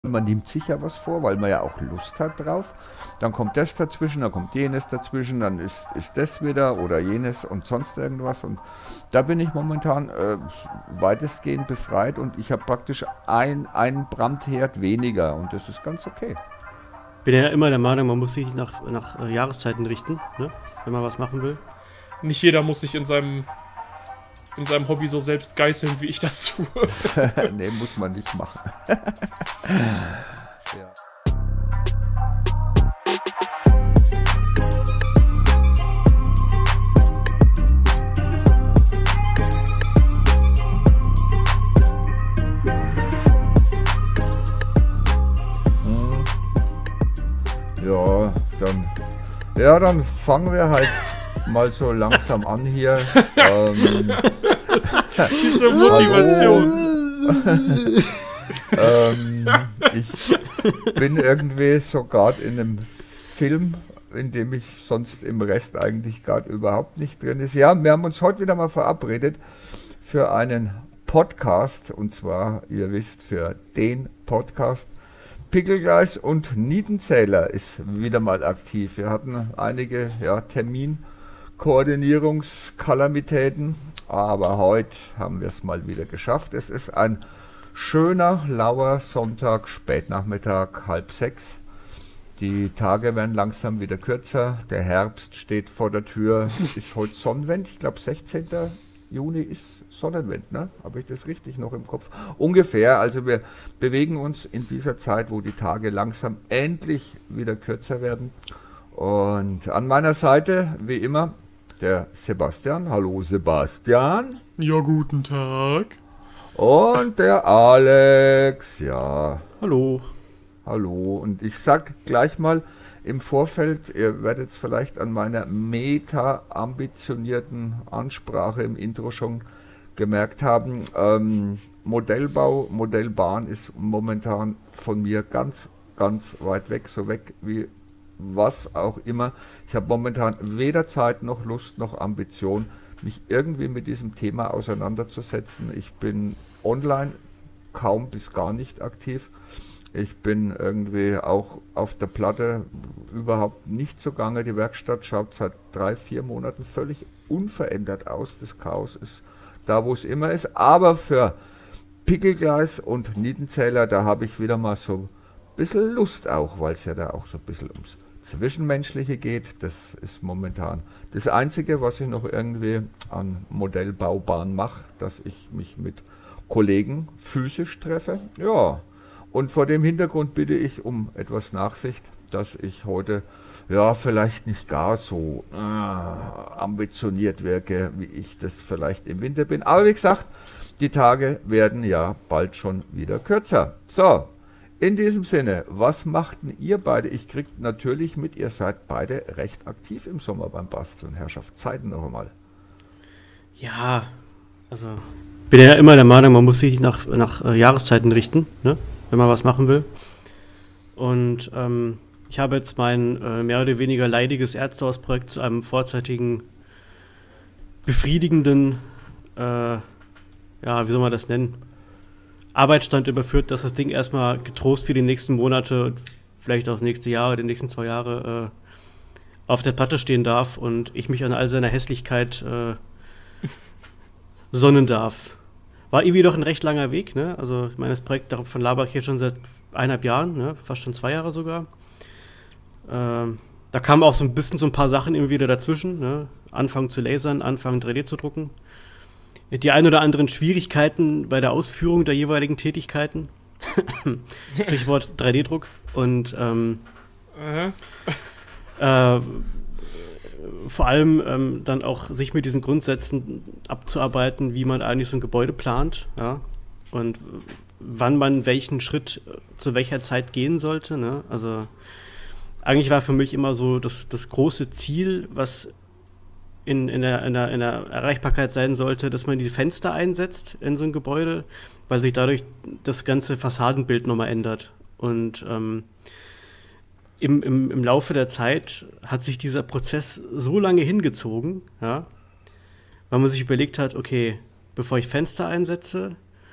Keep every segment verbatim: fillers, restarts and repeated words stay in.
Man nimmt sich ja was vor, weil man ja auch Lust hat drauf. Dann kommt das dazwischen, dann kommt jenes dazwischen, dann ist, ist das wieder oder jenes und sonst irgendwas. Und da bin ich momentan äh, weitestgehend befreit und ich habe praktisch ein, einen Brandherd weniger und das ist ganz okay. Bin ja immer der Meinung, man muss sich nach, nach äh, Jahreszeiten richten, ne? Wenn man was machen will. Nicht jeder muss sich in seinem, in seinem Hobby so selbst geißeln, wie ich das tue. Nee, muss man nicht machen. Ja. Ja, dann, ja, dann fangen wir halt mal so langsam an hier. ähm, Diese Motivation. ähm, ich bin irgendwie so gerade in einem Film, in dem ich sonst im Rest eigentlich gerade überhaupt nicht drin ist. Ja, wir haben uns heute wieder mal verabredet für einen Podcast, und zwar, ihr wisst, für den Podcast. Pickelgleis und Nietenzähler ist wieder mal aktiv. Wir hatten einige ja, Terminkoordinierungskalamitäten, aber heute haben wir es mal wieder geschafft. Es ist ein schöner, lauer Sonntag, Spätnachmittag, halb sechs. Die Tage werden langsam wieder kürzer. Der Herbst steht vor der Tür. Ist heute Sonnenwend, ich glaube sechzehnten Juni ist Sonnenwend, ne? Habe ich das richtig noch im Kopf? Ungefähr, also wir bewegen uns in dieser Zeit, wo die Tage langsam endlich wieder kürzer werden. Und an meiner Seite, wie immer, der Sebastian. Hallo Sebastian. Ja, guten Tag. Und der Alex, ja. Hallo. Hallo. Und ich sag gleich mal im Vorfeld, ihr werdet es vielleicht an meiner meta-ambitionierten Ansprache im Intro schon gemerkt haben, ähm, Modellbau, Modellbahn ist momentan von mir ganz, ganz weit weg, so weg wie was auch immer. Ich habe momentan weder Zeit noch Lust noch Ambition, mich irgendwie mit diesem Thema auseinanderzusetzen. Ich bin online kaum bis gar nicht aktiv. Ich bin irgendwie auch auf der Platte überhaupt nicht zugange. Die Werkstatt schaut seit drei, vier Monaten völlig unverändert aus. Das Chaos ist da, wo es immer ist. Aber für Pickelgleis und Nietenzähler, da habe ich wieder mal so ein bisschen Lust auch, weil es ja da auch so ein bisschen ums Zwischenmenschliche geht. Das ist momentan das Einzige, was ich noch irgendwie an Modellbaubahn mache, dass ich mich mit Kollegen physisch treffe. Ja. Und vor dem Hintergrund bitte ich um etwas Nachsicht, dass ich heute ja vielleicht nicht gar so äh, ambitioniert wirke, wie ich das vielleicht im Winter bin. Aber wie gesagt, die Tage werden ja bald schon wieder kürzer. So, in diesem Sinne, was machten ihr beide? Ich kriege natürlich mit, ihr seid beide recht aktiv im Sommer beim Basteln. Herrschaft Zeiten noch einmal. Ja, also bin ja immer der Meinung, man muss sich nach, nach äh, Jahreszeiten richten, ne? Wenn man was machen will. Und ähm, ich habe jetzt mein äh, mehr oder weniger leidiges Ärztehausprojekt zu einem vorzeitigen, befriedigenden, äh, ja, wie soll man das nennen, Arbeitsstand überführt, dass das Ding erstmal getrost für die nächsten Monate und vielleicht auch das nächste Jahr oder die nächsten zwei Jahre äh, auf der Platte stehen darf und ich mich an all seiner Hässlichkeit äh, sonnen darf. War irgendwie doch ein recht langer Weg, ne? Also ich meine, das Projekt, davon laber ich jetzt schon seit eineinhalb Jahren, ne? Fast schon zwei Jahre sogar. Ähm, da kamen auch so ein bisschen so ein paar Sachen immer wieder dazwischen, ne? Anfangen zu lasern, anfangen drei D zu drucken. Die ein oder anderen Schwierigkeiten bei der Ausführung der jeweiligen Tätigkeiten. Stichwort drei D Druck. Und ähm, äh, vor allem ähm, dann auch sich mit diesen Grundsätzen abzuarbeiten, wie man eigentlich so ein Gebäude plant, ja, und wann man welchen Schritt zu welcher Zeit gehen sollte, ne? Also eigentlich war für mich immer so das, das große Ziel, was in, in, der, in, der, in der Erreichbarkeit sein sollte, dass man die Fenster einsetzt in so ein Gebäude, weil sich dadurch das ganze Fassadenbild nochmal ändert. Und ähm, Im, im, im Laufe der Zeit hat sich dieser Prozess so lange hingezogen, ja, weil man sich überlegt hat, okay, bevor ich Fenster einsetze,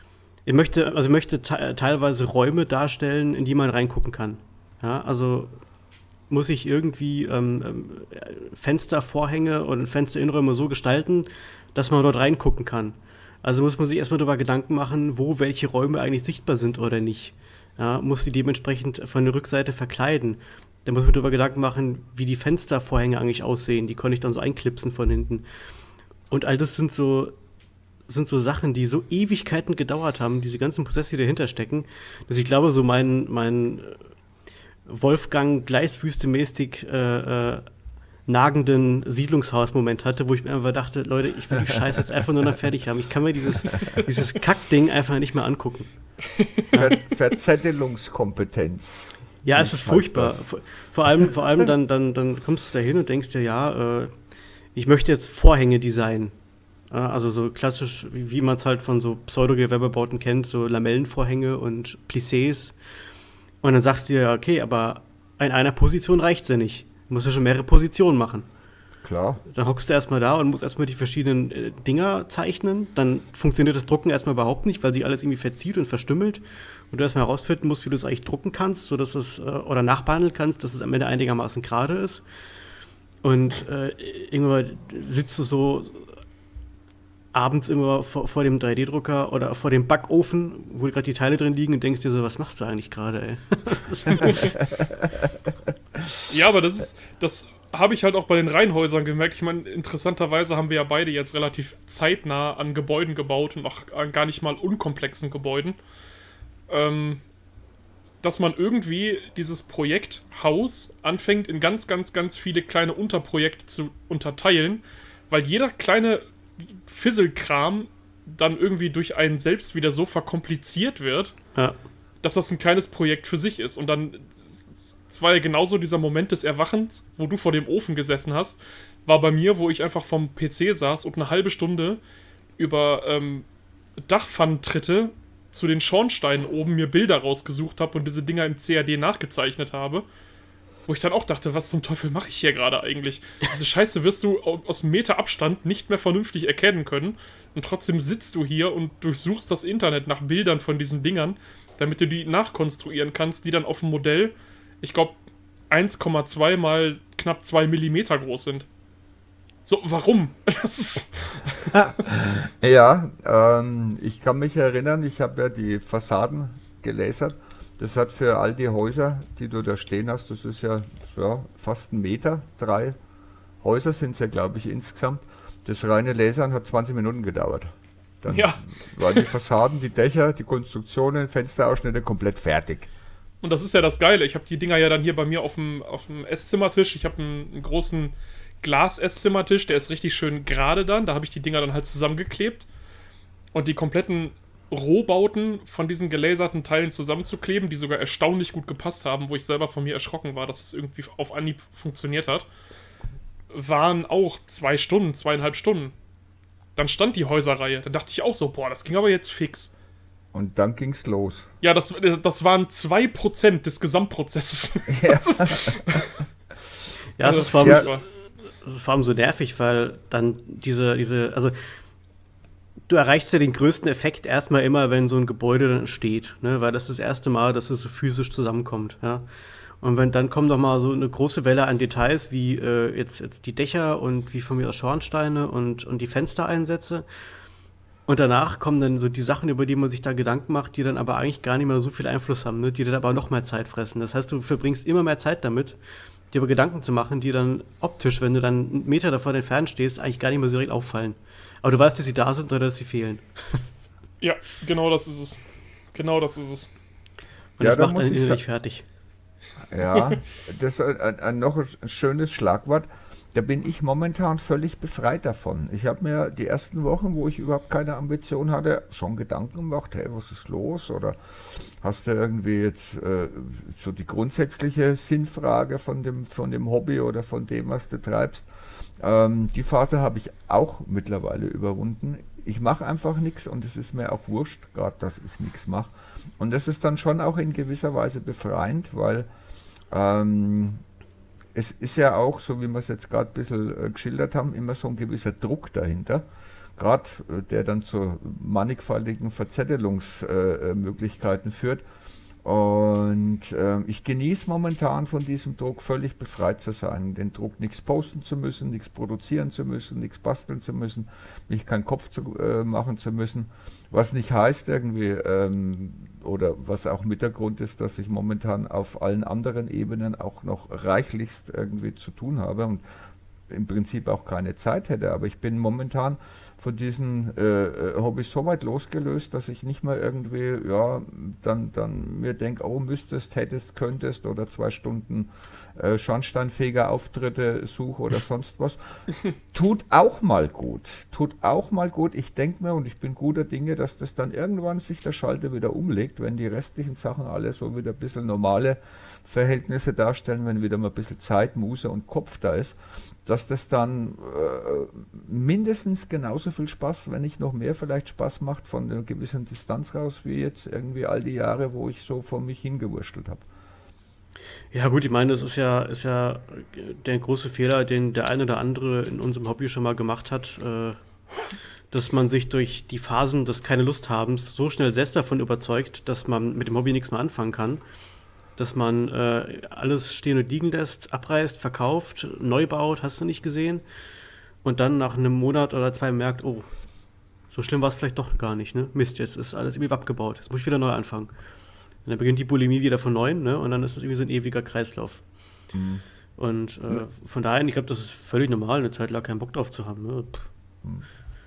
ich möchte, also ich möchte te teilweise Räume darstellen, in die man reingucken kann. Ja, also muss ich irgendwie ähm, Fenstervorhänge und Fensterinnenräume so gestalten, dass man dort reingucken kann. Also muss man sich erstmal darüber Gedanken machen, wo welche Räume eigentlich sichtbar sind oder nicht. Ja, muss die dementsprechend von der Rückseite verkleiden. Da muss man darüber Gedanken machen, wie die Fenstervorhänge eigentlich aussehen. Die konnte ich dann so einklipsen von hinten. Und all das sind so, sind so Sachen, die so Ewigkeiten gedauert haben, diese ganzen Prozesse, die dahinter stecken, dass ich glaube, so mein, mein Wolfgang Gleiswüste-mäßig äh, äh, nagenden Siedlungshaus-Moment hatte, wo ich mir einfach dachte, Leute, ich will die Scheiße jetzt einfach nur noch fertig haben. Ich kann mir dieses, dieses Kackding einfach nicht mehr angucken. Ver Verzettelungskompetenz. Ja, es ist furchtbar. Vor, vor allem, vor allem dann, dann, dann kommst du da hin und denkst dir, ja, äh, ich möchte jetzt Vorhänge designen. Ja, also so klassisch, wie, wie man es halt von so Pseudo-Gewerbebauten kennt, so Lamellenvorhänge und Plissés. Und dann sagst du dir, okay, aber in einer Position reicht's ja nicht. Du musst ja schon mehrere Positionen machen. Klar. Dann hockst du erstmal da und musst erstmal die verschiedenen äh, Dinger zeichnen. Dann funktioniert das Drucken erstmal überhaupt nicht, weil sich alles irgendwie verzieht und verstümmelt. Und du erstmal herausfinden musst, wie du es eigentlich drucken kannst, sodass es, äh, oder nachbehandeln kannst, dass es am Ende einigermaßen gerade ist. Und äh, irgendwann sitzt du so abends immer vor, vor dem drei D Drucker oder vor dem Backofen, wo gerade die Teile drin liegen und denkst dir so, was machst du eigentlich gerade, ey? Ja, aber das ist, das habe ich halt auch bei den Reihenhäusern gemerkt. Ich meine, interessanterweise haben wir ja beide jetzt relativ zeitnah an Gebäuden gebaut und auch an gar nicht mal unkomplexen Gebäuden. Ähm, dass man irgendwie dieses Projekt Haus anfängt, in ganz, ganz, ganz viele kleine Unterprojekte zu unterteilen, weil jeder kleine Fisselkram dann irgendwie durch einen selbst wieder so verkompliziert wird, Ja. dass das ein kleines Projekt für sich ist. Und dann, es war ja genauso dieser Moment des Erwachens, wo du vor dem Ofen gesessen hast, war bei mir, wo ich einfach vom P C saß und eine halbe Stunde über ähm, Dachpfannentritte zu den Schornsteinen oben mir Bilder rausgesucht habe und diese Dinger im C A D nachgezeichnet habe. Wo ich dann auch dachte, was zum Teufel mache ich hier gerade eigentlich? Diese Scheiße wirst du aus einem Meter Abstand nicht mehr vernünftig erkennen können. Und trotzdem sitzt du hier und durchsuchst das Internet nach Bildern von diesen Dingern, damit du die nachkonstruieren kannst, die dann auf dem Modell, ich glaube, eins Komma zwei mal knapp zwei Millimeter groß sind. So, warum? Das ist Ja, ähm, ich kann mich erinnern, ich habe ja die Fassaden gelasert. Das hat für all die Häuser, die du da stehen hast, das ist ja, ja fast ein Meter, drei Häuser sind es ja, glaube ich, insgesamt. Das reine Lasern hat zwanzig Minuten gedauert. Dann Ja. waren die Fassaden, die Dächer, die Konstruktionen, Fensterausschnitte komplett fertig. Und das ist ja das Geile. Ich habe die Dinger ja dann hier bei mir auf dem, auf dem Esszimmertisch. Ich habe einen, einen großen Glas-Esszimmertisch, der ist richtig schön gerade dann. Da habe ich die Dinger dann halt zusammengeklebt. Und die kompletten Rohbauten von diesen gelaserten Teilen zusammenzukleben, die sogar erstaunlich gut gepasst haben, wo ich selber von mir erschrocken war, dass es irgendwie auf Anhieb funktioniert hat, waren auch zwei Stunden, zweieinhalb Stunden. Dann stand die Häuserreihe. Dann dachte ich auch so, boah, das ging aber jetzt fix. Und dann ging's los. Ja, das, das waren zwei Prozent des Gesamtprozesses. Ja. Das ist, Ja, also, es ist vor allem, ja. es ist vor allem so nervig, weil dann diese, diese, also du erreichst ja den größten Effekt erstmal immer, wenn so ein Gebäude dann steht, ne? Weil das ist das erste Mal, dass es so physisch zusammenkommt, ja. Und wenn dann kommt noch mal so eine große Welle an Details, wie äh, jetzt, jetzt die Dächer und wie von mir aus Schornsteine und, und die Fenstereinsätze. Und danach kommen dann so die Sachen, über die man sich da Gedanken macht, die dann aber eigentlich gar nicht mehr so viel Einfluss haben, ne? Die dann aber noch mehr Zeit fressen. Das heißt, du verbringst immer mehr Zeit damit, dir aber Gedanken zu machen, die dann optisch, wenn du dann einen Meter davon entfernt stehst, eigentlich gar nicht mehr so direkt auffallen. Aber du weißt, dass sie da sind oder dass sie fehlen. ja, genau das ist es. Genau das ist es. Und Ja, das da macht muss einen ich sa- innerlich fertig. Ja, das ist ein, ein, noch ein schönes Schlagwort. Da bin ich momentan völlig befreit davon. Ich habe mir die ersten Wochen, wo ich überhaupt keine Ambition hatte, schon Gedanken gemacht, hey, was ist los? Oder hast du irgendwie jetzt äh, so die grundsätzliche Sinnfrage von dem, von dem Hobby oder von dem, was du treibst? Ähm, die Phase habe ich auch mittlerweile überwunden. Ich mache einfach nichts und es ist mir auch wurscht, gerade dass ich nichts mache. Und das ist dann schon auch in gewisser Weise befreiend, weil ähm, es ist ja auch, so wie wir es jetzt gerade ein bisschen äh, geschildert haben, immer so ein gewisser Druck dahinter. gerade äh, der dann zu mannigfaltigen Verzettelungsmöglichkeiten äh, führt. Und äh, ich genieße momentan von diesem Druck völlig befreit zu sein. Den Druck, nichts posten zu müssen, nichts produzieren zu müssen, nichts basteln zu müssen, mich keinen Kopf zu, äh, machen zu müssen. Was nicht heißt irgendwie, ähm, oder was auch mit der Grund ist, dass ich momentan auf allen anderen Ebenen auch noch reichlichst irgendwie zu tun habe und im Prinzip auch keine Zeit hätte, aber ich bin momentan von diesen äh, Hobbys so weit losgelöst, dass ich nicht mehr irgendwie, ja, dann, dann mir denke, oh, müsstest, hättest, könntest oder zwei Stunden äh, Schornsteinfeger-Auftritte suche oder sonst was. Tut auch mal gut. Tut auch mal gut. Ich denke mir und ich bin guter Dinge, dass das dann irgendwann sich der Schalter wieder umlegt, wenn die restlichen Sachen alle so wieder ein bisschen normale Verhältnisse darstellen, wenn wieder mal ein bisschen Zeit, Muße und Kopf da ist, dass das dann äh, mindestens genauso viel Spaß, wenn nicht noch mehr vielleicht Spaß macht von einer gewissen Distanz raus, wie jetzt irgendwie all die Jahre, wo ich so vor mich hingewurschtelt habe. Ja gut, ich meine, das ist ja, ist ja der große Fehler, den der ein oder andere in unserem Hobby schon mal gemacht hat, äh, dass man sich durch die Phasen des keine Lust habens so schnell selbst davon überzeugt, dass man mit dem Hobby nichts mehr anfangen kann, dass man äh, alles stehen und liegen lässt, abreißt, verkauft, neu baut, hast du nicht gesehen, und dann nach einem Monat oder zwei merkt, oh, so schlimm war es vielleicht doch gar nicht, ne? Mist, jetzt ist alles irgendwie abgebaut, jetzt muss ich wieder neu anfangen. Und dann beginnt die Bulimie wieder von neuem, ne? Und dann ist es irgendwie so ein ewiger Kreislauf. Mhm. Und äh, ja. Von daher, ich glaube, das ist völlig normal, eine Zeit lang keinen Bock drauf zu haben. Ne? Mhm.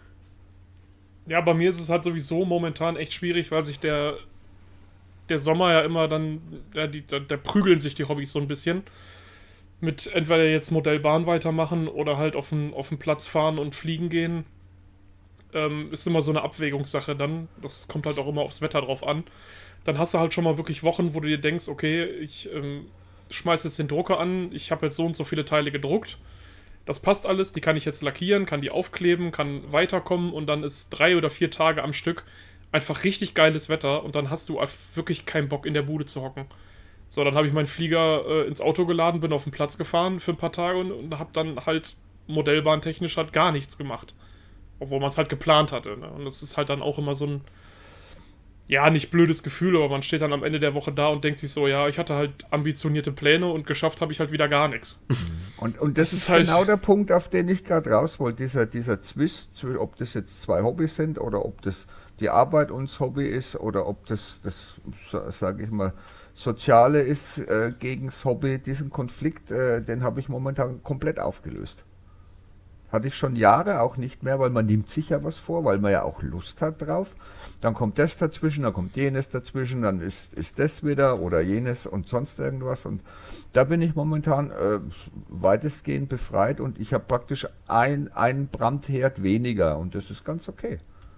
Ja, bei mir ist es halt sowieso momentan echt schwierig, weil sich der, der Sommer ja immer dann, ja, die, da, da prügeln sich die Hobbys so ein bisschen. Mit entweder jetzt Modellbahn weitermachen oder halt auf den, auf den Platz fahren und fliegen gehen. Ähm, ist immer so eine Abwägungssache dann. Das kommt halt auch immer aufs Wetter drauf an. Dann hast du halt schon mal wirklich Wochen, wo du dir denkst, okay, ich ähm, schmeiß jetzt den Drucker an, ich habe jetzt so und so viele Teile gedruckt. Das passt alles, die kann ich jetzt lackieren, kann die aufkleben, kann weiterkommen und dann ist drei oder vier Tage am Stück einfach richtig geiles Wetter und dann hast du wirklich keinen Bock in der Bude zu hocken. So, dann habe ich meinen Flieger äh, ins Auto geladen, bin auf den Platz gefahren für ein paar Tage und, und habe dann halt modellbahntechnisch halt gar nichts gemacht. Obwohl man es halt geplant hatte. Ne? Und das ist halt dann auch immer so ein, ja, nicht blödes Gefühl, aber man steht dann am Ende der Woche da und denkt sich so, ja, ich hatte halt ambitionierte Pläne und geschafft habe ich halt wieder gar nichts. Und, und das, das ist, ist halt genau der Punkt, auf den ich gerade raus wollte, dieser, dieser Zwist, ob das jetzt zwei Hobbys sind oder ob das die Arbeit uns Hobby ist oder ob das, das sage ich mal, Soziale ist äh, gegen das Hobby, diesen Konflikt, äh, den habe ich momentan komplett aufgelöst. Hatte ich schon Jahre auch nicht mehr, weil man nimmt sich ja was vor, weil man ja auch Lust hat drauf. Dann kommt das dazwischen, dann kommt jenes dazwischen, dann ist, ist das wieder oder jenes und sonst irgendwas. Und da bin ich momentan äh, weitestgehend befreit und ich habe praktisch ein, einen Brandherd weniger und das ist ganz okay.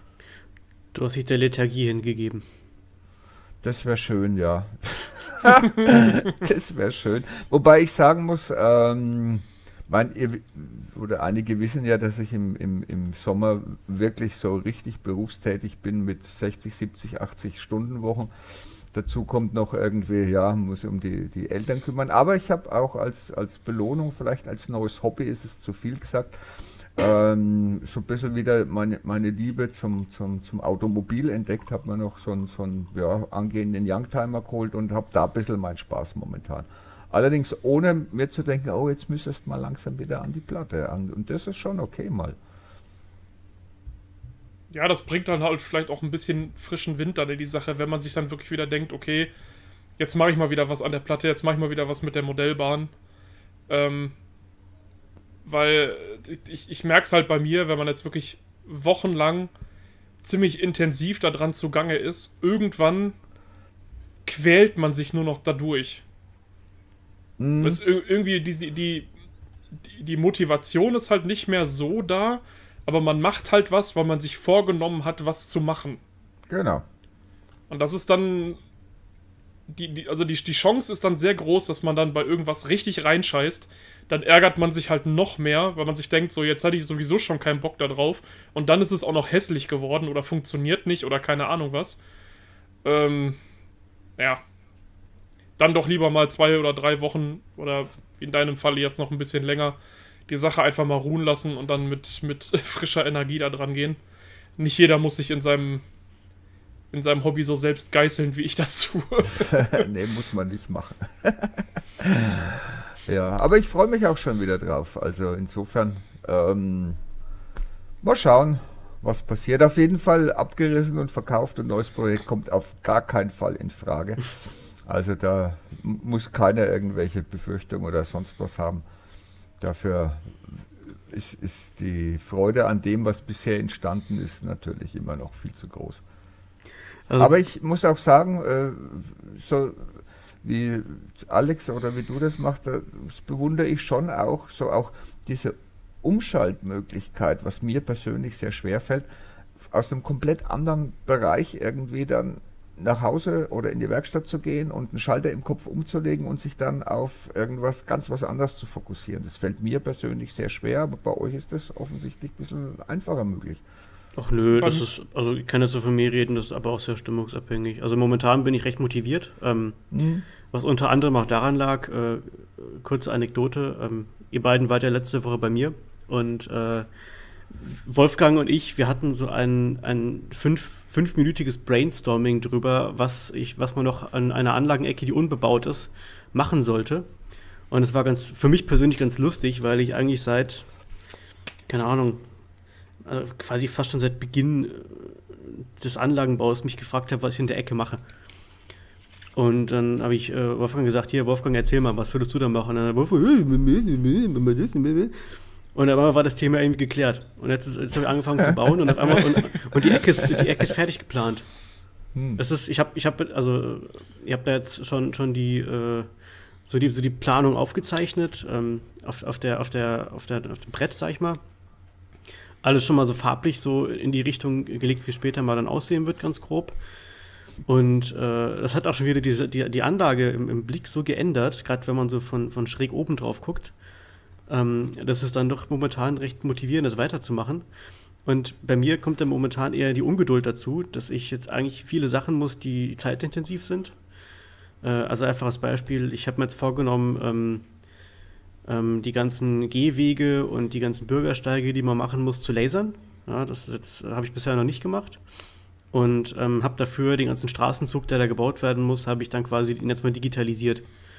Du hast dich der Lethargie hingegeben. Das wäre schön, ja. Das wäre schön. Wobei ich sagen muss, ähm, mein, ihr, oder einige wissen ja, dass ich im, im, im Sommer wirklich so richtig berufstätig bin mit sechzig, siebzig, achtzig Stunden Wochen. Dazu kommt noch irgendwie, ja, muss um die, die Eltern kümmern. Aber ich habe auch als, als Belohnung, vielleicht als neues Hobby, ist es zu viel gesagt, ähm, so ein bisschen wieder meine, meine Liebe zum, zum, zum Automobil entdeckt, habe mir noch so einen, so einen ja, angehenden Youngtimer geholt und habe da ein bisschen meinen Spaß momentan. Allerdings ohne mir zu denken, oh, jetzt müsstest du mal langsam wieder an die Platte an. Und das ist schon okay mal. Ja, das bringt dann halt vielleicht auch ein bisschen frischen Wind dann in die Sache, wenn man sich dann wirklich wieder denkt, okay, jetzt mache ich mal wieder was an der Platte, jetzt mache ich mal wieder was mit der Modellbahn. Ähm, weil ich, ich merke es halt bei mir, wenn man jetzt wirklich wochenlang ziemlich intensiv daran zugange ist, irgendwann quält man sich nur noch dadurch. Mhm. Es, irgendwie die, die, die Motivation ist halt nicht mehr so da, aber man macht halt was, weil man sich vorgenommen hat, was zu machen. Genau. Und das ist dann, die, die, also die, die Chance ist dann sehr groß, dass man dann bei irgendwas richtig reinscheißt. Dann ärgert man sich halt noch mehr, weil man sich denkt, so jetzt hatte ich sowieso schon keinen Bock da drauf. Und dann ist es auch noch hässlich geworden oder funktioniert nicht oder keine Ahnung was. Ähm, ja. Dann doch lieber mal zwei oder drei Wochen oder in deinem Fall jetzt noch ein bisschen länger die Sache einfach mal ruhen lassen und dann mit, mit frischer Energie da dran gehen. Nicht jeder muss sich in seinem, in seinem Hobby so selbst geißeln, wie ich das tue. Nee, muss man nicht machen. Ja, aber ich freue mich auch schon wieder drauf. Also insofern, ähm, mal schauen, was passiert. Auf jeden Fall abgerissen und verkauft und neues Projekt kommt auf gar keinen Fall in Frage. Also da muss keiner irgendwelche Befürchtungen oder sonst was haben. Dafür ist, ist die Freude an dem, was bisher entstanden ist, natürlich immer noch viel zu groß. Also, aber ich muss auch sagen, äh, so wie Alex oder wie du das machst, das bewundere ich schon auch, so auch diese Umschaltmöglichkeit, was mir persönlich sehr schwer fällt, aus einem komplett anderen Bereich irgendwie dann nach Hause oder in die Werkstatt zu gehen und einen Schalter im Kopf umzulegen und sich dann auf irgendwas ganz was anderes zu fokussieren. Das fällt mir persönlich sehr schwer, aber bei euch ist das offensichtlich ein bisschen einfacher möglich. Ach nö, das ist, also ich kann jetzt so von mir reden, das ist aber auch sehr stimmungsabhängig. Also momentan bin ich recht motiviert, ähm, mhm. was unter anderem auch daran lag, äh, kurze Anekdote, ähm, ihr beiden wart ja letzte Woche bei mir und äh, Wolfgang und ich, wir hatten so ein, ein fünf, fünfminütiges Brainstorming drüber, was, ich, was man noch an einer Anlagenecke, die unbebaut ist, machen sollte. Und es war ganz, für mich persönlich ganz lustig, weil ich eigentlich seit, keine Ahnung, also quasi fast schon seit Beginn des Anlagenbaus mich gefragt habe, was ich in der Ecke mache. Und dann habe ich äh, Wolfgang gesagt, hier Wolfgang, erzähl mal, was würdest du da machen? Und dann Wolfgang, und dann war das Thema irgendwie geklärt. Und jetzt, jetzt habe ich angefangen zu bauen und auf einmal und, und die Ecke ist, die Ecke ist fertig geplant. Hm. Das ist, ich habe, ich habe, also ich habe da jetzt schon, schon die, äh, so die, so die Planung aufgezeichnet ähm, auf, auf der, auf der, auf der, auf dem Brett, sag ich mal. Alles schon mal so farblich so in die Richtung gelegt, wie später mal dann aussehen wird, ganz grob. Und äh, das hat auch schon wieder diese, die, die Anlage im, im Blick so geändert, gerade wenn man so von, von schräg oben drauf guckt. Ähm, das ist dann doch momentan recht motivierend, das weiterzumachen. Und bei mir kommt dann momentan eher die Ungeduld dazu, dass ich jetzt eigentlich viele Sachen muss, die zeitintensiv sind. Äh, also einfaches Beispiel, ich habe mir jetzt vorgenommen, ähm, ähm, die ganzen Gehwege und die ganzen Bürgersteige, die man machen muss, zu lasern. Ja, das das habe ich bisher noch nicht gemacht. Und ähm, habe dafür den ganzen Straßenzug, der da gebaut werden muss, habe ich dann quasi jetzt mal digitalisiert.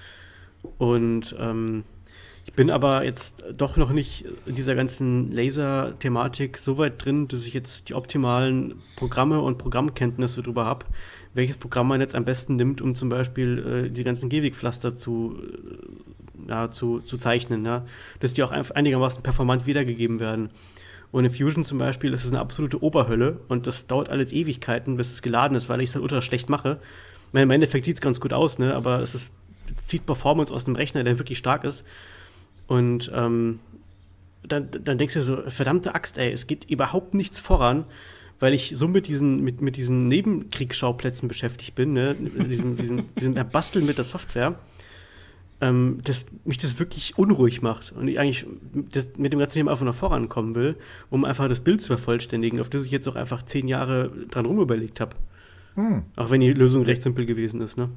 Und ähm, ich bin aber jetzt doch noch nicht in dieser ganzen Laser-Thematik so weit drin, dass ich jetzt die optimalen Programme und Programmkenntnisse darüber habe, welches Programm man jetzt am besten nimmt, um zum Beispiel äh, die ganzen Gehwegpflaster zu, äh, ja, zu, zu zeichnen, ja? Dass die auch einigermaßen performant wiedergegeben werden. Und in Fusion zum Beispiel ist es eine absolute Oberhölle und das dauert alles Ewigkeiten, bis es geladen ist, weil ich es halt ultra schlecht mache. Ich meine, im Endeffekt sieht es ganz gut aus, ne? Aber es, ist, es zieht Performance aus einem Rechner, der wirklich stark ist. Und ähm, dann, dann denkst du so, verdammte Axt, ey, es geht überhaupt nichts voran, weil ich so mit diesen, mit, mit diesen Nebenkriegsschauplätzen beschäftigt bin, ne? diesem, diesem, diesem Basteln mit der Software, ähm, dass mich das wirklich unruhig macht und ich eigentlich das, mit dem ganzen Thema einfach noch vorankommen will, um einfach das Bild zu vervollständigen, auf das ich jetzt auch einfach zehn Jahre dran rumüberlegt habe. Hm. Auch wenn die Lösung recht simpel gewesen ist, ne?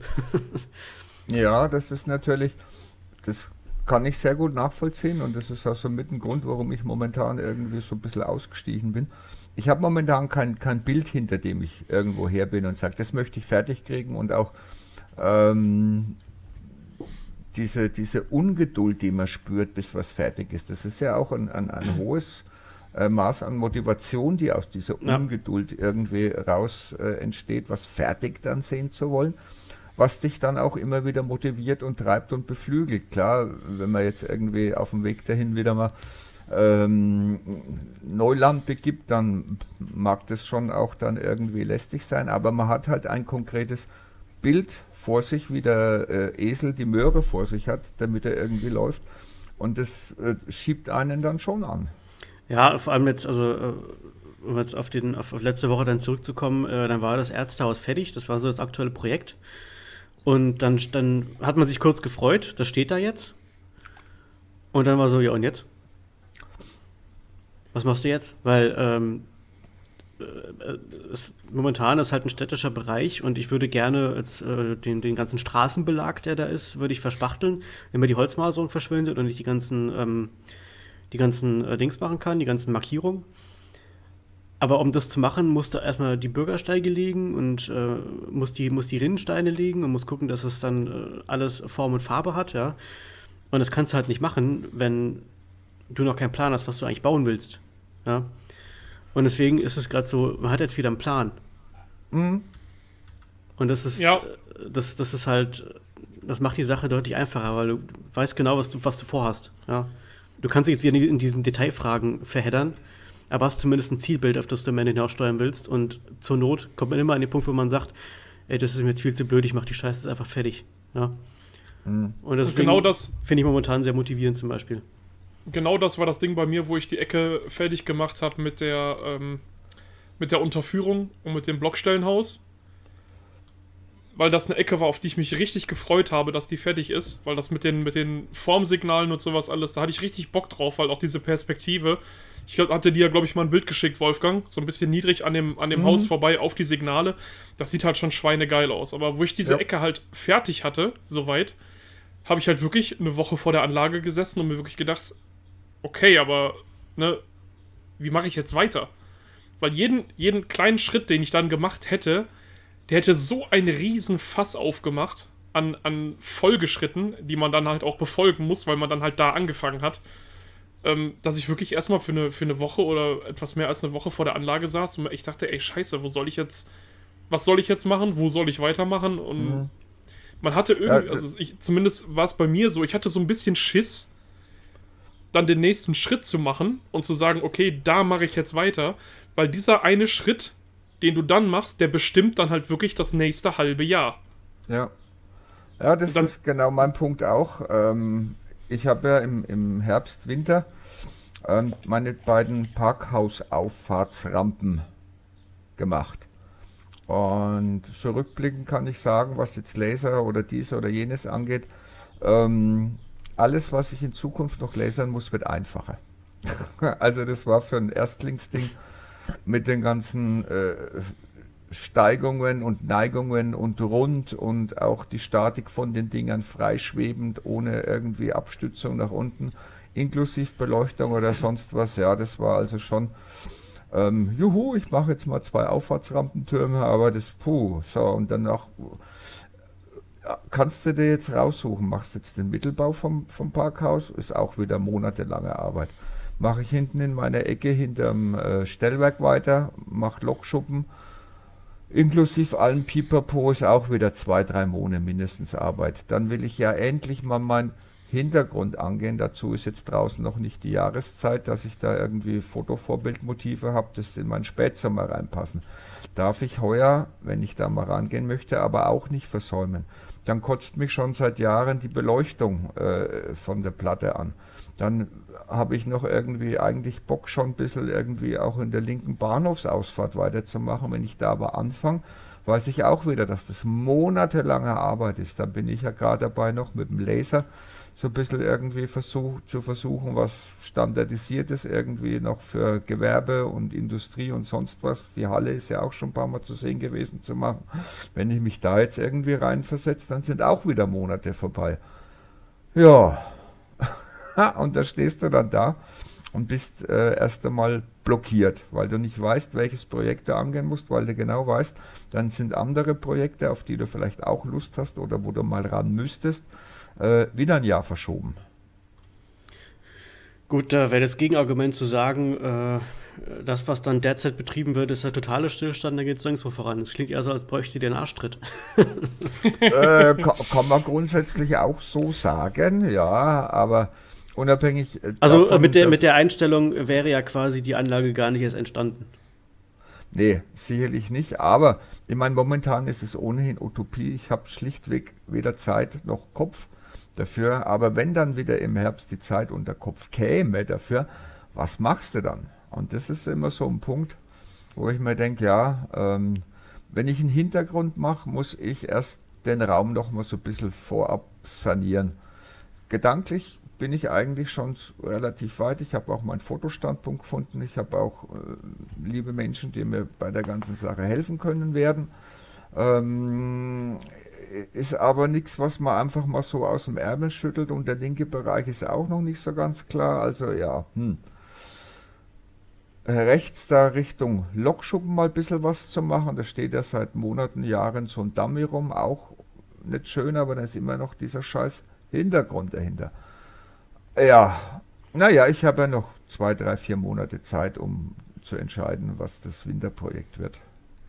Ja, das ist natürlich, das kann ich sehr gut nachvollziehen und das ist auch so mit ein Grund, warum ich momentan irgendwie so ein bisschen ausgestiegen bin. Ich habe momentan kein, kein Bild, hinter dem ich irgendwo her bin und sage, das möchte ich fertig kriegen und auch ähm, diese, diese Ungeduld, die man spürt, bis was fertig ist, das ist ja auch ein, ein, ein hohes äh, Maß an Motivation, die aus dieser ja. Ungeduld irgendwie raus äh, entsteht, was fertig dann sehen zu wollen. Was dich dann auch immer wieder motiviert und treibt und beflügelt. Klar, wenn man jetzt irgendwie auf dem Weg dahin wieder mal ähm, Neuland begibt, dann mag das schon auch dann irgendwie lästig sein, aber man hat halt ein konkretes Bild vor sich, wie der äh, Esel die Möhre vor sich hat, damit er irgendwie läuft und das äh, schiebt einen dann schon an. Ja, vor allem jetzt, also äh, um jetzt auf, den, auf, auf letzte Woche dann zurückzukommen, äh, dann war das Ärztehaus fertig, das war so das aktuelle Projekt. Und dann, dann hat man sich kurz gefreut, das steht da jetzt. Und dann war so, ja und jetzt? Was machst du jetzt? Weil ähm, äh, es, momentan ist halt ein städtischer Bereich und ich würde gerne jetzt, äh, den, den ganzen Straßenbelag, der da ist, würde ich verspachteln, wenn mir die Holzmaserung verschwindet und ich die ganzen, ähm, die ganzen äh, Dings machen kann, die ganzen Markierungen. Aber um das zu machen, musst du erstmal die Bürgersteige legen und äh, musst die, musst die Rinnensteine legen und musst gucken, dass es dann äh, alles Form und Farbe hat, ja. Und das kannst du halt nicht machen, wenn du noch keinen Plan hast, was du eigentlich bauen willst, ja. Und deswegen ist es gerade so, man hat jetzt wieder einen Plan. Mhm. Und das ist, Ja. das, das ist halt, das macht die Sache deutlich einfacher, weil du weißt genau, was du, was du vorhast, ja. Du kannst dich jetzt wieder in diesen Detailfragen verheddern, aber hast zumindest ein Zielbild, auf das du am Ende hinaussteuern willst. Und zur Not kommt man immer an den Punkt, wo man sagt, ey, das ist mir jetzt viel zu blöd, ich mach die Scheiße jetzt einfach fertig. Ja? Mhm. Und das genau das finde ich momentan sehr motivierend zum Beispiel. Genau das war das Ding bei mir, wo ich die Ecke fertig gemacht habe mit der, ähm, mit der Unterführung und mit dem Blockstellenhaus. Weil das eine Ecke war, auf die ich mich richtig gefreut habe, dass die fertig ist. Weil das mit den, mit den Formsignalen und sowas alles, da hatte ich richtig Bock drauf, weil auch diese Perspektive. Ich glaub, hatte dir ja, glaube ich, mal ein Bild geschickt, Wolfgang. So ein bisschen niedrig an dem, an dem Mhm. Haus vorbei auf die Signale. Das sieht halt schon schweinegeil aus. Aber wo ich diese Ja. Ecke halt fertig hatte, soweit, habe ich halt wirklich eine Woche vor der Anlage gesessen und mir wirklich gedacht, okay, aber, ne, wie mache ich jetzt weiter? Weil jeden, jeden kleinen Schritt, den ich dann gemacht hätte, der hätte so einen riesen Fass aufgemacht an, an Folgeschritten, die man dann halt auch befolgen muss, weil man dann halt da angefangen hat, ähm, dass ich wirklich erstmal für eine, für eine Woche oder etwas mehr als eine Woche vor der Anlage saß und ich dachte, ey, scheiße, wo soll ich jetzt, was soll ich jetzt machen, wo soll ich weitermachen? Und Mhm. man hatte irgendwie, Ja, also ich, zumindest war es bei mir so, ich hatte so ein bisschen Schiss, dann den nächsten Schritt zu machen und zu sagen, okay, da mache ich jetzt weiter, weil dieser eine Schritt, den du dann machst, der bestimmt dann halt wirklich das nächste halbe Jahr. Ja. Ja, das Dann- ist genau mein Punkt auch. Ähm, ich habe ja im, im Herbst, Winter ähm, meine beiden Parkhausauffahrtsrampen gemacht. Und so rückblickend kann ich sagen, was jetzt Laser oder dies oder jenes angeht, ähm, alles, was ich in Zukunft noch lasern muss, wird einfacher. Also das war für ein Erstlingsding mit den ganzen äh, Steigungen und Neigungen und rund und auch die Statik von den Dingern freischwebend, ohne irgendwie Abstützung nach unten, inklusive Beleuchtung oder sonst was. Ja, das war also schon, ähm, juhu, ich mache jetzt mal zwei Auffahrtsrampentürme, aber das, puh, so, und danach ja, kannst du dir jetzt raussuchen, machst jetzt den Mittelbau vom, vom Parkhaus, ist auch wieder monatelange Arbeit. Mache ich hinten in meiner Ecke hinterm äh, Stellwerk weiter, mache Lokschuppen, inklusive allen Pipapo ist auch wieder zwei, drei Monate mindestens Arbeit. Dann will ich ja endlich mal meinen Hintergrund angehen. Dazu ist jetzt draußen noch nicht die Jahreszeit, dass ich da irgendwie Fotovorbildmotive habe, das in meinen Spätsommer reinpassen. Darf ich heuer, wenn ich da mal rangehen möchte, aber auch nicht versäumen. Dann kotzt mich schon seit Jahren die Beleuchtung äh, von der Platte an. Dann habe ich noch irgendwie eigentlich Bock schon ein bisschen irgendwie auch in der linken Bahnhofsausfahrt weiterzumachen. Wenn ich da aber anfange, weiß ich auch wieder, dass das monatelange Arbeit ist. Dann bin ich ja gerade dabei noch mit dem Laser so ein bisschen irgendwie versuch, zu versuchen, was Standardisiertes irgendwie noch für Gewerbe und Industrie und sonst was. Die Halle ist ja auch schon ein paar Mal zu sehen gewesen zu machen. Wenn ich mich da jetzt irgendwie reinversetze, dann sind auch wieder Monate vorbei. Ja, und da stehst du dann da und bist äh, erst einmal blockiert, weil du nicht weißt, welches Projekt du angehen musst, weil du genau weißt, dann sind andere Projekte, auf die du vielleicht auch Lust hast oder wo du mal ran müsstest, äh, wieder ein Jahr verschoben. Gut, da wäre das Gegenargument zu sagen, äh, das, was dann derzeit betrieben wird, ist der totale Stillstand, da geht es nirgendwo voran. Es klingt eher so, als bräuchte ihr den Arschtritt. äh, kann, kann man grundsätzlich auch so sagen, ja, aber unabhängig äh, Also davon, mit, der, dass- mit der Einstellung wäre ja quasi die Anlage gar nicht erst entstanden. Nee, sicherlich nicht, aber ich meine, momentan ist es ohnehin Utopie. Ich habe schlichtweg weder Zeit noch Kopf dafür, aber wenn dann wieder im Herbst die Zeit und der Kopf käme dafür, was machst du dann? Und das ist immer so ein Punkt, wo ich mir denke, ja, ähm, wenn ich einen Hintergrund mache, muss ich erst den Raum noch mal so ein bisschen vorab sanieren. Gedanklich bin ich eigentlich schon s- relativ weit. Ich habe auch meinen Fotostandpunkt gefunden. Ich habe auch äh, liebe Menschen, die mir bei der ganzen Sache helfen können werden. Ähm, ist aber nichts, was man einfach mal so aus dem Ärmel schüttelt und der linke Bereich ist auch noch nicht so ganz klar. Also ja, hm. Rechts da Richtung Lokschuppen mal ein bisschen was zu machen. Da steht ja seit Monaten, Jahren so ein Dummy rum, auch nicht schön, aber da ist immer noch dieser scheiß Hintergrund dahinter. Ja, naja, ich habe ja noch zwei, drei, vier Monate Zeit, um zu entscheiden, was das Winterprojekt wird.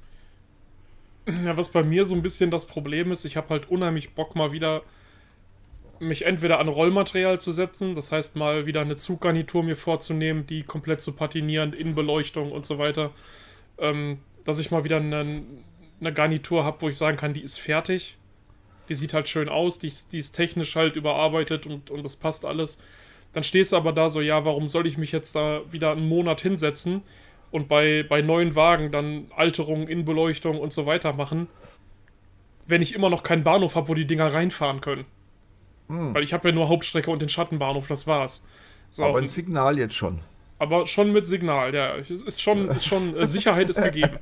Ja, was bei mir so ein bisschen das Problem ist, ich habe halt unheimlich Bock mal wieder mich entweder an Rollmaterial zu setzen, das heißt mal wieder eine Zuggarnitur mir vorzunehmen, die komplett zu patinieren, Innenbeleuchtung und so weiter, ähm, dass ich mal wieder eine, eine Garnitur habe, wo ich sagen kann, die ist fertig, die sieht halt schön aus, die, die ist technisch halt überarbeitet und, und das passt alles. Dann stehst du aber da so, ja, warum soll ich mich jetzt da wieder einen Monat hinsetzen und bei, bei neuen Wagen dann Alterung, Innenbeleuchtung und so weiter machen, wenn ich immer noch keinen Bahnhof habe, wo die Dinger reinfahren können. Hm. Weil ich habe ja nur Hauptstrecke und den Schattenbahnhof, das war's. So, aber ein und, Signal jetzt schon. Aber schon mit Signal, ja. Es ist schon, ist schon äh, Sicherheit ist gegeben.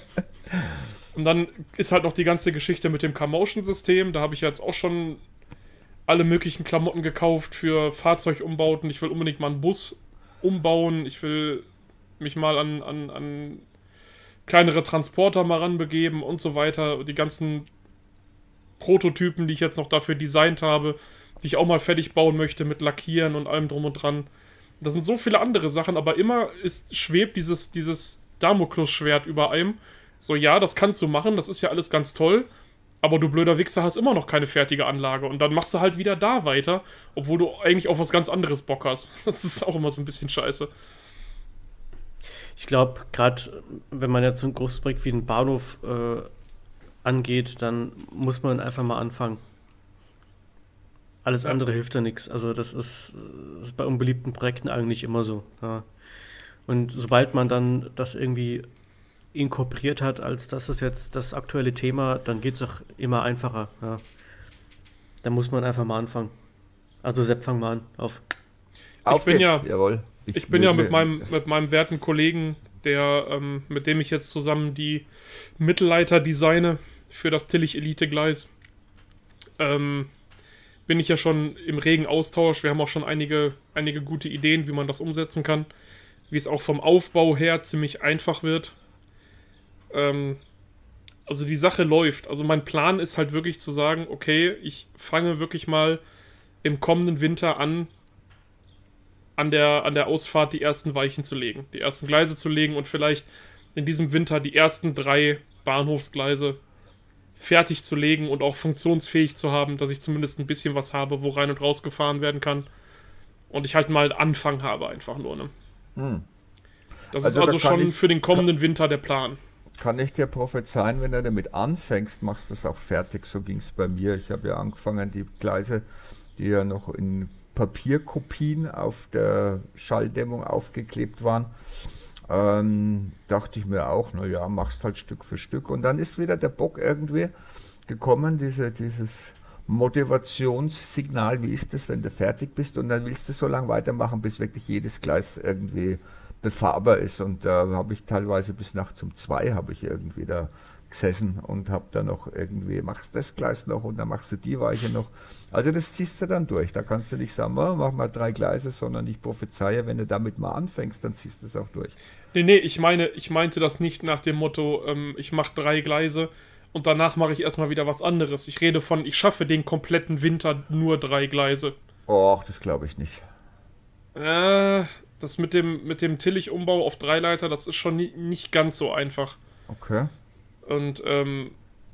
Und dann ist halt noch die ganze Geschichte mit dem Car-Motion-System. Da habe ich jetzt auch schon alle möglichen Klamotten gekauft für Fahrzeugumbauten. Ich will unbedingt mal einen Bus umbauen. Ich will mich mal an, an, an kleinere Transporter mal ranbegeben und so weiter. Die ganzen Prototypen, die ich jetzt noch dafür designt habe, die ich auch mal fertig bauen möchte mit Lackieren und allem drum und dran. Das sind so viele andere Sachen, aber immer ist, schwebt dieses, dieses Damoklesschwert über einem. So, ja, das kannst du machen, das ist ja alles ganz toll, aber du blöder Wichser hast immer noch keine fertige Anlage und dann machst du halt wieder da weiter, obwohl du eigentlich auf was ganz anderes Bock hast. Das ist auch immer so ein bisschen scheiße. Ich glaube, gerade wenn man jetzt so ein großes Projekt wie einen Bahnhof äh, angeht, dann muss man einfach mal anfangen. Alles ja. andere hilft ja nichts. Also das ist, das ist bei unbeliebten Projekten eigentlich immer so. Ja. Und sobald man dann das irgendwie inkorporiert hat, als das ist jetzt das aktuelle Thema, dann geht es auch immer einfacher. Ja. Da muss man einfach mal anfangen. Also Sepp, fang mal an. Auf. Auf ich bin geht's. ja, Jawohl. Ich, ich bin ja mit meinem, mit meinem werten Kollegen, der, ähm, mit dem ich jetzt zusammen die Mittelleiter designe für das Tillich-Elite-Gleis, ähm, bin ich ja schon im regen Austausch. Wir haben auch schon einige, einige gute Ideen, wie man das umsetzen kann. Wie es auch vom Aufbau her ziemlich einfach wird. Ähm, also die Sache läuft. Also mein Plan ist halt wirklich zu sagen, okay, ich fange wirklich mal im kommenden Winter an, an der, an der Ausfahrt die ersten Weichen zu legen, die ersten Gleise zu legen und vielleicht in diesem Winter die ersten drei Bahnhofsgleise fertig zu legen und auch funktionsfähig zu haben, dass ich zumindest ein bisschen was habe, wo rein und raus gefahren werden kann. Und ich halt mal Anfang habe einfach nur. Ne? Hm. Das also ist also schon ich, für den kommenden kann, Winter der Plan. Kann ich dir prophezeien, wenn du damit anfängst, machst du es auch fertig. So ging es bei mir. Ich habe ja angefangen, die Gleise, die ja noch in Papierkopien auf der Schalldämmung aufgeklebt waren, ähm, dachte ich mir auch, naja, machst halt Stück für Stück. Und dann ist wieder der Bock irgendwie gekommen, diese, dieses Motivationssignal, wie ist es, wenn du fertig bist, und dann willst du so lange weitermachen, bis wirklich jedes Gleis irgendwie befahrbar ist. Und da äh, habe ich teilweise bis nachts um zwei habe ich irgendwie da gesessen und habe dann noch irgendwie, machst das Gleis noch und dann machst du die Weiche noch. Also das ziehst du dann durch. Da kannst du nicht sagen, oh, mach mal drei Gleise, sondern ich prophezeie, wenn du damit mal anfängst, dann ziehst du es auch durch. Nee, nee, ich meine, ich meinte das nicht nach dem Motto, ähm, ich mache drei Gleise und danach mache ich erstmal wieder was anderes. Ich rede von, ich schaffe den kompletten Winter nur drei Gleise. Och, das glaube ich nicht. Äh, das mit dem, mit dem Tillich-Umbau auf Dreileiter, das ist schon nie, nicht ganz so einfach. Okay. Und ähm,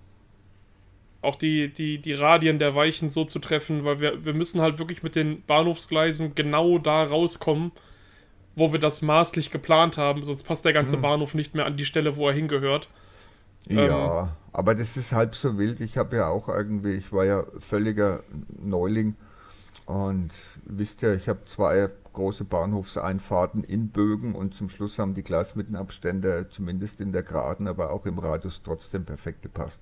auch die, die, die Radien der Weichen so zu treffen, weil wir, wir müssen halt wirklich mit den Bahnhofsgleisen genau da rauskommen, wo wir das maßlich geplant haben, sonst passt der ganze hm. Bahnhof nicht mehr an die Stelle, wo er hingehört. Ja, ähm, aber das ist halb so wild. Ich habe ja auch irgendwie, ich war ja völliger Neuling und wisst ja, ich habe zwei große Bahnhofseinfahrten in Bögen und zum Schluss haben die Gleismittenabstände zumindest in der Geraden, aber auch im Radius trotzdem perfekt gepasst.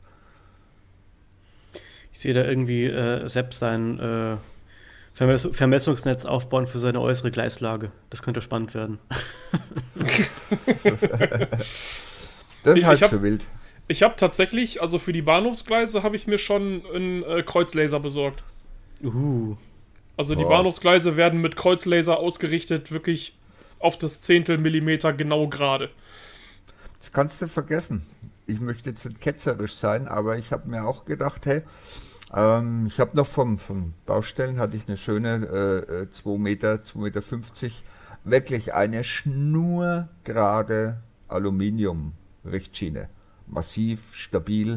Ich sehe da irgendwie äh, Sepp sein äh, Vermess Vermessungsnetz aufbauen für seine äußere Gleislage. Das könnte spannend werden. Das ist halt hab, so wild. Ich habe tatsächlich, also für die Bahnhofsgleise habe ich mir schon einen äh, Kreuzlaser besorgt. Uh. Also die Oh. Bahnhofsgleise werden mit Kreuzlaser ausgerichtet, wirklich auf das Zehntel Millimeter genau gerade. Das kannst du vergessen. Ich möchte jetzt nicht ketzerisch sein, aber ich habe mir auch gedacht, hey, ähm, ich habe noch vom, vom Baustellen hatte ich eine schöne äh, zwei Meter, zwei Meter fünfzig, wirklich eine schnurgerade Aluminium-Richtschiene. Massiv, stabil.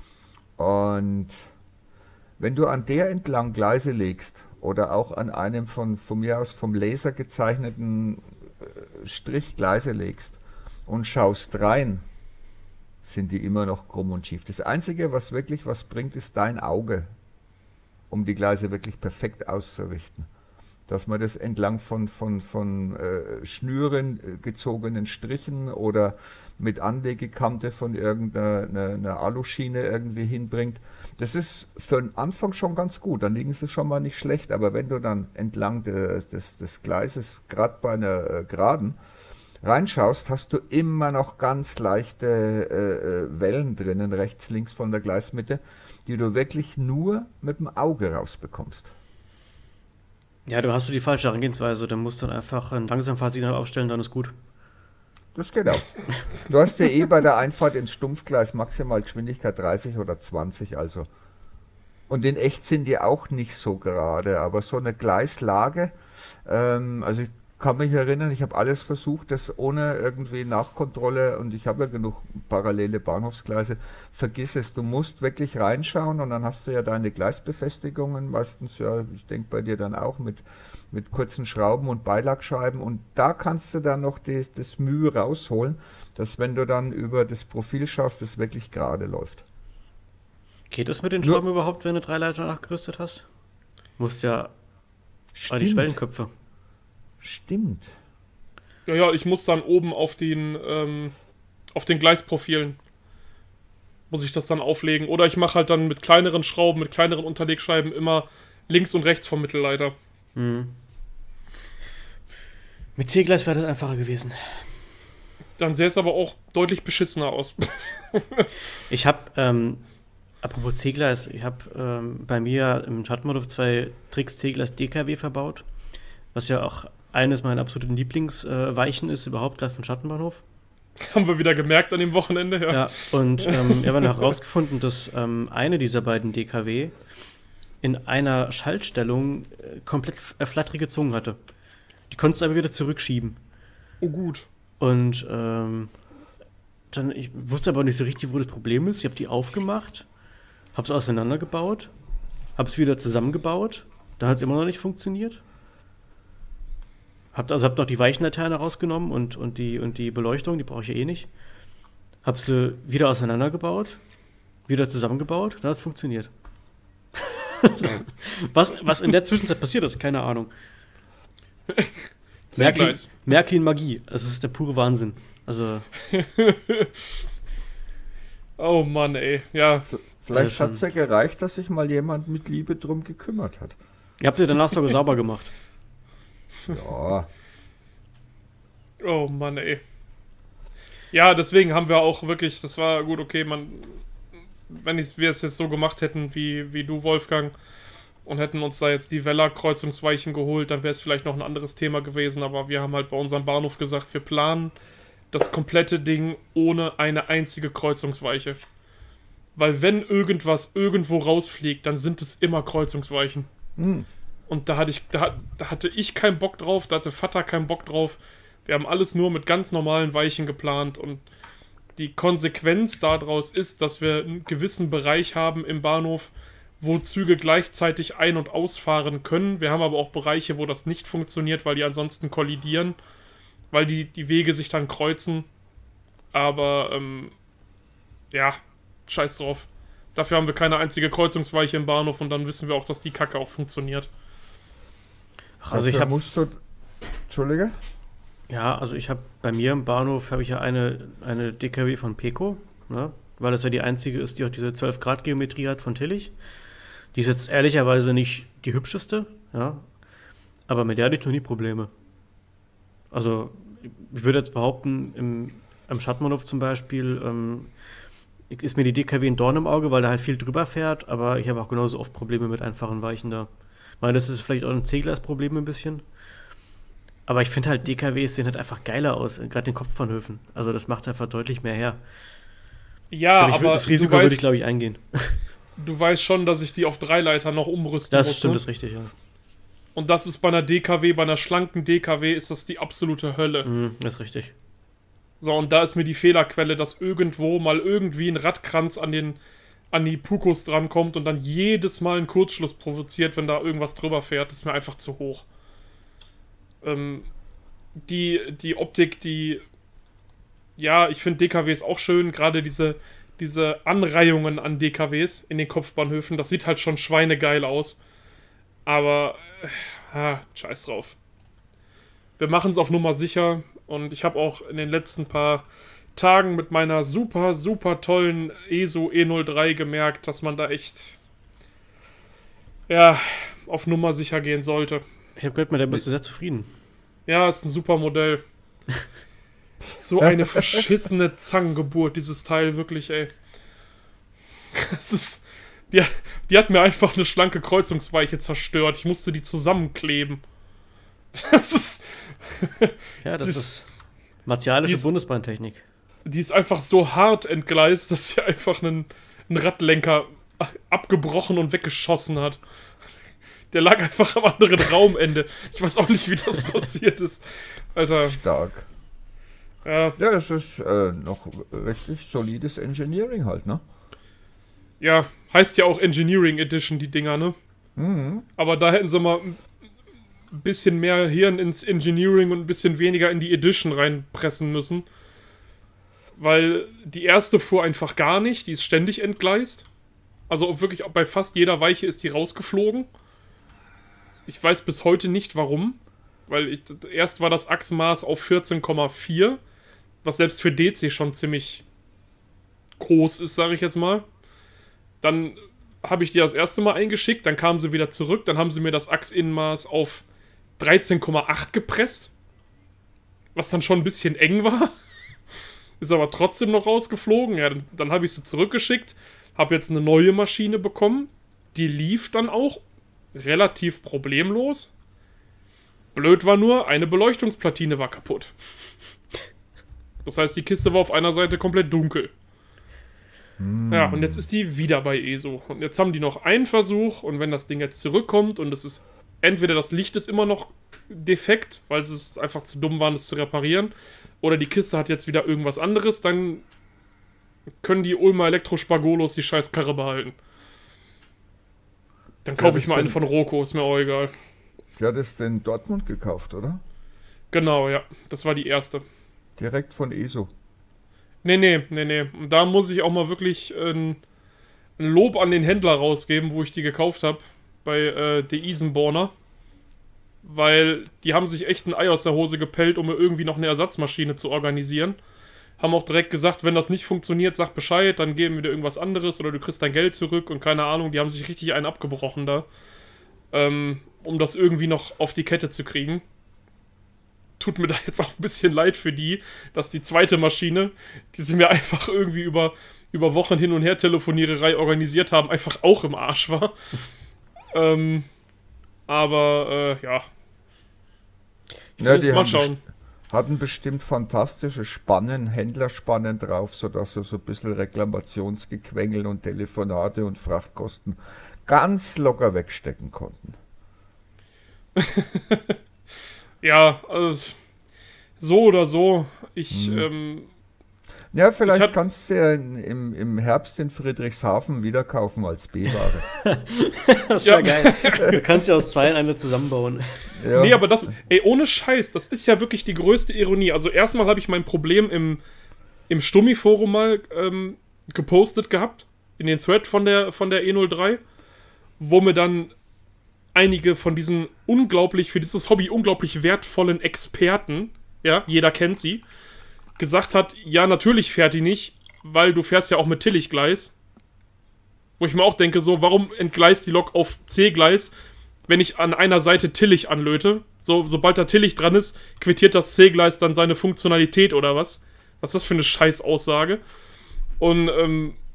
Und wenn du an der entlang Gleise legst oder auch an einem von, von mir aus vom Laser gezeichneten äh, Strich Gleise legst und schaust rein, sind die immer noch krumm und schief. Das Einzige, was wirklich was bringt, ist dein Auge, um die Gleise wirklich perfekt auszurichten. Dass man das entlang von, von, von äh, Schnüren, äh, gezogenen Strichen oder mit Anlegekante von irgendeiner einer, einer Aluschiene irgendwie hinbringt. Das ist für den Anfang schon ganz gut, dann liegen sie schon mal nicht schlecht, aber wenn du dann entlang des, des, des Gleises, gerade bei einer äh, Geraden, reinschaust, hast du immer noch ganz leichte äh, äh, Wellen drinnen, rechts, links von der Gleismitte, die du wirklich nur mit dem Auge rausbekommst. Ja, du hast du die falsche Herangehensweise. Dann musst du dann einfach ein Langsamfahrsignal aufstellen, dann ist gut. Das geht auch. Du hast ja eh bei der Einfahrt ins Stumpfgleis maximal Geschwindigkeit dreißig oder zwanzig, also. Und in echt sind die auch nicht so gerade, aber so eine Gleislage, ähm, also ich kann mich erinnern, ich habe alles versucht, das ohne irgendwie Nachkontrolle, und ich habe ja genug parallele Bahnhofsgleise, vergiss es, du musst wirklich reinschauen und dann hast du ja deine Gleisbefestigungen, meistens ja, ich denke bei dir dann auch mit, mit kurzen Schrauben und Beilagscheiben, und da kannst du dann noch die, das Mühe rausholen, dass wenn du dann über das Profil schaust, das wirklich gerade läuft. Geht das mit den Nur- Schrauben überhaupt, wenn du drei Leiter nachgerüstet hast? Musst ja an die Schwellenköpfe. Stimmt. Ja, ja, ich muss dann oben auf den, ähm, auf den Gleisprofilen muss ich das dann auflegen. Oder ich mache halt dann mit kleineren Schrauben, mit kleineren Unterlegscheiben immer links und rechts vom Mittelleiter. Mhm. Mit C-Gleis wäre das einfacher gewesen. Dann sähe es aber auch deutlich beschissener aus. Ich habe, ähm, apropos C-Gleis, ich habe ähm, bei mir im Schattenmodell zwei Trix C-Gleis D K W verbaut, was ja auch eines meiner absoluten Lieblingsweichen äh, ist, überhaupt gerade von Schattenbahnhof. Haben wir wieder gemerkt an dem Wochenende, ja. Ja, und ähm, wir haben dann herausgefunden, dass ähm, eine dieser beiden D K W in einer Schaltstellung äh, komplett äh, flatterige Zungen hatte. Die konntest du aber wieder zurückschieben. Oh gut. Und ähm, dann, ich wusste aber nicht so richtig, wo das Problem ist. Ich habe die aufgemacht, habe es auseinandergebaut, habe es wieder zusammengebaut. Da hat es immer noch nicht funktioniert. Hab, also hab noch die Weichenlaterne rausgenommen und, und, die, und die Beleuchtung, die brauche ich ja eh nicht. Hab sie wieder auseinandergebaut, wieder zusammengebaut, dann hat es funktioniert. was, was in der Zwischenzeit passiert ist, keine Ahnung. Märklin, C-Gleis. Märklin Magie, also es ist der pure Wahnsinn. Also, Oh Mann, ey. Ja, Vielleicht Ja, hat es ja gereicht, dass sich mal jemand mit Liebe drum gekümmert hat. ihr habt sie danach sogar sauber gemacht. Ja, oh Mann, ey. Ja, deswegen haben wir auch wirklich, das war gut, okay, man, wenn ich, wir es jetzt so gemacht hätten wie, wie du, Wolfgang, und hätten uns da jetzt die Weller-Kreuzungsweichen geholt, dann wäre es vielleicht noch ein anderes Thema gewesen, aber wir haben halt bei unserem Bahnhof gesagt, wir planen das komplette Ding ohne eine einzige Kreuzungsweiche. Weil wenn irgendwas irgendwo rausfliegt, dann sind es immer Kreuzungsweichen. hm. Und da hatte ich, da, da hatte ich keinen Bock drauf, da hatte Vater keinen Bock drauf. Wir haben alles nur mit ganz normalen Weichen geplant und die Konsequenz daraus ist, dass wir einen gewissen Bereich haben im Bahnhof, wo Züge gleichzeitig ein- und ausfahren können. Wir haben aber auch Bereiche, wo das nicht funktioniert, weil die ansonsten kollidieren, weil die, die Wege sich dann kreuzen. Aber, ähm, ja, scheiß drauf. Dafür haben wir keine einzige Kreuzungsweiche im Bahnhof und dann wissen wir auch, dass die Kacke auch funktioniert. Also ich Dafür habe musst du, Entschuldige? Ja, also ich habe bei mir im Bahnhof habe ich ja eine, eine D K W von Peco, ne? Weil das ja die einzige ist, die auch diese zwölf Grad Geometrie hat von Tillich. Die ist jetzt ehrlicherweise nicht die hübscheste, ja, aber mit der hatte ich noch nie Probleme. Also ich würde jetzt behaupten, im, im Schattenbahnhof zum Beispiel, ähm, ist mir die D K W ein Dorn im Auge, weil da halt viel drüber fährt, aber ich habe auch genauso oft Probleme mit einfachen Weichen da. Ich meine, das ist vielleicht auch ein C-Glas-Problem ein bisschen. Aber ich finde halt, D K Ws sehen halt einfach geiler aus, gerade in Kopfbahnhöfen. Also das macht einfach deutlich mehr her. Ja, ich, aber das Risiko du weißt, würde ich, glaube ich, eingehen. Du weißt schon, dass ich die auf Dreileiter noch umrüsten das muss. Das stimmt, ne? das ist richtig, ja. Und das ist bei einer D K W, bei einer schlanken D K W ist das die absolute Hölle. Mm, das ist richtig. So, und da ist mir die Fehlerquelle, dass irgendwo mal irgendwie ein Radkranz an den an die Pukos drankommt und dann jedes Mal einen Kurzschluss provoziert, wenn da irgendwas drüber fährt, ist mir einfach zu hoch. Ähm, die, die Optik, die ja, ich finde D K Ws auch schön, gerade diese, diese Anreihungen an D K Ws in den Kopfbahnhöfen, das sieht halt schon schweinegeil aus. Aber, äh, ah, scheiß drauf. Wir machen es auf Nummer sicher und ich habe auch in den letzten paar Tagen mit meiner super, super tollen E S O E null drei gemerkt, dass man da echt, ja, auf Nummer sicher gehen sollte. Ich habe gehört, mit der bist du sehr zufrieden. Ja, ist ein super Modell. So eine verschissene Zangengeburt, dieses Teil, wirklich, ey. Das ist, die, die hat mir einfach eine schlanke Kreuzungsweiche zerstört. Ich musste die zusammenkleben. Das ist... Ja, das, das ist martialische die ist, Bundesbahntechnik. Die ist einfach so hart entgleist, dass sie einfach einen, einen Radlenker abgebrochen und weggeschossen hat. Der lag einfach am anderen Raumende. Ich weiß auch nicht, wie das passiert ist. Alter. Stark. Ja, ja, es ist äh, noch richtig solides Engineering halt, ne? Ja, heißt ja auch Engineering Edition, die Dinger, ne? Mhm. Aber da hätten sie mal ein bisschen mehr Hirn ins Engineering und ein bisschen weniger in die Edition reinpressen müssen. Weil die erste fuhr einfach gar nicht, die ist ständig entgleist. Also wirklich bei fast jeder Weiche ist die rausgeflogen. Ich weiß bis heute nicht warum. Weil ich, erst war das Achsmaß auf vierzehn Komma vier, was selbst für D C schon ziemlich groß ist, sage ich jetzt mal. Dann habe ich die das erste Mal eingeschickt, dann kam sie wieder zurück, dann haben sie mir das Achsinnenmaß auf dreizehn Komma acht gepresst, was dann schon ein bisschen eng war. Ist aber trotzdem noch rausgeflogen. Ja, dann, dann habe ich sie zurückgeschickt, habe jetzt eine neue Maschine bekommen, die lief dann auch relativ problemlos. Blöd war nur, eine Beleuchtungsplatine war kaputt. Das heißt, die Kiste war auf einer Seite komplett dunkel. Mm. Ja, und jetzt ist die wieder bei E S O. Und jetzt haben die noch einen Versuch und wenn das Ding jetzt zurückkommt und es ist entweder das Licht ist immer noch defekt, weil sie es einfach zu dumm waren, es zu reparieren, oder die Kiste hat jetzt wieder irgendwas anderes, dann können die Ulmer Elektrospargolos die scheiß Karre behalten. Dann kaufe ich mal eine von Roco, ist mir auch egal. Die hat es in Dortmund gekauft, oder? Genau, ja. Das war die erste. Direkt von E S O. Nee, nee, nee, nee. Und da muss ich auch mal wirklich ein, ein Lob an den Händler rausgeben, wo ich die gekauft habe. Bei äh, der Isenborner. Weil die haben sich echt ein Ei aus der Hose gepellt, um mir irgendwie noch eine Ersatzmaschine zu organisieren. Haben auch direkt gesagt, wenn das nicht funktioniert, sag Bescheid, dann geben wir dir irgendwas anderes oder du kriegst dein Geld zurück und keine Ahnung. Die haben sich richtig einen abgebrochen da. Ähm, um das irgendwie noch auf die Kette zu kriegen. Tut mir da jetzt auch ein bisschen leid für die, dass die zweite Maschine, die sie mir einfach irgendwie über, über Wochen hin und her Telefoniererei organisiert haben, einfach auch im Arsch war. ähm, aber, äh, ja. Ich ja, die mal haben schauen. Best- hatten bestimmt fantastische Spannen, Händlerspannen drauf, sodass sie so ein bisschen Reklamationsgequengel und Telefonate und Frachtkosten ganz locker wegstecken konnten. Ja, also so oder so. Ich, hm. ähm, Ja, vielleicht ich hat, kannst du ja in, im, im Herbst in Friedrichshafen wieder kaufen als B-Ware. Das wäre ja geil. Du kannst ja aus zwei eine zusammenbauen. Ja. Nee, aber das, ey, ohne Scheiß, das ist ja wirklich die größte Ironie. Also erstmal habe ich mein Problem im, im Stummi-Forum mal ähm, gepostet gehabt, in den Thread von der, von der E null drei, wo mir dann einige von diesen unglaublich, für dieses Hobby unglaublich wertvollen Experten, ja, jeder kennt sie, gesagt hat, ja, natürlich fährt die nicht, weil du fährst ja auch mit Tillichgleis. Wo ich mir auch denke, so, warum entgleist die Lok auf C-Gleis, wenn ich an einer Seite Tillich anlöte? So, sobald da Tillich dran ist, quittiert das C-Gleis dann seine Funktionalität oder was? Was ist das für eine Scheißaussage? Und, ähm,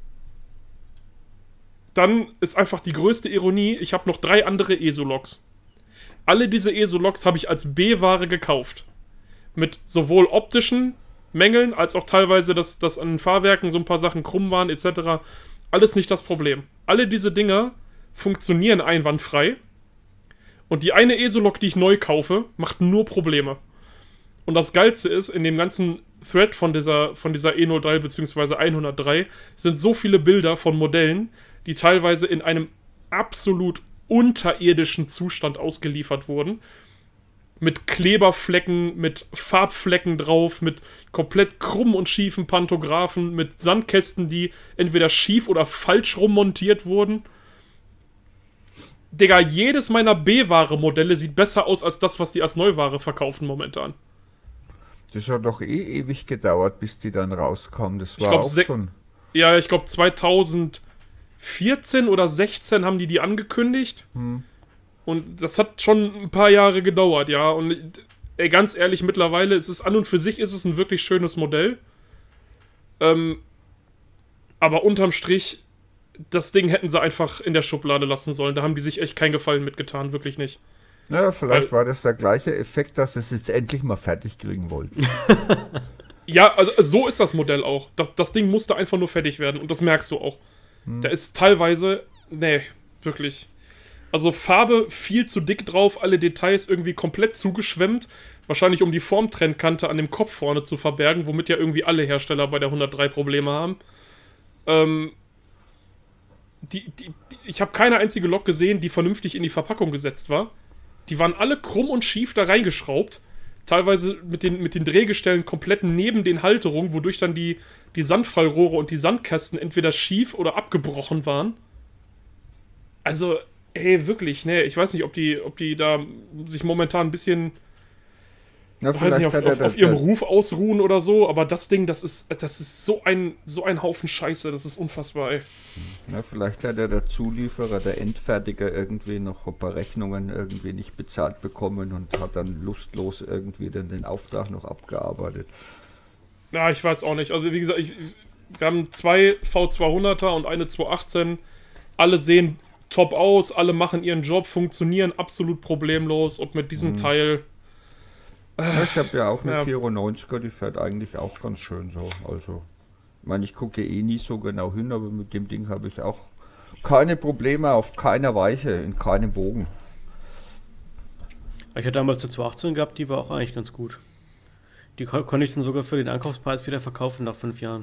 dann ist einfach die größte Ironie, ich habe noch drei andere ESO-Loks. Alle diese ESO-Loks habe ich als B-Ware gekauft. Mit sowohl optischen Mängeln, als auch teilweise, dass, dass an den Fahrwerken so ein paar Sachen krumm waren, et cetera. Alles nicht das Problem. Alle diese Dinger funktionieren einwandfrei. Und die eine ESO-Lok, die ich neu kaufe, macht nur Probleme. Und das Geilste ist, in dem ganzen Thread von dieser, von dieser E null drei bzw. hundertdrei sind so viele Bilder von Modellen, die teilweise in einem absolut unterirdischen Zustand ausgeliefert wurden. Mit Kleberflecken, mit Farbflecken drauf, mit komplett krumm und schiefen Pantographen, mit Sandkästen, die entweder schief oder falsch rummontiert wurden. Digga, jedes meiner B-Ware-Modelle sieht besser aus als das, was die als Neuware verkaufen momentan. Das hat doch eh ewig gedauert, bis die dann rauskamen. Das war glaub, auch schon... Ja, ich glaube zweitausendvierzehn oder sechzehn haben die die angekündigt. Hm. Und das hat schon ein paar Jahre gedauert, ja. Und ey, ganz ehrlich, mittlerweile ist es an und für sich ist es ein wirklich schönes Modell. Ähm, aber unterm Strich, das Ding hätten sie einfach in der Schublade lassen sollen. Da haben die sich echt keinen Gefallen mitgetan, wirklich nicht. Ja, vielleicht Weil, war das der gleiche Effekt, dass sie es jetzt endlich mal fertig kriegen wollten. Ja, also so ist das Modell auch. Das, das Ding musste einfach nur fertig werden und das merkst du auch. Hm. Da ist teilweise, nee, wirklich. Also Farbe viel zu dick drauf, alle Details irgendwie komplett zugeschwemmt. Wahrscheinlich um die Formtrennkante an dem Kopf vorne zu verbergen, womit ja irgendwie alle Hersteller bei der hundertdrei Probleme haben. Ähm, die, die, die, ich habe keine einzige Lok gesehen, die vernünftig in die Verpackung gesetzt war. Die waren alle krumm und schief da reingeschraubt. Teilweise mit den, mit den Drehgestellen komplett neben den Halterungen, wodurch dann die, die Sandfallrohre und die Sandkästen entweder schief oder abgebrochen waren. Also, ey, wirklich, ne, ich weiß nicht, ob die, ob die da sich momentan ein bisschen, ja, weiß nicht, auf, der, auf, der, auf ihrem der, Ruf ausruhen oder so, aber das Ding, das ist, das ist so ein, so ein Haufen Scheiße, das ist unfassbar, ey. Ja, vielleicht hat der, der Zulieferer, der Endfertiger irgendwie noch ein paar Rechnungen irgendwie nicht bezahlt bekommen und hat dann lustlos irgendwie dann den Auftrag noch abgearbeitet. Ja, ich weiß auch nicht. Also wie gesagt, ich, wir haben zwei V zweihunderter und eine zweihundertachtzehn. Alle sehen top aus, alle machen ihren Job, funktionieren absolut problemlos und mit diesem mhm. Teil... Ja, ich habe ja auch eine ja. vierundneunziger, die fährt eigentlich auch ganz schön so. Also, ich meine, ich gucke eh nie so genau hin, aber mit dem Ding habe ich auch keine Probleme auf keiner Weiche, in keinem Bogen. Ich hatte damals eine zweihundertachtzehn gehabt, die war auch eigentlich ganz gut. Die kon konnte ich dann sogar für den Ankaufspreis wieder verkaufen nach fünf Jahren.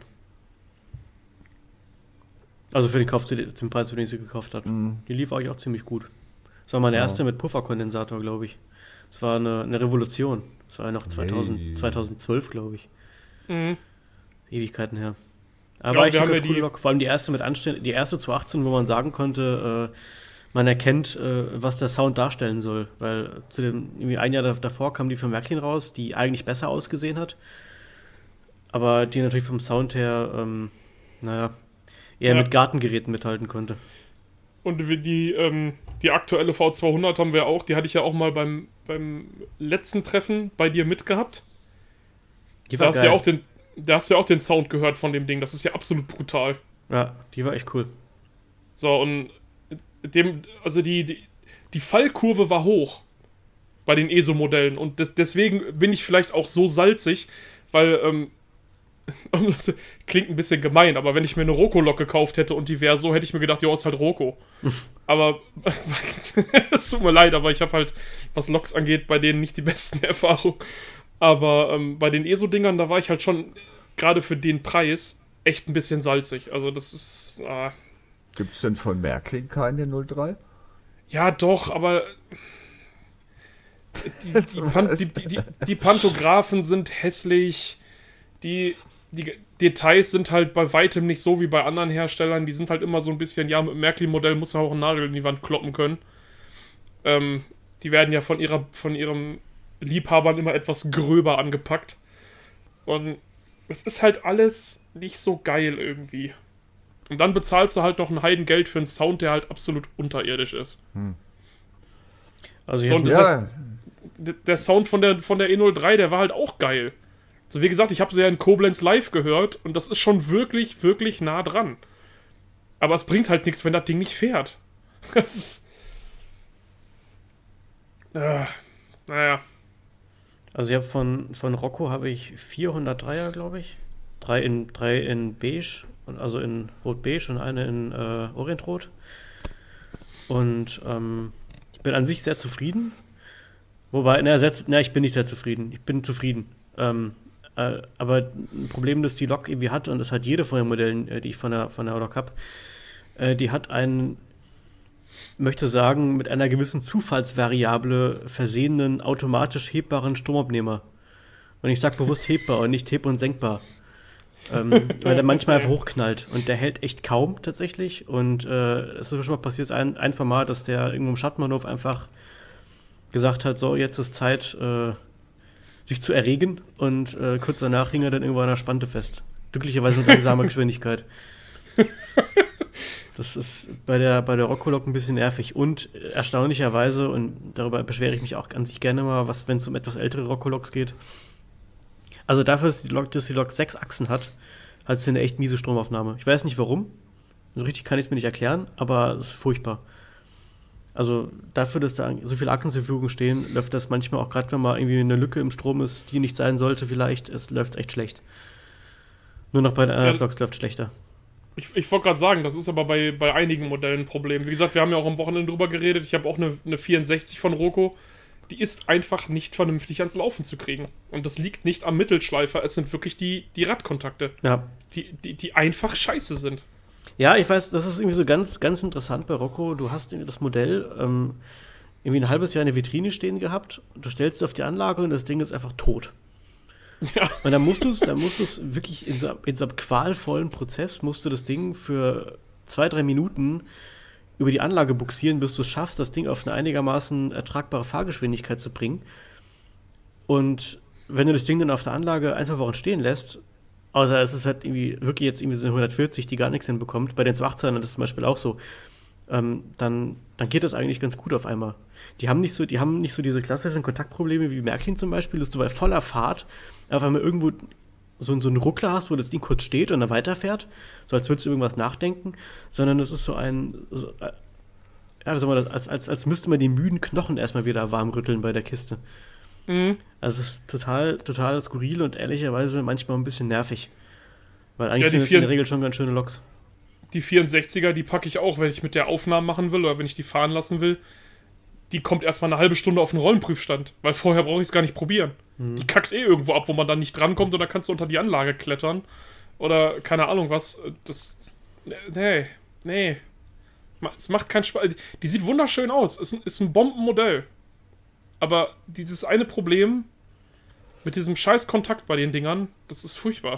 Also für den Kauf zu dem Preis, für den ich sie gekauft habe. Mhm. Die lief eigentlich auch ziemlich gut. Das war meine ja. erste mit Pufferkondensator, glaube ich. Das war eine, eine Revolution. Das war ja noch zweitausend, hey. zweitausendzwölf, glaube ich. Mhm. Ewigkeiten her. Aber ja, ich eine coole Lok. Vor allem die erste mit Anstellen, die erste zweihundertachtzehn, wo man sagen konnte, äh, man erkennt, äh, was der Sound darstellen soll. Weil zu dem, irgendwie ein Jahr davor kam die für Märklin raus, die eigentlich besser ausgesehen hat. Aber die natürlich vom Sound her, ähm, naja, eher ja. mit Gartengeräten mithalten konnte. Und die, ähm, die aktuelle V zweihundert haben wir auch, die hatte ich ja auch mal beim, beim letzten Treffen bei dir mitgehabt. Die war da, hast geil. Ja auch den, da hast du ja auch den Sound gehört von dem Ding, das ist ja absolut brutal. Ja, die war echt cool. So, und dem, also die, die, die Fallkurve war hoch bei den E S O-Modellen und des, deswegen bin ich vielleicht auch so salzig, weil, ähm, das klingt ein bisschen gemein, aber wenn ich mir eine Roco-Lok gekauft hätte und die wäre so, hätte ich mir gedacht, ja, ist halt Roco. Aber es tut mir leid, aber ich habe halt, was Loks angeht, bei denen nicht die besten Erfahrungen. Aber ähm, bei den E S O-Dingern, da war ich halt schon, gerade für den Preis, echt ein bisschen salzig. Also das ist... Ah. Gibt es denn von Märklin keine null drei? Ja, doch, aber... Die, die, Pan die, die, die, die Pantographen sind hässlich... Die, die Details sind halt bei weitem nicht so wie bei anderen Herstellern. Die sind halt immer so ein bisschen, ja, mit dem Märklin-Modell muss man auch einen Nagel in die Wand kloppen können. Ähm, die werden ja von ihrer, von ihrem Liebhabern immer etwas gröber angepackt. Und es ist halt alles nicht so geil irgendwie. Und dann bezahlst du halt noch ein Heidengeld für einen Sound, der halt absolut unterirdisch ist. Hm. Also ich so, hab das ja. heißt, der Sound von der, von der E null drei, der war halt auch geil. So, wie gesagt, ich habe sie ja in Koblenz live gehört und das ist schon wirklich, wirklich nah dran. Aber es bringt halt nichts, wenn das Ding nicht fährt. Das ist... Äh, naja. Also ich habe von, von Rocco habe ich vierhundertdreier, glaube ich. Drei in, drei in beige, und also in rot-beige und eine in äh, orientrot. Und ähm, ich bin an sich sehr zufrieden. Wobei, na, sehr, na, ich bin nicht sehr zufrieden. Ich bin zufrieden. Ähm, äh, aber ein Problem, das die Lok irgendwie hat, und das hat jede von den Modellen, äh, die ich von der, von der Lok habe, äh, die hat einen, möchte sagen, mit einer gewissen Zufallsvariable versehenen, automatisch hebbaren Stromabnehmer. Und ich sage bewusst hebbar und nicht heb- und senkbar. ähm, weil der manchmal einfach hochknallt. Und der hält echt kaum tatsächlich. Und äh, es ist schon mal passiert, ein, ein, zwei Mal, dass der irgendwo im Schattenbahnhof einfach gesagt hat, so, jetzt ist Zeit, äh, sich zu erregen. Und äh, kurz danach hing er dann irgendwo an der Spante fest. Glücklicherweise mit langsamer Geschwindigkeit. Das ist bei der, bei der Rocco-Lok ein bisschen nervig. Und äh, erstaunlicherweise, und darüber beschwere ich mich auch an sich gerne mal, was, wenn es um etwas ältere Rocco-Loks geht. Also dafür, dass die Lok, dass die Lok sechs Achsen hat, hat sie eine echt miese Stromaufnahme. Ich weiß nicht warum. So richtig kann ich es mir nicht erklären, aber es ist furchtbar. Also dafür, dass da so viele Achsen zur Verfügung stehen, läuft das manchmal auch, gerade wenn mal irgendwie eine Lücke im Strom ist, die nicht sein sollte vielleicht, es läuft echt schlecht. Nur noch bei den anderen Loks läuft es schlechter. Ich, ich wollte gerade sagen, das ist aber bei, bei einigen Modellen ein Problem. Wie gesagt, wir haben ja auch am Wochenende drüber geredet. Ich habe auch eine, eine vierundsechzig von Rocco. Die ist einfach nicht vernünftig ans Laufen zu kriegen. Und das liegt nicht am Mittelschleifer, es sind wirklich die, die Radkontakte, Ja. die, die, die einfach scheiße sind. Ja, ich weiß, das ist irgendwie so ganz, ganz interessant bei Rocco. Du hast irgendwie das Modell ähm, irgendwie ein halbes Jahr in der Vitrine stehen gehabt. Du stellst es auf die Anlage und das Ding ist einfach tot. Ja. Und dann musst du es, dann musst du es wirklich in so, in so einem qualvollen Prozess, musst du das Ding für zwei, drei Minuten über die Anlage buxieren, bis du es schaffst, das Ding auf eine einigermaßen ertragbare Fahrgeschwindigkeit zu bringen. Und wenn du das Ding dann auf der Anlage ein, zwei Wochen stehen lässt, außer es ist halt irgendwie wirklich jetzt irgendwie so eine hundertvierzig, die gar nichts hinbekommt, bei den zwei achtzehn ist es zum Beispiel auch so, ähm, dann, dann geht das eigentlich ganz gut auf einmal. Die haben nicht so, die haben nicht so diese klassischen Kontaktprobleme wie Märklin zum Beispiel, dass du bei voller Fahrt auf einmal irgendwo so, so einen Ruckler hast, wo das Ding kurz steht und dann weiterfährt, so als würdest du irgendwas nachdenken, sondern das ist so ein, so, äh, ja, wie soll man das, als, als, als müsste man die müden Knochen erstmal wieder warm rütteln bei der Kiste. Mhm. Also es ist total, total skurril und ehrlicherweise manchmal ein bisschen nervig. Weil eigentlich Ja, die sind das vier- in der Regel schon ganz schöne Loks. Die vierundsechziger, die packe ich auch, wenn ich mit der Aufnahmen machen will oder wenn ich die fahren lassen will. Die kommt erstmal eine halbe Stunde auf den Rollenprüfstand, weil vorher brauche ich es gar nicht probieren. Mhm. Die kackt eh irgendwo ab, wo man dann nicht drankommt und dann kannst du unter die Anlage klettern. Oder keine Ahnung was. Das. Nee, nee. Es macht keinen Spaß. Die sieht wunderschön aus. Es ist ein Bombenmodell. Aber dieses eine Problem mit diesem scheiß Kontakt bei den Dingern, das ist furchtbar.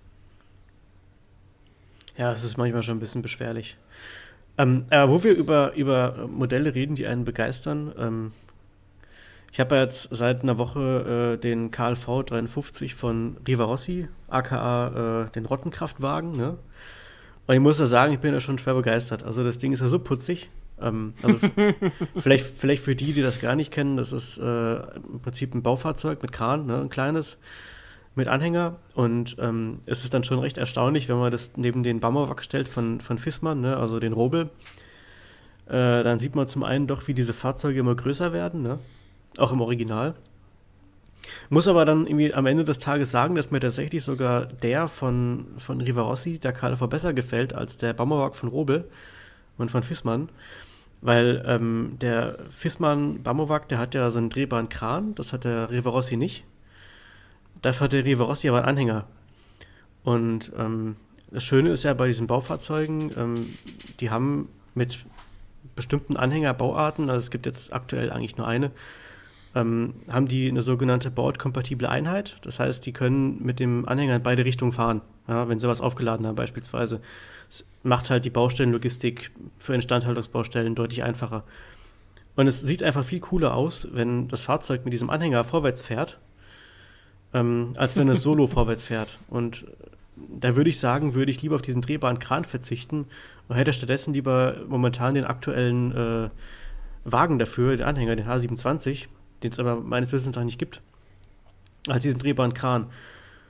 Ja, es ist manchmal schon ein bisschen beschwerlich. Ähm, äh, wo wir über, über Modelle reden, die einen begeistern. Ähm, ich habe ja jetzt seit einer Woche äh, den K L V dreiundfünfzig von Rivarossi, aka äh, den Rottenkraftwagen. Ne? Und ich muss ja sagen, ich bin ja schon schwer begeistert. Also das Ding ist ja so putzig. Ähm, also vielleicht, vielleicht für die, die das gar nicht kennen, das ist äh, im Prinzip ein Baufahrzeug mit Kran, ne? Ein kleines, mit Anhänger. Und ähm, es ist dann schon recht erstaunlich, wenn man das neben den Bammerwack stellt von, von Fissmann, ne? Also den Robel. Äh, dann sieht man zum einen doch, wie diese Fahrzeuge immer größer werden, ne? Auch im Original. Muss aber dann irgendwie am Ende des Tages sagen, dass mir tatsächlich sogar der von, von Rivarossi, der K L V, besser gefällt als der Bammerwack von Robel und von Fissmann. Weil ähm, der Fissmann Bammerwack, der hat ja so einen drehbaren Kran, das hat der Rivarossi nicht. Dafür hat der Rivarossi aber einen Anhänger. Und ähm, das Schöne ist ja bei diesen Baufahrzeugen, ähm, die haben mit bestimmten Anhängerbauarten, also es gibt jetzt aktuell eigentlich nur eine, ähm, haben die eine sogenannte bauartkompatible Einheit. Das heißt, die können mit dem Anhänger in beide Richtungen fahren, ja, wenn sie was aufgeladen haben beispielsweise. Das macht halt die Baustellenlogistik für Instandhaltungsbaustellen deutlich einfacher. Und es sieht einfach viel cooler aus, wenn das Fahrzeug mit diesem Anhänger vorwärts fährt, ähm, als wenn es solo vorwärts fährt. Und da würde ich sagen, würde ich lieber auf diesen drehbaren Kran verzichten und hätte stattdessen lieber momentan den aktuellen äh, Wagen dafür, den Anhänger, den H siebenundzwanzig, den es aber meines Wissens auch nicht gibt, als diesen drehbaren Kran.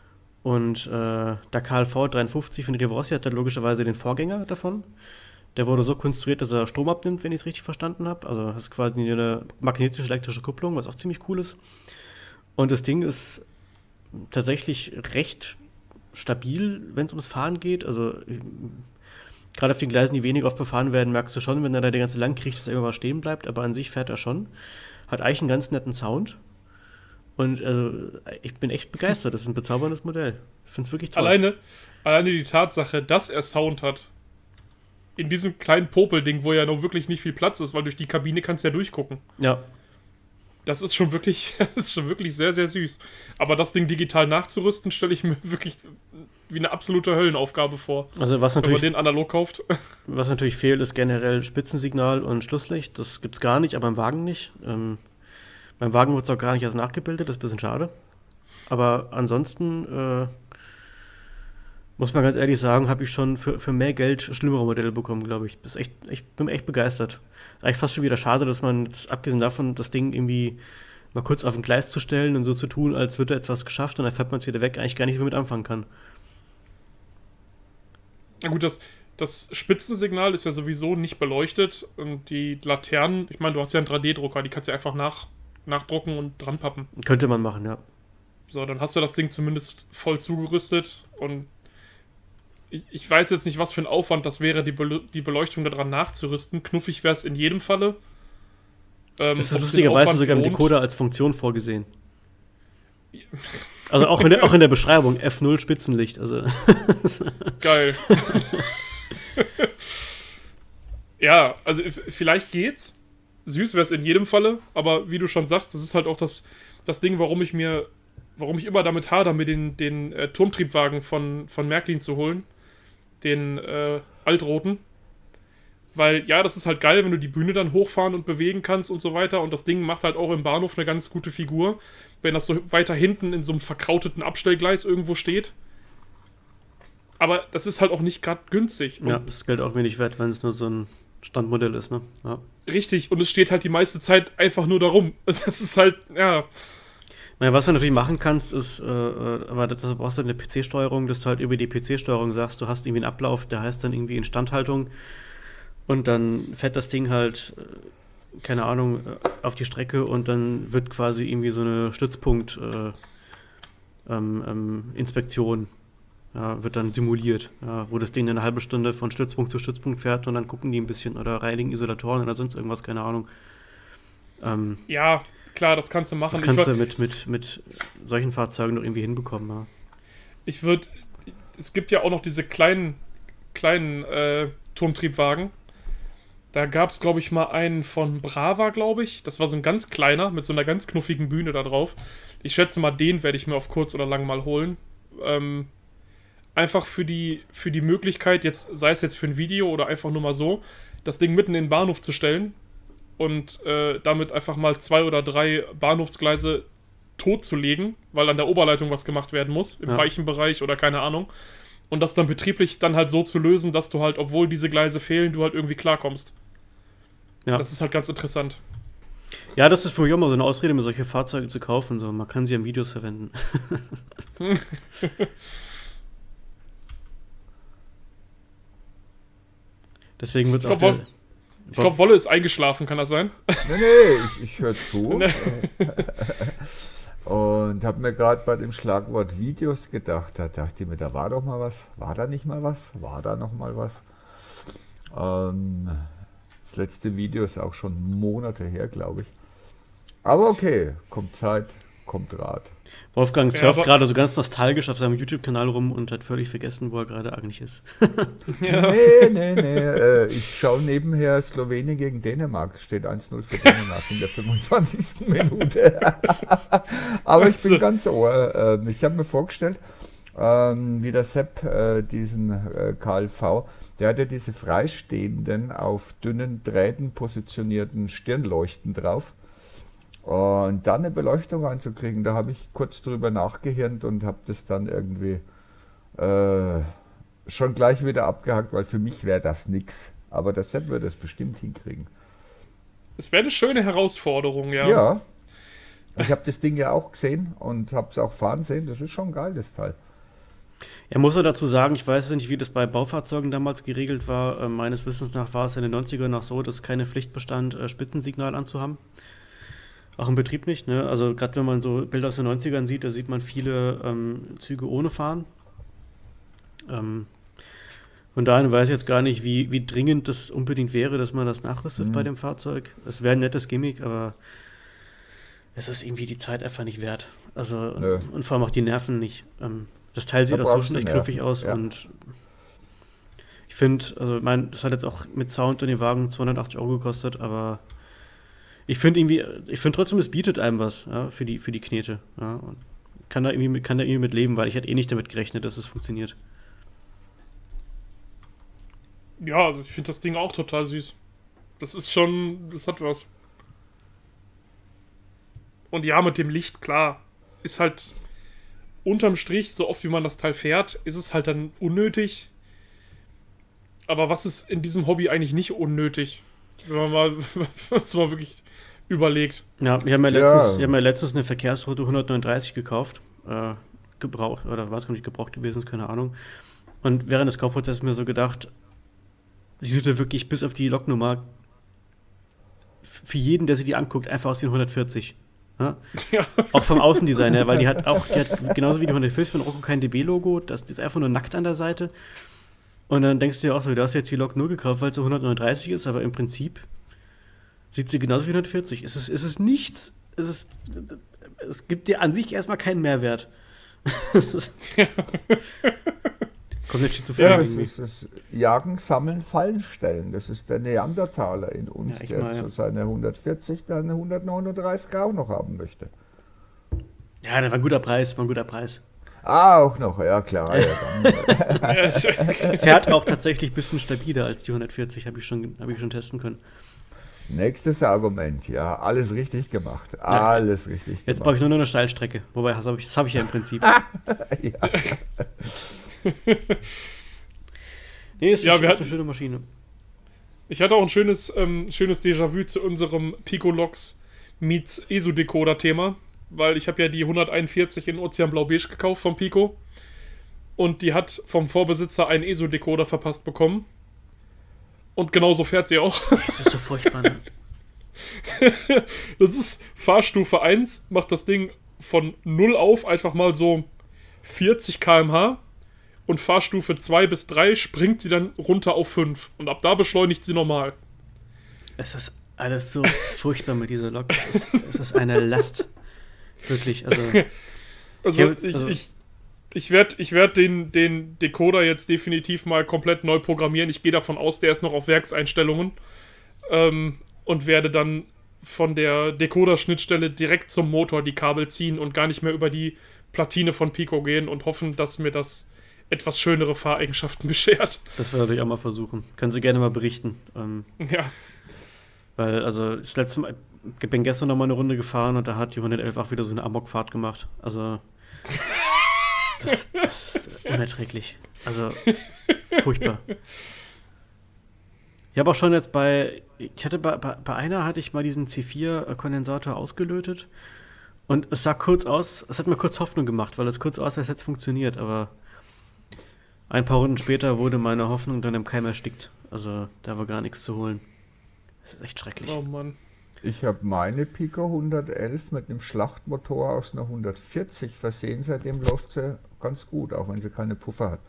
Und äh, der K L V dreiundfünfzig von Rivorsi hat dann logischerweise den Vorgänger davon. Der wurde so konstruiert, dass er Strom abnimmt, wenn ich es richtig verstanden habe. Also das ist quasi eine magnetische elektrische Kupplung, was auch ziemlich cool ist. Und das Ding ist tatsächlich recht stabil, wenn es ums Fahren geht. Also gerade auf den Gleisen, die wenig oft befahren werden, merkst du schon, wenn er da die ganze lang kriegt, dass er irgendwann mal stehen bleibt. Aber an sich fährt er schon. Hat eigentlich einen ganz netten Sound. Und also, ich bin echt begeistert. Das ist ein bezauberndes Modell. Ich finde es wirklich toll. Alleine, alleine die Tatsache, dass er Sound hat, in diesem kleinen Popelding, wo ja noch wirklich nicht viel Platz ist, weil durch die Kabine kannst du ja durchgucken. Ja. Das ist schon wirklich, das ist schon wirklich sehr, sehr süß. Aber das Ding digital nachzurüsten, stelle ich mir wirklich wie eine absolute Höllenaufgabe vor. Also was natürlich, wenn man den analog kauft. Was natürlich fehlt, ist generell Spitzensignal und Schlusslicht. Das gibt's gar nicht, aber im Wagen nicht. Ähm, beim Wagen wird es auch gar nicht erst nachgebildet, das ist ein bisschen schade. Aber ansonsten äh, muss man ganz ehrlich sagen, habe ich schon für, für mehr Geld schlimmere Modelle bekommen, glaube ich. Das ist echt, ich bin echt begeistert. Eigentlich fast schon wieder schade, dass man, jetzt, abgesehen davon, das Ding irgendwie mal kurz auf ein Gleis zu stellen und so zu tun, als würde etwas geschafft und dann fährt man es wieder weg, eigentlich gar nicht mehr mit anfangen kann. Na gut, das, das Spitzensignal ist ja sowieso nicht beleuchtet und die Laternen, ich meine, du hast ja einen drei D Drucker, die kannst du einfach nach, nachdrucken und dran pappen. Könnte man machen, ja. So, dann hast du das Ding zumindest voll zugerüstet und ich, ich weiß jetzt nicht, was für ein Aufwand das wäre, die, Be die Beleuchtung daran nachzurüsten. Knuffig wäre es in jedem Falle. Ähm, es ist lustigerweise sogar im Decoder als Funktion vorgesehen. Also auch in der, auch in der Beschreibung, F null Spitzenlicht. Also. Geil. Ja, also vielleicht geht's. Süß wäre es in jedem Falle, aber wie du schon sagst, das ist halt auch das, das Ding, warum ich mir, warum ich immer damit hader, mir den, den äh, Turmtriebwagen von, von Märklin zu holen. Den äh, altroten. Weil, ja, das ist halt geil, wenn du die Bühne dann hochfahren und bewegen kannst und so weiter. Und das Ding macht halt auch im Bahnhof eine ganz gute Figur. Wenn das so weiter hinten in so einem verkrauteten Abstellgleis irgendwo steht. Aber das ist halt auch nicht gerade günstig. Ja, das ist Geld auch wenig wert, wenn es nur so ein Standmodell ist, ne? Ja. Richtig, und es steht halt die meiste Zeit einfach nur darum. Das ist halt, ja... Naja, was du natürlich machen kannst, ist, äh, aber das brauchst du eine P C-Steuerung, dass du halt über die P C-Steuerung sagst, du hast irgendwie einen Ablauf, der heißt dann irgendwie Instandhaltung und dann fährt das Ding halt, äh, keine Ahnung, äh, auf die Strecke und dann wird quasi irgendwie so eine Stützpunkt äh, ähm, ähm, Inspektion ja, wird dann simuliert, ja, wo das Ding eine halbe Stunde von Stützpunkt zu Stützpunkt fährt und dann gucken die ein bisschen oder reinigen Isolatoren oder sonst irgendwas, keine Ahnung. Ähm, ja, klar, das kannst du machen. Das kannst du mit, mit, mit solchen Fahrzeugen noch irgendwie hinbekommen, ja. Ich würde, es gibt ja auch noch diese kleinen, kleinen äh, Turmtriebwagen. Da gab es, glaube ich, mal einen von Brava, glaube ich. Das war so ein ganz kleiner, mit so einer ganz knuffigen Bühne da drauf. Ich schätze mal, den werde ich mir auf kurz oder lang mal holen. Ähm, einfach für die, für die Möglichkeit, jetzt sei es jetzt für ein Video oder einfach nur mal so, das Ding mitten in den Bahnhof zu stellen und äh, damit einfach mal zwei oder drei Bahnhofsgleise totzulegen, weil an der Oberleitung was gemacht werden muss, im ja. weichen Bereich oder keine Ahnung. Und das dann betrieblich dann halt so zu lösen, dass du halt, obwohl diese Gleise fehlen, du halt irgendwie klarkommst. Ja. Das ist halt ganz interessant. Ja, das ist für mich auch mal so eine Ausrede, mir solche Fahrzeuge zu kaufen. So, man kann sie in Videos verwenden. Deswegen wird es auch... Glaub, ich glaube, Wolle ist eingeschlafen, kann das sein? Nee, nee, ich, ich höre zu. Und habe mir gerade bei dem Schlagwort Videos gedacht, da dachte ich mir, da war doch mal was. War da nicht mal was? War da noch mal was? Ähm, das letzte Video ist auch schon Monate her, glaube ich. Aber okay, kommt Zeit, kommt Rat. Wolfgang surft ja, gerade so ganz nostalgisch auf seinem YouTube-Kanal rum und hat völlig vergessen, wo er gerade eigentlich ist. Ja. Nee, nee, nee. Äh, ich schaue nebenher Slowenien gegen Dänemark. Es steht eins null für Dänemark in der fünfundzwanzigsten Minute. Aber ich bin ganz ohr. Äh, ich habe mir vorgestellt, ähm, wie der Sepp äh, diesen äh, K L V, der hat ja diese freistehenden, auf dünnen Drähten positionierten Stirnleuchten drauf. Und dann eine Beleuchtung anzukriegen, da habe ich kurz drüber nachgehirnt und habe das dann irgendwie äh, schon gleich wieder abgehakt, weil für mich wäre das nix. Aber der Sepp würde es bestimmt hinkriegen. Es wäre eine schöne Herausforderung, ja. Ja. Ich habe das Ding ja auch gesehen und habe es auch fahren sehen. Das ist schon geil, das Teil. Er muss ja dazu sagen, ich weiß nicht, wie das bei Baufahrzeugen damals geregelt war. Äh, meines Wissens nach war es in den neunzigern noch so, dass keine Pflicht bestand, äh, Spitzensignal anzuhaben. Auch im Betrieb nicht, ne? Also gerade wenn man so Bilder aus den neunzigern sieht, da sieht man viele ähm, Züge ohne Fahren. Ähm, von daher weiß ich jetzt gar nicht, wie, wie dringend das unbedingt wäre, dass man das nachrüstet Mhm. bei dem Fahrzeug. Es wäre ein nettes Gimmick, aber es ist irgendwie die Zeit einfach nicht wert. Also Nö. und vor allem auch die Nerven nicht. Ähm, das Teil sieht Da auch so brauchst schon du echt Nerven, knuffig aus ja. und ich finde, also ich meine, das hat jetzt auch mit Sound und dem Wagen zweihundertachtzig Euro gekostet, aber ich finde irgendwie, ich finde trotzdem, es bietet einem was, ja, für die, für die Knete. Ja, und kann da irgendwie, mit- kann da irgendwie mit leben, weil ich hätte eh nicht damit gerechnet, dass es funktioniert. Ja, also ich finde das Ding auch total süß. Das ist schon, das hat was. Und ja, mit dem Licht, klar, ist halt unterm Strich, so oft wie man das Teil fährt, ist es halt dann unnötig. Aber was ist in diesem Hobby eigentlich nicht unnötig? Wenn man mal, was man wirklich überlegt. Ja, wir haben ja Ja. letztens, wir haben ja letztens eine Verkehrsroute hundertneununddreißig gekauft, äh, gebraucht, oder war es gar nicht gebraucht gewesen, ist keine Ahnung. Und während des Kaufprozesses mir so gedacht, sie sieht ja wirklich bis auf die Loknummer f- für jeden, der sich die anguckt, einfach aus wie eine hundertvierzig. Ja? Ja. Auch vom Außendesign her, weil die hat auch, die hat genauso wie die hundertvierzig von Rocco kein D B-Logo, das, die ist einfach nur nackt an der Seite. Und dann denkst du dir auch so, du hast jetzt die Lok nur gekauft, weil sie hundertneununddreißig ist, aber im Prinzip sieht sie genauso wie hundertvierzig. Es ist, es ist nichts. Es, ist, es gibt dir an sich erstmal keinen Mehrwert. Kommt nicht schizophren Ja, das irgendwie. ist das Jagen, Sammeln, Fallen stellen. Das ist der Neandertaler in uns, Ja, ich der mal, ja. zu seiner hundertvierzig dann eine hundertneununddreißig auch noch haben möchte. Ja, das war ein guter Preis, war ein guter Preis. Ah, auch noch, ja klar. Ja, dann, äh, Fährt auch tatsächlich ein bisschen stabiler als die hundertvierzig, habe ich, schon- hab ich schon testen können. nächstes Argument, ja, alles richtig gemacht. Alles richtig Jetzt brauche gemacht. ich nur noch eine Steilstrecke. Wobei, das habe ich, das hab ich ja im Prinzip. Ja. Nee, ist, Ja, ist wir eine hatten- schöne Maschine. Ich hatte auch ein schönes, ähm, schönes Déjà-vu zu unserem Pico-Lox meets ESO-Decoder-Thema, weil ich habe ja die hunderteinundvierzig in Ozean Blau-Beige gekauft vom Pico und die hat vom Vorbesitzer einen ESO-Decoder verpasst bekommen. Und genauso fährt sie auch. Es ist so furchtbar. Ne? Das ist Fahrstufe eins, macht das Ding von null auf einfach mal so vierzig Kilometer pro Stunde und Fahrstufe zwei bis drei springt sie dann runter auf fünf und ab da beschleunigt sie normal. Es ist alles so furchtbar mit dieser Lok. Es ist, es ist eine Last. Wirklich, also. Also Ja, jetzt- ich, also- ich, ich werde ich werd den, den Decoder jetzt definitiv mal komplett neu programmieren. Ich gehe davon aus, der ist noch auf Werkseinstellungen ähm, und werde dann von der Decoder-Schnittstelle direkt zum Motor die Kabel ziehen und gar nicht mehr über die Platine von Pico gehen und hoffen, dass mir das etwas schönere Fahreigenschaften beschert. Das werde ich natürlich auch mal versuchen. Können Sie gerne mal berichten. Ähm, Ja, weil, also, das letzte Mal, ich bin gestern noch mal eine Runde gefahren und da hat die hundertelf auch wieder so eine Amokfahrt gemacht. Also, das, das ist unerträglich. Also, furchtbar. Ich habe auch schon jetzt bei, ich hatte bei, bei, bei einer hatte ich mal diesen C vier Kondensator ausgelötet und es sah kurz aus, es hat mir kurz Hoffnung gemacht, weil es kurz aussah, als hätte es funktioniert, aber ein paar Runden später wurde meine Hoffnung dann im Keim erstickt. Also, da war gar nichts zu holen. Das ist echt schrecklich. oh Mann. Ich habe meine Pico hundertelf mit einem Schlachtmotor aus einer hundertvierzig versehen. Seitdem läuft sie ganz gut, auch wenn sie keine Puffer hat.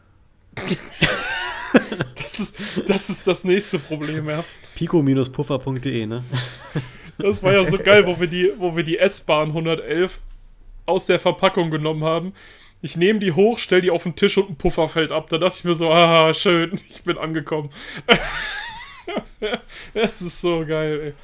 Das ist, das ist das nächste Problem, ja. pico-puffer punkt de, ne? Das war ja so geil, wo wir die, wo wir die S-Bahn hundertelf aus der Verpackung genommen haben. Ich nehme die hoch, stell die auf den Tisch und ein Puffer fällt ab. Da dachte ich mir so, ah, schön, ich bin angekommen. Das ist so geil, ey.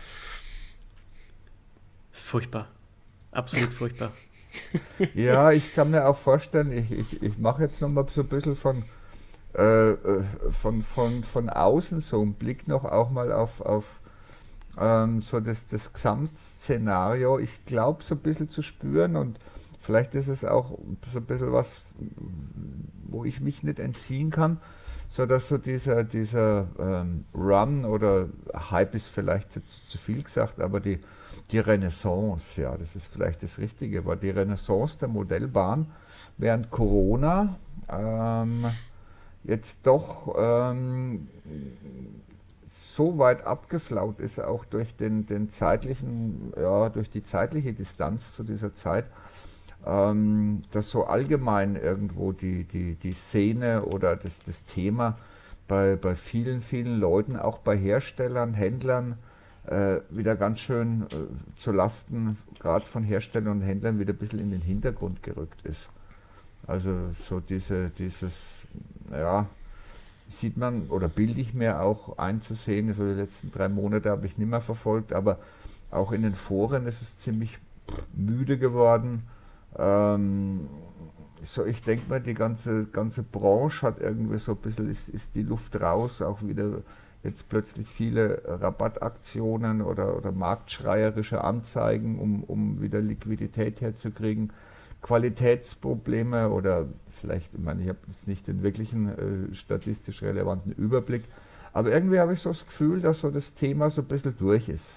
Furchtbar. Absolut furchtbar. Ja, ich kann mir auch vorstellen, ich, ich, ich mache jetzt nochmal so ein bisschen von, äh, äh, von, von, von außen so einen Blick noch auch mal auf, auf ähm, so das, das Gesamtszenario. Ich glaube, so ein bisschen zu spüren und vielleicht ist es auch so ein bisschen was, wo ich mich nicht entziehen kann. so dass so dieser, dieser ähm, Run oder Hype ist vielleicht zu, zu viel gesagt, aber die, die Renaissance, ja, das ist vielleicht das Richtige, war die Renaissance der Modellbahn während Corona ähm, jetzt doch ähm, so weit abgeflaut ist, auch durch den, den zeitlichen, ja, durch die zeitliche Distanz zu dieser Zeit, ähm, dass so allgemein irgendwo die, die, die Szene oder das, das Thema bei, bei vielen, vielen Leuten, auch bei Herstellern, Händlern, äh, wieder ganz schön äh, zu Lasten, gerade von Herstellern und Händlern, wieder ein bisschen in den Hintergrund gerückt ist. Also so diese, dieses, ja, sieht man oder bilde ich mir auch einzusehen, so die letzten drei Monate habe ich nicht mehr verfolgt, aber auch in den Foren ist es ziemlich müde geworden. Ähm, so, ich denke mal, die ganze, ganze Branche hat irgendwie so ein bisschen, ist, ist die Luft raus, auch wieder jetzt plötzlich viele Rabattaktionen oder, oder marktschreierische Anzeigen, um, um wieder Liquidität herzukriegen. Qualitätsprobleme oder vielleicht, ich meine, ich habe jetzt nicht den wirklichen äh, statistisch relevanten Überblick, aber irgendwie habe ich so das Gefühl, dass so das Thema so ein bisschen durch ist.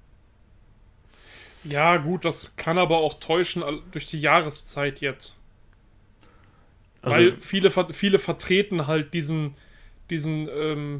Ja, gut, das kann aber auch täuschen durch die Jahreszeit jetzt. Also, weil viele, viele vertreten halt diesen, diesen, ähm,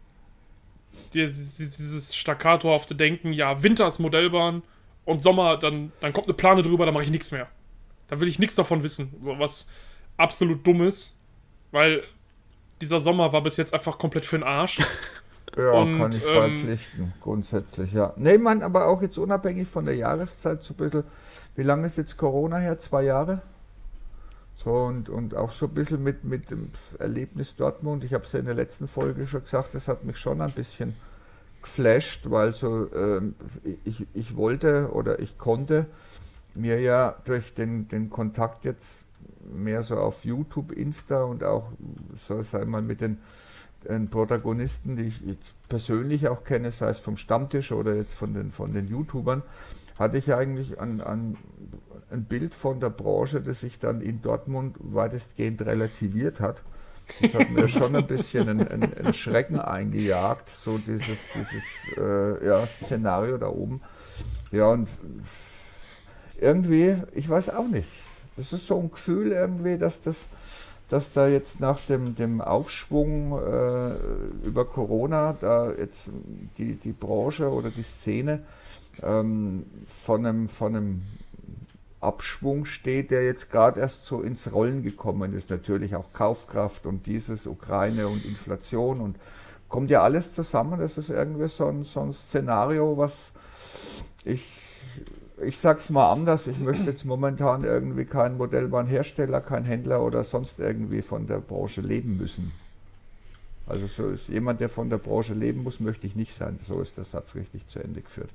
dieses staccatohafte Denken, ja, Winter ist Modellbahn und Sommer, dann, dann kommt eine Plane drüber, dann mache ich nichts mehr. Da will ich nichts davon wissen, so was absolut dumm ist, weil dieser Sommer war bis jetzt einfach komplett für den Arsch. Ja, und, kann ich ähm, beipflichten, grundsätzlich, ja. Nee, man, aber auch jetzt unabhängig von der Jahreszeit so ein bisschen, wie lange ist jetzt Corona her? Zwei Jahre? So, und, und auch so ein bisschen mit, mit dem Erlebnis Dortmund, ich habe es ja in der letzten Folge schon gesagt, das hat mich schon ein bisschen geflasht, weil so, ähm, ich, ich wollte oder ich konnte mir ja durch den, den Kontakt jetzt mehr so auf YouTube, Insta und auch so, sagen wir mal, mit den, den Protagonisten, die ich jetzt persönlich auch kenne, sei es vom Stammtisch oder jetzt von den, von den YouTubern, hatte ich eigentlich ein, ein, ein Bild von der Branche, das sich dann in Dortmund weitestgehend relativiert hat. Das hat mir schon ein bisschen einen, einen, einen Schrecken eingejagt, so dieses, dieses äh, ja, Szenario da oben. Ja, und irgendwie, ich weiß auch nicht. Das ist so ein Gefühl irgendwie, dass das, dass da jetzt nach dem, dem Aufschwung äh, über Corona da jetzt die, die Branche oder die Szene ähm, von einem, von einem Abschwung steht, der jetzt gerade erst so ins Rollen gekommen ist. Natürlich auch Kaufkraft und dieses Ukraine und Inflation und kommt ja alles zusammen. Das ist irgendwie so ein, so ein Szenario, was ich Ich sag's mal anders, ich möchte jetzt momentan irgendwie kein Modellbahnhersteller, kein Händler oder sonst irgendwie von der Branche leben müssen. Also so ist jemand, der von der Branche leben muss, möchte ich nicht sein. So ist der Satz richtig zu Ende geführt.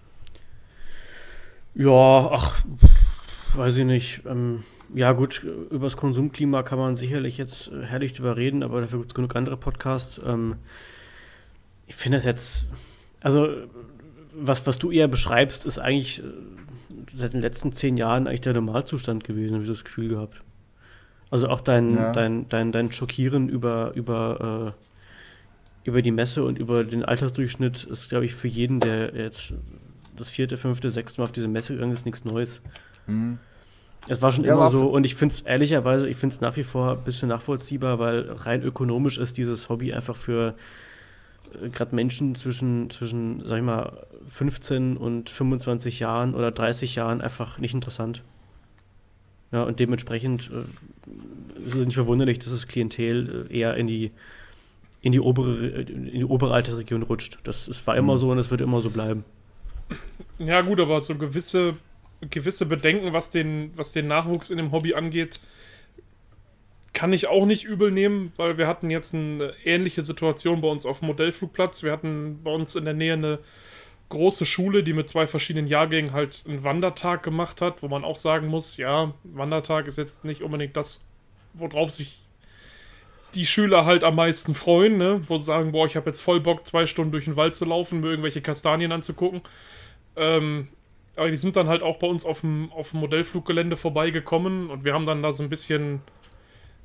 Ja, ach, weiß ich nicht. Ähm, ja gut, über das Konsumklima kann man sicherlich jetzt herrlich drüber reden, aber dafür gibt es genug andere Podcasts. Ähm, ich finde das jetzt, also Was, was du eher beschreibst, ist eigentlich äh, seit den letzten zehn Jahren eigentlich der Normalzustand gewesen, habe ich das Gefühl gehabt. Also auch dein, ja. dein, dein, dein Schockieren über, über, äh, über die Messe und über den Altersdurchschnitt ist, glaube ich, für jeden, der jetzt das vierte, fünfte, sechste Mal auf diese Messe gegangen ist, nichts Neues. Mhm. Es war schon ja, immer so und ich finde es ehrlicherweise, ich finde es nach wie vor ein bisschen nachvollziehbar, weil rein ökonomisch ist dieses Hobby einfach für gerade Menschen zwischen, zwischen, sag ich mal, fünfzehn und fünfundzwanzig Jahren oder dreißig Jahren einfach nicht interessant. Ja, und dementsprechend äh, ist es nicht verwunderlich, dass das Klientel äh, eher in die, in die obere, in die obere Altersregion rutscht. Das, das war immer mhm. so und das wird immer so bleiben. Ja gut, aber so gewisse, gewisse Bedenken, was den, was den Nachwuchs in dem Hobby angeht, kann ich auch nicht übel nehmen, weil wir hatten jetzt eine ähnliche Situation bei uns auf dem Modellflugplatz. Wir hatten bei uns in der Nähe eine große Schule, die mit zwei verschiedenen Jahrgängen halt einen Wandertag gemacht hat, wo man auch sagen muss, ja, Wandertag ist jetzt nicht unbedingt das, worauf sich die Schüler halt am meisten freuen, ne? Wo sie sagen, boah, ich habe jetzt voll Bock, zwei Stunden durch den Wald zu laufen, mir irgendwelche Kastanien anzugucken. Ähm, aber die sind dann halt auch bei uns auf dem, auf dem Modellfluggelände vorbeigekommen und wir haben dann da so ein bisschen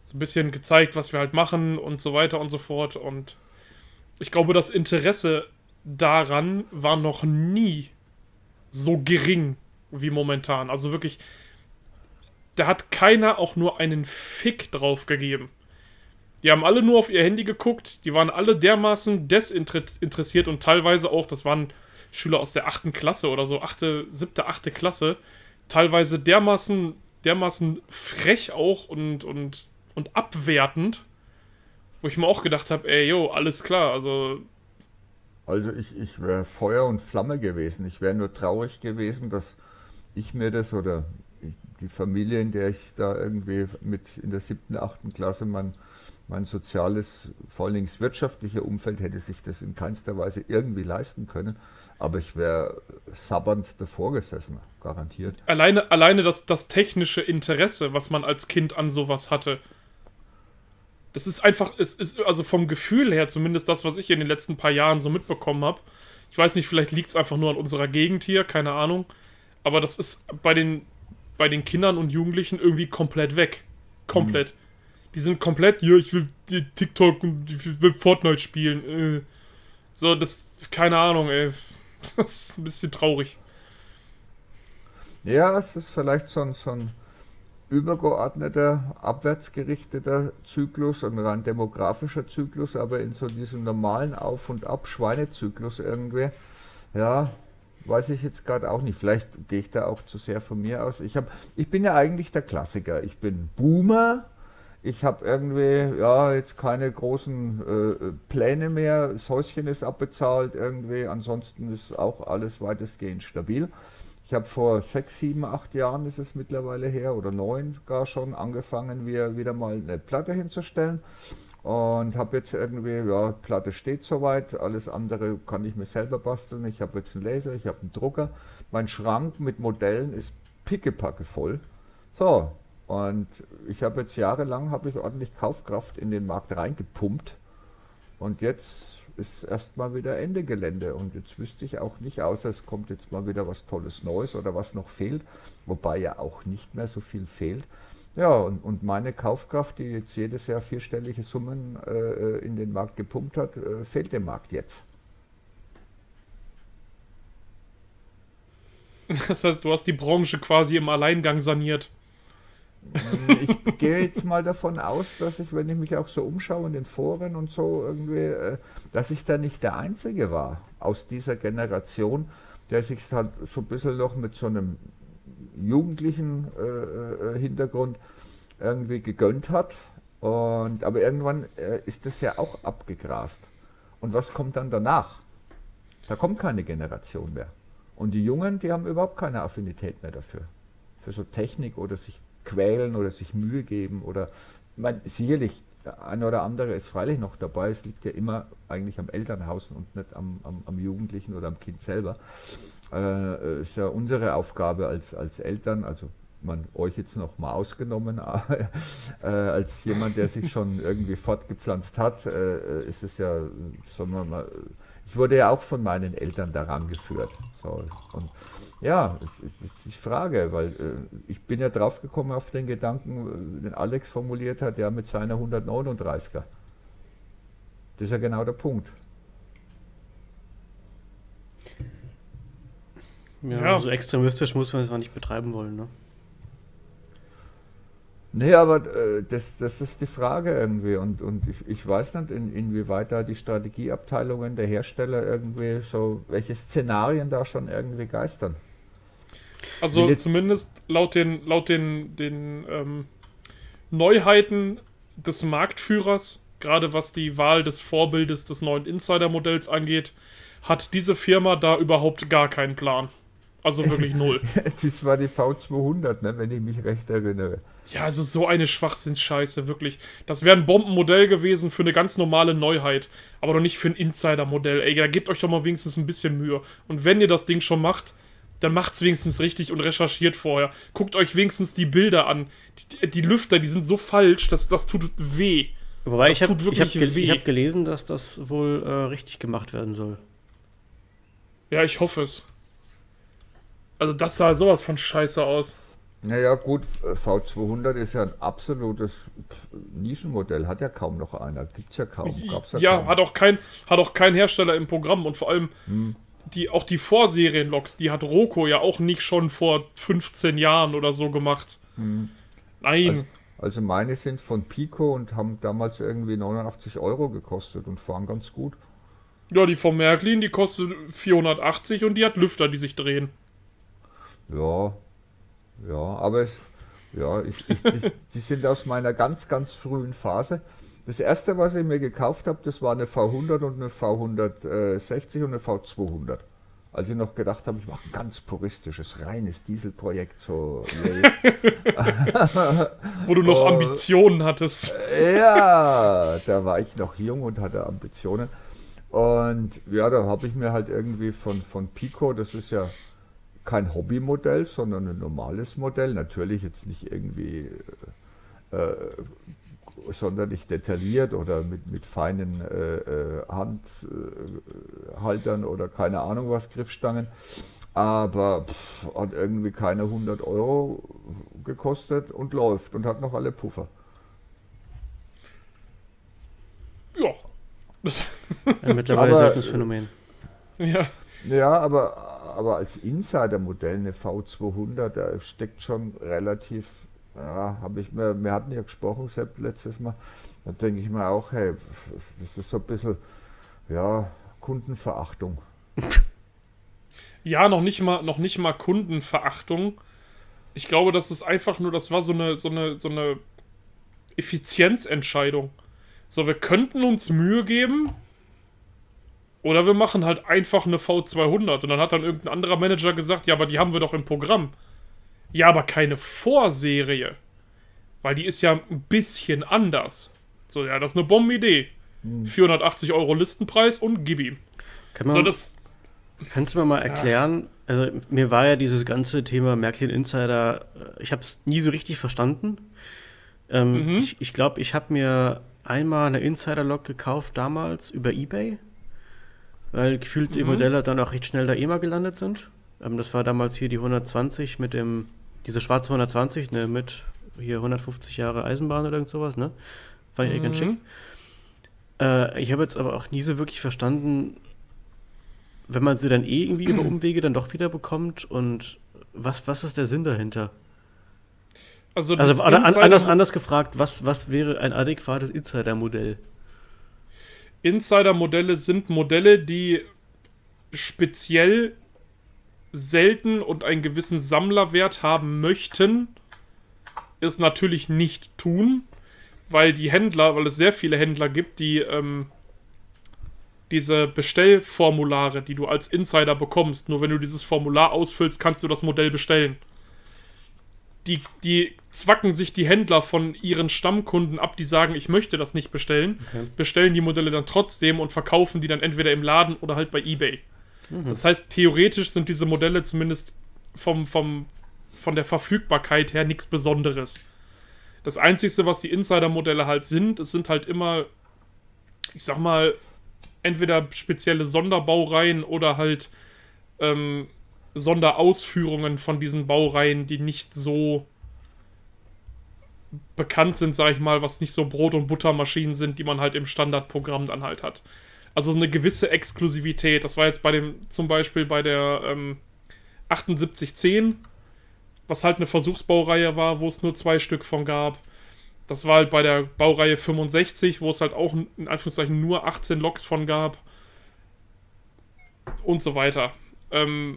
so ein bisschen gezeigt, was wir halt machen und so weiter und so fort. Und ich glaube, das Interesse daran war noch nie so gering wie momentan. Also wirklich, da hat keiner auch nur einen Fick drauf gegeben. Die haben alle nur auf ihr Handy geguckt, die waren alle dermaßen desinteressiert und teilweise auch, das waren Schüler aus der achten Klasse oder so, achte, siebte, achte Klasse, teilweise dermaßen, dermaßen frech auch und, und, und abwertend, wo ich mir auch gedacht habe, ey, yo, alles klar, also... Also ich, ich wäre Feuer und Flamme gewesen. Ich wäre nur traurig gewesen, dass ich mir das oder ich, die Familie, in der ich da irgendwie mit in der siebten, achten Klasse mein, mein soziales, vor allem das wirtschaftliche Umfeld hätte sich das in keinster Weise irgendwie leisten können. Aber ich wäre sabbernd davor gesessen, garantiert. Alleine, alleine das, das technische Interesse, was man als Kind an sowas hatte. Das ist einfach, es ist also vom Gefühl her zumindest das, was ich in den letzten paar Jahren so mitbekommen habe. Ich weiß nicht, vielleicht liegt es einfach nur an unserer Gegend hier, keine Ahnung. Aber das ist bei den, bei den Kindern und Jugendlichen irgendwie komplett weg. Komplett. Mhm. Die sind komplett, ja, ich will TikTok und ich will Fortnite spielen. Äh. So, das, keine Ahnung, ey. Das ist ein bisschen traurig. Ja, es ist vielleicht so ein, so ein übergeordneter, abwärtsgerichteter Zyklus, ein rein demografischer Zyklus, aber in so diesem normalen Auf- und Ab-Schweinezyklus irgendwie, ja, weiß ich jetzt gerade auch nicht. Vielleicht gehe ich da auch zu sehr von mir aus. Ich, hab, ich bin ja eigentlich der Klassiker. Ich bin Boomer. Ich habe irgendwie, ja, jetzt keine großen äh, Pläne mehr. Das Häuschen ist abbezahlt irgendwie. Ansonsten ist auch alles weitestgehend stabil. Ich habe vor sechs, sieben, acht Jahren, ist es mittlerweile her, oder neun gar schon, angefangen, wieder, wieder mal eine Platte hinzustellen. Und habe jetzt irgendwie, ja, Platte steht soweit, alles andere kann ich mir selber basteln. Ich habe jetzt einen Laser, ich habe einen Drucker. Mein Schrank mit Modellen ist pickepacke voll. So, und ich habe jetzt jahrelang, habe ich ordentlich Kaufkraft in den Markt reingepumpt. Und jetzt ist erstmal wieder Ende Gelände. Und jetzt wüsste ich auch nicht, außer es kommt jetzt mal wieder was Tolles Neues oder was noch fehlt. Wobei ja auch nicht mehr so viel fehlt. Ja, und, und meine Kaufkraft, die jetzt jedes Jahr vierstellige Summen äh, in den Markt gepumpt hat, äh, fehlt dem Markt jetzt. Das heißt, du hast die Branche quasi im Alleingang saniert. Ich gehe jetzt mal davon aus, dass ich, wenn ich mich auch so umschaue in den Foren und so irgendwie, äh, dass ich da nicht der Einzige war aus dieser Generation, der sich halt so ein bisschen noch mit so einem jugendlichen äh, Hintergrund irgendwie gegönnt hat. Und, aber irgendwann äh, ist das ja auch abgegrast. Und was kommt dann danach? Da kommt keine Generation mehr. Und die Jungen, die haben überhaupt keine Affinität mehr dafür. Für so Technik oder sich quälen oder sich Mühe geben. Oder, ich meine, sicherlich, der eine oder andere ist freilich noch dabei. Es liegt ja immer eigentlich am Elternhaus und nicht am, am, am Jugendlichen oder am Kind selber. Äh, ist ja unsere Aufgabe als, als Eltern, also man euch jetzt noch mal ausgenommen, äh, als jemand, der sich schon irgendwie fortgepflanzt hat, äh, ist es ja, sagen wir mal, ich wurde ja auch von meinen Eltern daran geführt. So, und ja, es ist die Frage, weil äh, ich bin ja drauf gekommen auf den Gedanken, den Alex formuliert hat, ja mit seiner hundertneununddreißiger. Das ist ja genau der Punkt. Ja, Ja. so extremistisch muss man es auch nicht betreiben wollen, ne? Nee, aber äh, das, das ist die Frage irgendwie und, und ich, ich weiß nicht, in, inwieweit da die Strategieabteilungen der Hersteller irgendwie so, welche Szenarien da schon irgendwie geistern. Also Will jetzt- zumindest laut den, laut den, den ähm, Neuheiten des Marktführers, gerade was die Wahl des Vorbildes des neuen Insider-Modells angeht, hat diese Firma da überhaupt gar keinen Plan. Also wirklich null. Das war die V zweihundert, ne, wenn ich mich recht erinnere. Ja, also so eine Schwachsinnsscheiße, wirklich. Das wäre ein Bombenmodell gewesen für eine ganz normale Neuheit, aber doch nicht für ein Insider-Modell. Ey, da gebt euch doch mal wenigstens ein bisschen Mühe. Und wenn ihr das Ding schon macht, dann macht's wenigstens richtig und recherchiert vorher. Guckt euch wenigstens die Bilder an. Die, die Lüfter, die sind so falsch, dass das tut weh. Wobei Das ich habe tut ich hab wirklich gel weh. ich hab gelesen, dass das wohl äh, richtig gemacht werden soll. Ja, ich hoffe es. Also das sah sowas von scheiße aus. Naja, gut, V zweihundert ist ja ein absolutes Nischenmodell, hat ja kaum noch einer, gibt's ja kaum, gab's ja, Ja, kaum. hat auch kein, hat auch kein Hersteller im Programm und vor allem Hm. die, auch die Vorserienloks, die hat Roco ja auch nicht schon vor fünfzehn Jahren oder so gemacht. Hm. Nein. Also, also meine sind von Pico und haben damals irgendwie neunundachtzig Euro gekostet und fahren ganz gut. Ja, die von Märklin, die kostet vierhundertachtzig und die hat Lüfter, die sich drehen. Ja, ja, aber es, ja, ich, ich, die, die sind aus meiner ganz, ganz frühen Phase. Das erste, was ich mir gekauft habe, das war eine V hundert und eine V hundertsechzig und eine V zweihundert. Als ich noch gedacht habe, ich mache ein ganz puristisches, reines Dieselprojekt. So, Wo du noch Oh. Ambitionen hattest. ja, da war ich noch jung und hatte Ambitionen. Und ja, da habe ich mir halt irgendwie von, von Pico, das ist ja kein Hobbymodell, sondern ein normales Modell. Natürlich jetzt nicht irgendwie äh, sonderlich detailliert oder mit, mit feinen äh, äh, Handhaltern oder keine Ahnung was, Griffstangen. Aber pff, hat irgendwie keine hundert Euro gekostet und läuft und hat noch alle Puffer. Ja. Das, Ein mittlerweile Aber, seltenes Phänomen. ja. Ja, aber, aber als Insider-Modell eine V zweihundert, da steckt schon relativ, ja, habe ich mir, wir hatten ja gesprochen, Sepp, letztes Mal, da denke ich mir auch, hey, das ist so ein bisschen, ja, Kundenverachtung. Ja, noch nicht mal, noch nicht mal Kundenverachtung. Ich glaube, das ist einfach nur, das war so eine, so eine, so eine Effizienzentscheidung. So, wir könnten uns Mühe geben, oder wir machen halt einfach eine V zweihundert. Und dann hat dann irgendein anderer Manager gesagt, ja, aber die haben wir doch im Programm. Ja, aber keine Vorserie. Weil die ist ja ein bisschen anders. So, ja, das ist eine Bombenidee. Hm. vierhundertachtzig Euro Listenpreis und gib ihm. Kann man, So, das, kannst du mir mal erklären, also mir war ja dieses ganze Thema Märklin Insider, äh, ich habe es nie so richtig verstanden. Ähm, Mhm. Ich glaube, ich, glaub, ich habe mir einmal eine Insider-Log gekauft damals über eBay, weil gefühlt die Mhm. Modelle dann auch recht schnell da eh mal gelandet sind. Ähm, das war damals hier die hundertzwanzig mit dem, diese schwarze hundertzwanzig, ne, mit hier hundertfünfzig Jahre Eisenbahn oder irgend sowas, ne? Fand ich echt ganz Mhm. schick. Äh, ich habe jetzt aber auch nie so wirklich verstanden, wenn man sie dann eh irgendwie über Umwege dann doch wieder bekommt und was, was ist der Sinn dahinter? also, das Also oder an, Insider- anders, anders gefragt, was, was wäre ein adäquates Insider-Modell? Insider-Modelle sind Modelle, die speziell selten und einen gewissen Sammlerwert haben möchten, es natürlich nicht tun, weil die Händler, weil es sehr viele Händler gibt, die ähm, diese Bestellformulare, die du als Insider bekommst, nur wenn du dieses Formular ausfüllst, kannst du das Modell bestellen. Die, die zwacken sich die Händler von ihren Stammkunden ab, die sagen, ich möchte das nicht bestellen, Okay. bestellen die Modelle dann trotzdem und verkaufen die dann entweder im Laden oder halt bei eBay. Mhm. Das heißt, theoretisch sind diese Modelle zumindest vom, vom, von der Verfügbarkeit her nichts Besonderes. Das Einzige, was die Insider-Modelle halt sind, es sind halt immer, ich sag mal, entweder spezielle Sonderbaureihen oder halt ähm, Sonderausführungen von diesen Baureihen, die nicht so bekannt sind, sag ich mal, was nicht so Brot- und Buttermaschinen sind, die man halt im Standardprogramm dann halt hat. Also so eine gewisse Exklusivität. Das war jetzt bei dem, zum Beispiel bei der ähm, achtundsiebzig zehn, was halt eine Versuchsbaureihe war, wo es nur zwei Stück von gab. Das war halt bei der Baureihe fünfundsechzig, wo es halt auch in Anführungszeichen nur achtzehn Loks von gab. Und so weiter. Ähm,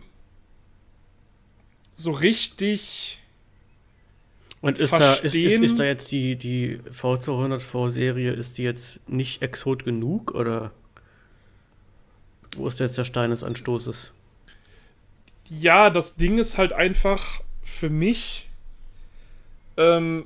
so richtig Und ist da, ist, ist, verstehen- ist da jetzt die, die V zweihundert V-Serie, ist die jetzt nicht exot genug oder wo ist jetzt der Stein des Anstoßes? Ja, das Ding ist halt einfach für mich, ähm,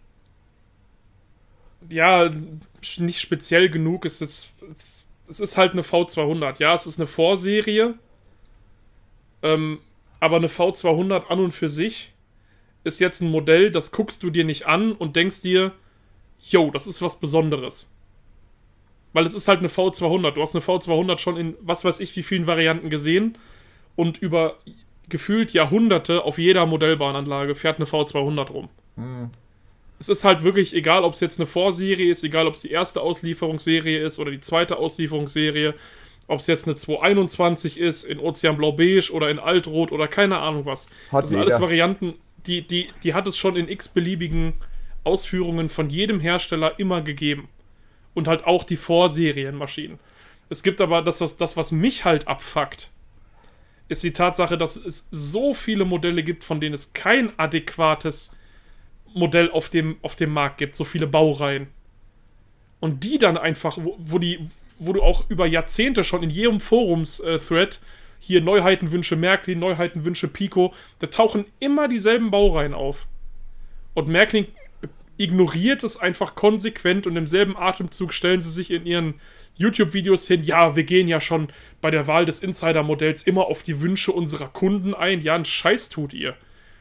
ja, nicht speziell genug. Es ist, es, es ist halt eine V zweihundert. Ja, es ist eine Vorserie, ähm, aber eine V zweihundert an und für sich ist jetzt ein Modell, das guckst du dir nicht an und denkst dir, yo, das ist was Besonderes. Weil es ist halt eine V zweihundert. Du hast eine V zweihundert schon in was weiß ich wie vielen Varianten gesehen und über gefühlt Jahrhunderte auf jeder Modellbahnanlage fährt eine V zweihundert rum. Hm. Es ist halt wirklich egal, ob es jetzt eine Vorserie ist, egal, ob es die erste Auslieferungsserie ist oder die zweite Auslieferungsserie, ob es jetzt eine zweihunderteinundzwanzig ist, in Ozeanblau-Beige oder in Altrot oder keine Ahnung was. Hat das sind jeder. alles Varianten, die, die, die hat es schon in x-beliebigen Ausführungen von jedem Hersteller immer gegeben. Und halt auch die Vorserienmaschinen. Es gibt aber das, was, das, was mich halt abfuckt, ist die Tatsache, dass es so viele Modelle gibt, von denen es kein adäquates Modell auf dem, auf dem Markt gibt, so viele Baureihen. Und die dann einfach, wo, wo, die, wo du auch über Jahrzehnte schon in jedem Forums-Thread, hier Neuheitenwünsche Märklin, Neuheitenwünsche Pico, da tauchen immer dieselben Baureihen auf. Und Märklin ignoriert es einfach konsequent und im selben Atemzug stellen sie sich in ihren YouTube-Videos hin, ja, wir gehen ja schon bei der Wahl des Insider-Modells immer auf die Wünsche unserer Kunden ein. Ja, einen Scheiß tut ihr.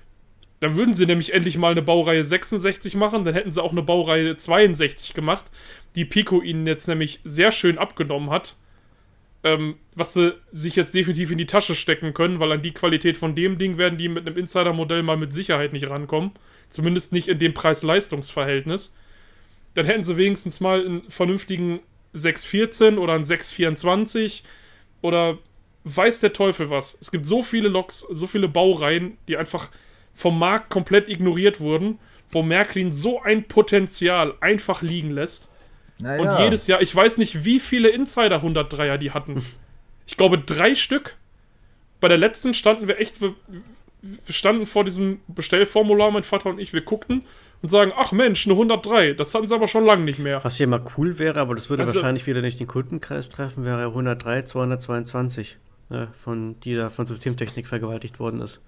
Da würden sie nämlich endlich mal eine Baureihe sechsundsechzig machen, dann hätten sie auch eine Baureihe zweiundsechzig gemacht, die Pico ihnen jetzt nämlich sehr schön abgenommen hat, ähm, was sie sich jetzt definitiv in die Tasche stecken können, weil an die Qualität von dem Ding werden die mit einem Insider-Modell mal mit Sicherheit nicht rankommen. Zumindest nicht in dem Preis-Leistungs-Verhältnis. Dann hätten sie wenigstens mal einen vernünftigen sechs vierzehn oder einen sechs vierundzwanzig oder weiß der Teufel was. Es gibt so viele Loks, so viele Baureihen, die einfach vom Markt komplett ignoriert wurden, wo Märklin so ein Potenzial einfach liegen lässt. Naja. Und jedes Jahr, ich weiß nicht, wie viele Insider hundertdreier die hatten. Ich glaube, drei Stück. Bei der letzten standen wir echt, wir, wir standen vor diesem Bestellformular, mein Vater und ich, wir guckten und sagen, ach Mensch, eine hundertdrei, das hatten sie aber schon lange nicht mehr. Was hier mal cool wäre, aber das würde Also- wahrscheinlich wieder nicht den Kundenkreis treffen, wäre hundertdrei zweihundertzweiundzwanzig, ne, von, die da von Systemtechnik vergewaltigt worden ist.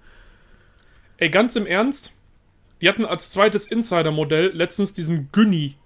Ey, ganz im Ernst, die hatten als zweites Insider-Modell letztens diesen Günni.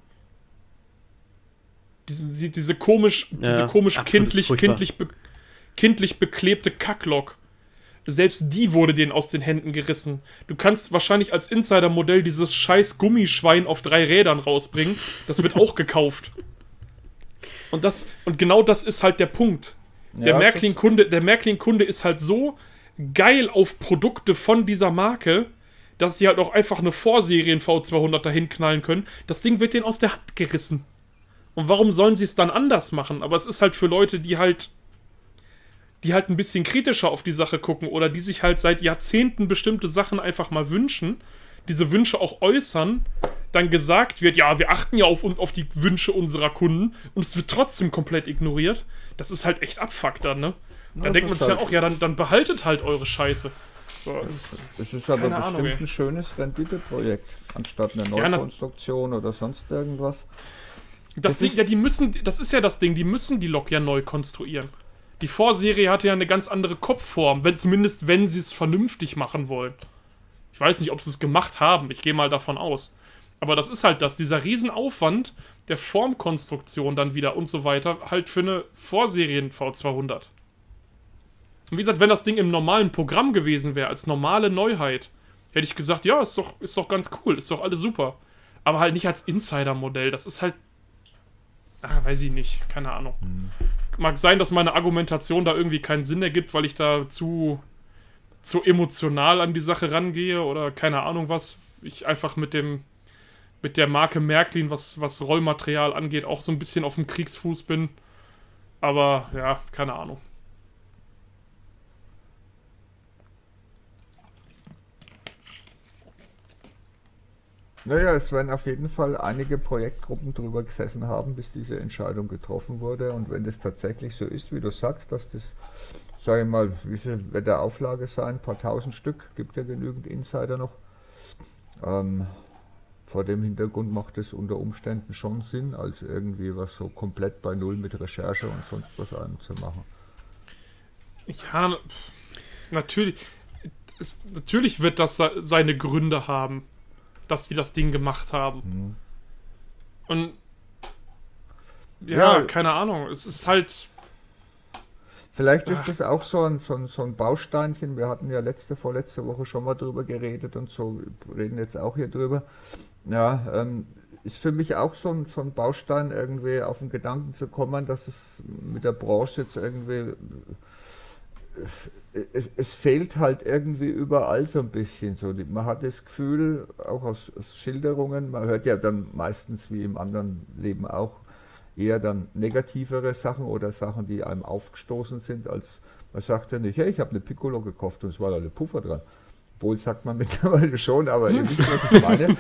Diesen, die- diese komisch, Ja, diese komisch absolut kindlich, furchtbar. kindlich, be, kindlich beklebte Kacklok. Selbst die wurde denen aus den Händen gerissen. Du kannst wahrscheinlich als Insider-Modell dieses scheiß Gummischwein auf drei Rädern rausbringen. Das wird auch gekauft. Und das, und genau das ist halt der Punkt. Der Ja, es Märklin-Kunde, der Märklin-Kunde ist halt so geil auf Produkte von dieser Marke, dass sie halt auch einfach eine Vorserien V zweihundert dahin knallen können. Das Ding wird denen aus der Hand gerissen. Und warum sollen sie es dann anders machen? Aber es ist halt für Leute, die halt die halt ein bisschen kritischer auf die Sache gucken oder die sich halt seit Jahrzehnten bestimmte Sachen einfach mal wünschen, diese Wünsche auch äußern, dann gesagt wird, ja, wir achten ja auf, auf die Wünsche unserer Kunden und es wird trotzdem komplett ignoriert. Das ist halt echt Abfuck dann, ne? Dann Das denkt man ist sich dann halt- auch, ja, dann, dann behaltet halt eure Scheiße. So, das, Es ist aber Keine bestimmt Ahnung, ey. ein schönes Renditeprojekt, anstatt eine Ja, na- Neukonstruktion oder sonst irgendwas. das Das Ding, ist- ja, die müssen, das ist ja das Ding, die müssen die Lok ja neu konstruieren. Die Vorserie hatte ja eine ganz andere Kopfform, wenn, zumindest wenn sie es vernünftig machen wollen. Ich weiß nicht, ob sie es gemacht haben, ich gehe mal davon aus. Aber das ist halt das, dieser Riesenaufwand der Formkonstruktion dann wieder und so weiter, halt für eine Vorserien V zweihundert. Und wie gesagt, wenn das Ding im normalen Programm gewesen wäre, als normale Neuheit, hätte ich gesagt, ja, ist doch, ist doch ganz cool, ist doch alles super. Aber halt nicht als Insider-Modell, das ist halt, ah, weiß ich nicht, keine Ahnung. Mag sein, dass meine Argumentation da irgendwie keinen Sinn ergibt, weil ich da zu, zu emotional an die Sache rangehe oder keine Ahnung was. Ich einfach mit dem mit der Marke Märklin, was, was Rollmaterial angeht, auch so ein bisschen auf dem Kriegsfuß bin. Aber ja, keine Ahnung. Naja, es werden auf jeden Fall einige Projektgruppen drüber gesessen haben, bis diese Entscheidung getroffen wurde. Und wenn das tatsächlich so ist, wie du sagst, dass das, sag ich mal, wie viel wird der Auflage sein? Ein paar tausend Stück, gibt ja genügend Insider noch. Ähm, vor dem Hintergrund macht es unter Umständen schon Sinn, als irgendwie was so komplett bei Null mit Recherche und sonst was einem zu machen. Ja, natürlich. Es, natürlich wird das se- seine Gründe haben, dass die das Ding gemacht haben. Mhm. Und ja, Ja. keine Ahnung. Es ist halt. Vielleicht ist das auch so ein, so, ein, so ein Bausteinchen. Wir hatten ja letzte, vorletzte Woche schon mal drüber geredet und so, wir reden jetzt auch hier drüber. Ja, ähm, ist für mich auch so ein, so ein Baustein, irgendwie auf den Gedanken zu kommen, dass es mit der Branche jetzt irgendwie es, es fehlt halt irgendwie überall so ein bisschen. So, man hat das Gefühl, auch aus, aus Schilderungen, man hört ja dann meistens wie im anderen Leben auch eher dann negativere Sachen oder Sachen, die einem aufgestoßen sind, als man sagt ja nicht, hey, ich habe eine Piccolo gekauft und es war da eine Puffer dran. Obwohl sagt man mittlerweile schon, aber ihr wisst, was ich meine.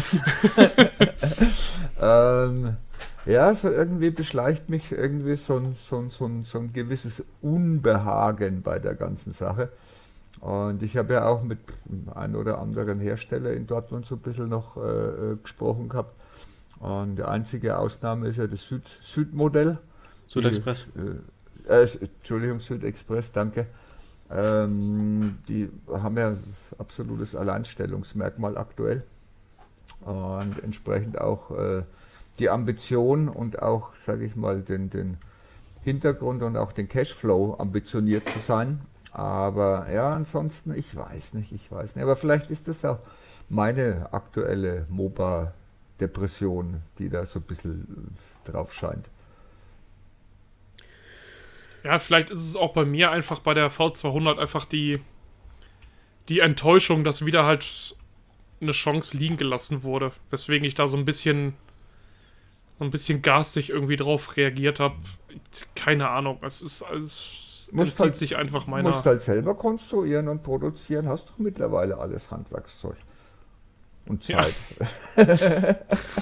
ähm, ja, so irgendwie beschleicht mich irgendwie so ein, so, ein, so, ein, so ein gewisses Unbehagen bei der ganzen Sache. Und ich habe ja auch mit einem oder anderen Hersteller in Dortmund so ein bisschen noch äh, gesprochen gehabt. Und die einzige Ausnahme ist ja das Süd, Südmodell. Südexpress. Die, äh, äh, Entschuldigung, Südexpress, danke. Ähm, die haben ja absolutes Alleinstellungsmerkmal aktuell. Und entsprechend auch äh, die Ambition und auch, sage ich mal, den, den Hintergrund und auch den Cashflow ambitioniert zu sein. Aber ja, ansonsten, ich weiß nicht, ich weiß nicht. Aber vielleicht ist das auch meine aktuelle MOBA-Depression, die da so ein bisschen drauf scheint. Ja, vielleicht ist es auch bei mir einfach bei der V zweihundert einfach die, die Enttäuschung, dass wieder halt eine Chance liegen gelassen wurde. Weswegen ich da so ein bisschen so ein bisschen garstig irgendwie drauf reagiert habe. Keine Ahnung, es ist alles musst halt, halt, sich einfach meiner... musst halt selber konstruieren und produzieren, hast du mittlerweile alles Handwerkszeug und Zeit. Ja,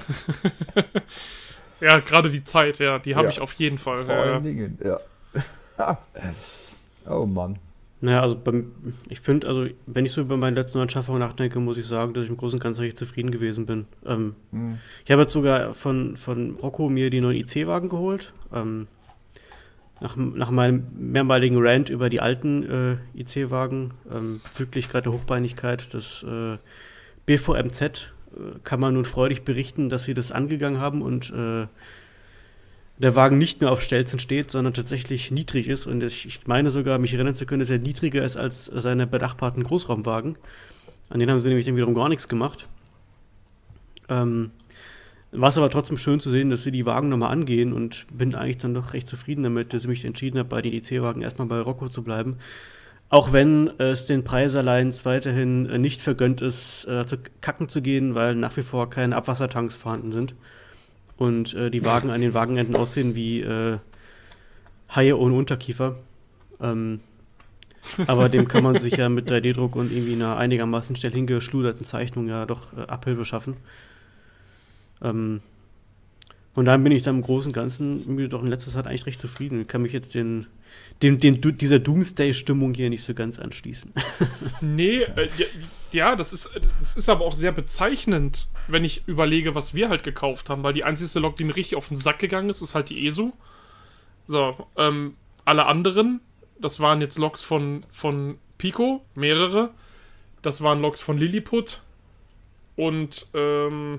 ja, gerade die Zeit, ja, die habe ja, ich auf jeden Fall. Vor ja, allen Dingen, ja. Oh Mann. Naja, also beim, ich finde, also wenn ich so über meine letzten Anschaffungen nachdenke, muss ich sagen, dass ich im Großen und Ganzen recht zufrieden gewesen bin. Ähm, hm. Ich habe jetzt sogar von, von Rocco mir die neuen I C-Wagen geholt. Ähm, nach, nach meinem mehrmaligen Rant über die alten äh, I C-Wagen ähm, bezüglich gerade der Hochbeinigkeit des äh, B V M Z äh, kann man nun freudig berichten, dass sie das angegangen haben und äh, der Wagen nicht mehr auf Stelzen steht, sondern tatsächlich niedrig ist. Und ich meine sogar, mich erinnern zu können, dass er niedriger ist als seine benachbarten Großraumwagen. An denen haben sie nämlich dann wiederum gar nichts gemacht. Ähm, war es aber trotzdem schön zu sehen, dass sie die Wagen nochmal angehen und bin eigentlich dann doch recht zufrieden damit, dass ich mich entschieden habe, bei den I C-Wagen erstmal bei Rocco zu bleiben. Auch wenn es den Preisalliance weiterhin nicht vergönnt ist, äh, zu kacken zu gehen, weil nach wie vor keine Abwassertanks vorhanden sind. Und äh, die Wagen an den Wagenenden aussehen wie äh, Haie ohne Unterkiefer. Ähm, aber dem kann man sich ja mit drei D Druck und irgendwie einer einigermaßen schnell hingeschluderten Zeichnung ja doch äh, Abhilfe schaffen. Ähm, und dann bin ich dann im Großen und Ganzen irgendwie doch in letzter Zeit eigentlich recht zufrieden. Ich kann mich jetzt den, den, den, dieser Doomsday-Stimmung hier nicht so ganz anschließen. Nee, äh, ja, ja das, ist, das ist aber auch sehr bezeichnend, wenn ich überlege, was wir halt gekauft haben, weil die einzige Lok, die mir richtig auf den Sack gegangen ist, ist halt die E S U. So, ähm, alle anderen, das waren jetzt Loks von, von Pico, mehrere. Das waren Loks von Lilliput und ähm,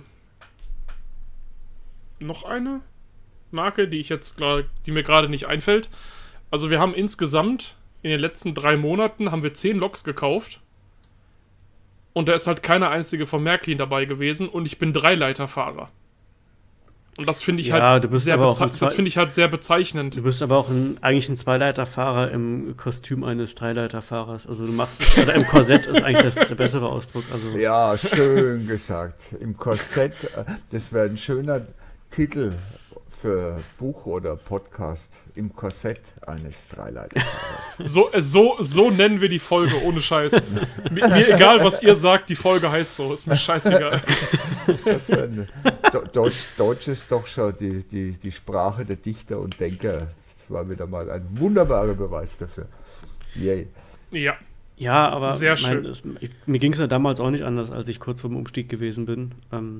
noch eine Marke, die ich jetzt gerade, die mir gerade nicht einfällt. Also wir haben insgesamt in den letzten drei Monaten haben wir zehn Loks gekauft. Und da ist halt keine einzige von Märklin dabei gewesen und ich bin Dreileiterfahrer. Und das finde ich, ja, halt du bist sehr aber auch beze- ein Zwei- das finde ich halt sehr bezeichnend. Du bist aber auch ein, eigentlich ein Zweileiterfahrer im Kostüm eines Dreileiterfahrers. Also du machst es, oder im Korsett ist eigentlich das, der bessere Ausdruck. Also Ja, schön gesagt. Im Korsett, das wäre ein schöner Titel für Buch oder Podcast. Im Korsett eines Dreileiterfahrers. So, äh, so, so nennen wir die Folge, ohne Scheiß. mir, mir egal, was ihr sagt, die Folge heißt so. Ist mir scheißegal. Das wär eine, Deutsch, Deutsch ist doch schon die, die, die Sprache der Dichter und Denker. Das war wieder mal ein wunderbarer Beweis dafür. Yay. Ja. Ja, aber Sehr mein, schön. es, ich, mir ging es ja damals auch nicht anders, als ich kurz vor dem Umstieg gewesen bin. Ähm,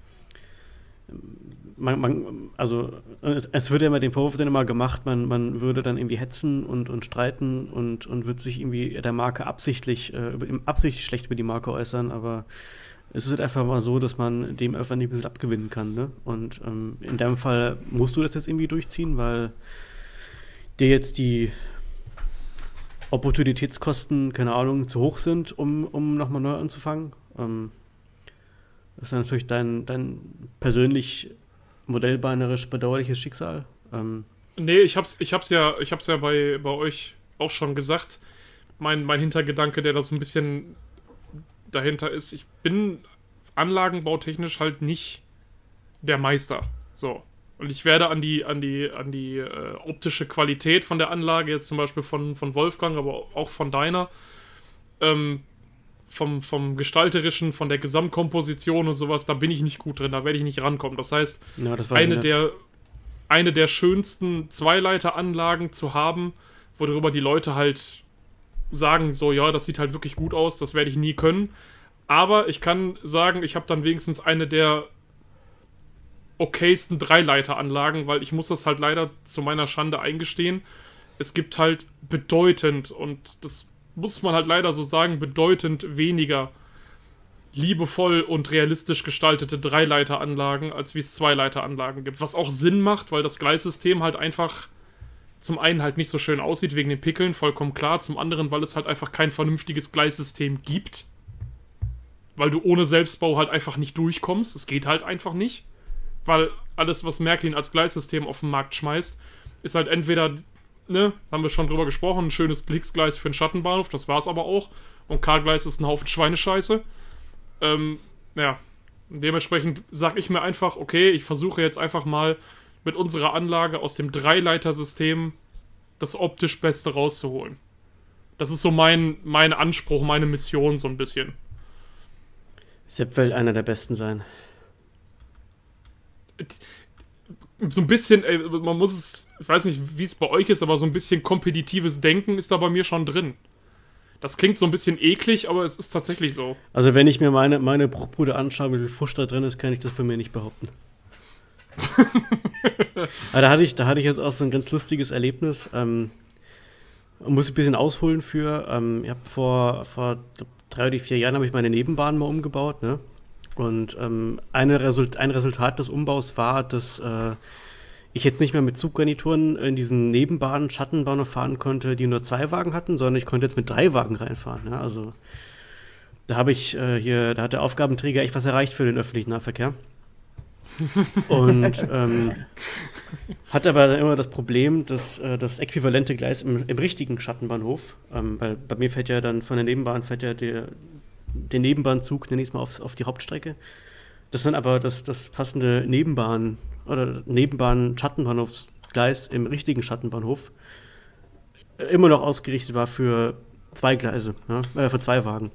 man, man, also es, es wird ja immer den Vorwurf dann immer gemacht, man, man würde dann irgendwie hetzen und, und streiten und, und wird sich irgendwie der Marke absichtlich, äh, über, absichtlich schlecht über die Marke äußern, aber es ist halt einfach mal so, dass man dem einfach nicht ein bisschen abgewinnen kann, ne? Und ähm, in dem Fall musst du das jetzt irgendwie durchziehen, weil dir jetzt die Opportunitätskosten, keine Ahnung, zu hoch sind, um, um nochmal neu anzufangen. Ähm, das ist dann natürlich dein, dein persönlich modellbeinerisch bedauerliches Schicksal. Ähm, Nee, ich hab's, ich hab's ja, ich hab's ja bei, bei euch auch schon gesagt, mein, mein Hintergedanke, der da so ein bisschen dahinter ist, ich bin anlagenbautechnisch halt nicht der Meister. So. Und ich werde an die, an die, an die äh, optische Qualität von der Anlage, jetzt zum Beispiel von, von Wolfgang, aber auch von deiner, ähm, vom, vom Gestalterischen, von der Gesamtkomposition und sowas, da bin ich nicht gut drin, da werde ich nicht rankommen. Das heißt, Ja, das weiß eine ich nicht. der, eine der schönsten Zweileiteranlagen zu haben, worüber die Leute halt sagen, so, ja, das sieht halt wirklich gut aus, das werde ich nie können. Aber ich kann sagen, ich habe dann wenigstens eine der okaysten Dreileiteranlagen, weil ich muss das halt leider zu meiner Schande eingestehen. Es gibt halt bedeutend, und das muss man halt leider so sagen, bedeutend weniger liebevoll und realistisch gestaltete Dreileiteranlagen, als wie es Zweileiteranlagen gibt. Was auch Sinn macht, weil das Gleissystem halt einfach zum einen halt nicht so schön aussieht wegen den Pickeln, vollkommen klar. Zum anderen, weil es halt einfach kein vernünftiges Gleissystem gibt. Weil du ohne Selbstbau halt einfach nicht durchkommst. Es geht halt einfach nicht. Weil alles, was Märklin als Gleissystem auf den Markt schmeißt, ist halt entweder, ne, haben wir schon drüber gesprochen, ein schönes Klicksgleis für einen Schattenbahnhof, das war's aber auch. Und K-Gleis ist ein Haufen Schweinescheiße. Ähm, ja, dementsprechend sag ich mir einfach, okay, ich versuche jetzt einfach mal mit unserer Anlage aus dem Dreileitersystem das optisch Beste rauszuholen. Das ist so mein, mein Anspruch, meine Mission so ein bisschen. Sepp will einer der Besten sein. So ein bisschen, ey, man muss es, ich weiß nicht, wie es bei euch ist, aber so ein bisschen kompetitives Denken ist da bei mir schon drin. Das klingt so ein bisschen eklig, aber es ist tatsächlich so. Also wenn ich mir meine, meine Bruchbude anschaue, wie viel Fusch da drin ist, kann ich das von mir nicht behaupten. Aber da hatte ich, da hatte ich jetzt auch so ein ganz lustiges Erlebnis. Ähm, muss ich ein bisschen ausholen für. Ähm, ich habe vor, vor glaub, drei oder vier Jahren habe ich meine Nebenbahn mal umgebaut, ne? Und ähm, eine Result- ein Resultat des Umbaus war, dass äh, ich jetzt nicht mehr mit Zuggarnituren in diesen Nebenbahnen, Schattenbahnen fahren konnte, die nur zwei Wagen hatten, sondern ich konnte jetzt mit drei Wagen reinfahren. Ja? Also da habe ich äh, hier, da hat der Aufgabenträger echt was erreicht für den öffentlichen Nahverkehr. Und ähm, hat aber dann immer das Problem, dass äh, das äquivalente Gleis im, im richtigen Schattenbahnhof, ähm, weil bei mir fährt ja dann von der Nebenbahn fährt ja der, der Nebenbahnzug, nenne ich es mal, auf, auf die Hauptstrecke. Das dann aber das, das passende Nebenbahn- oder Nebenbahn-Schattenbahnhofsgleis im richtigen Schattenbahnhof äh, immer noch ausgerichtet war für zwei Gleise, ja? äh, für zwei Wagen.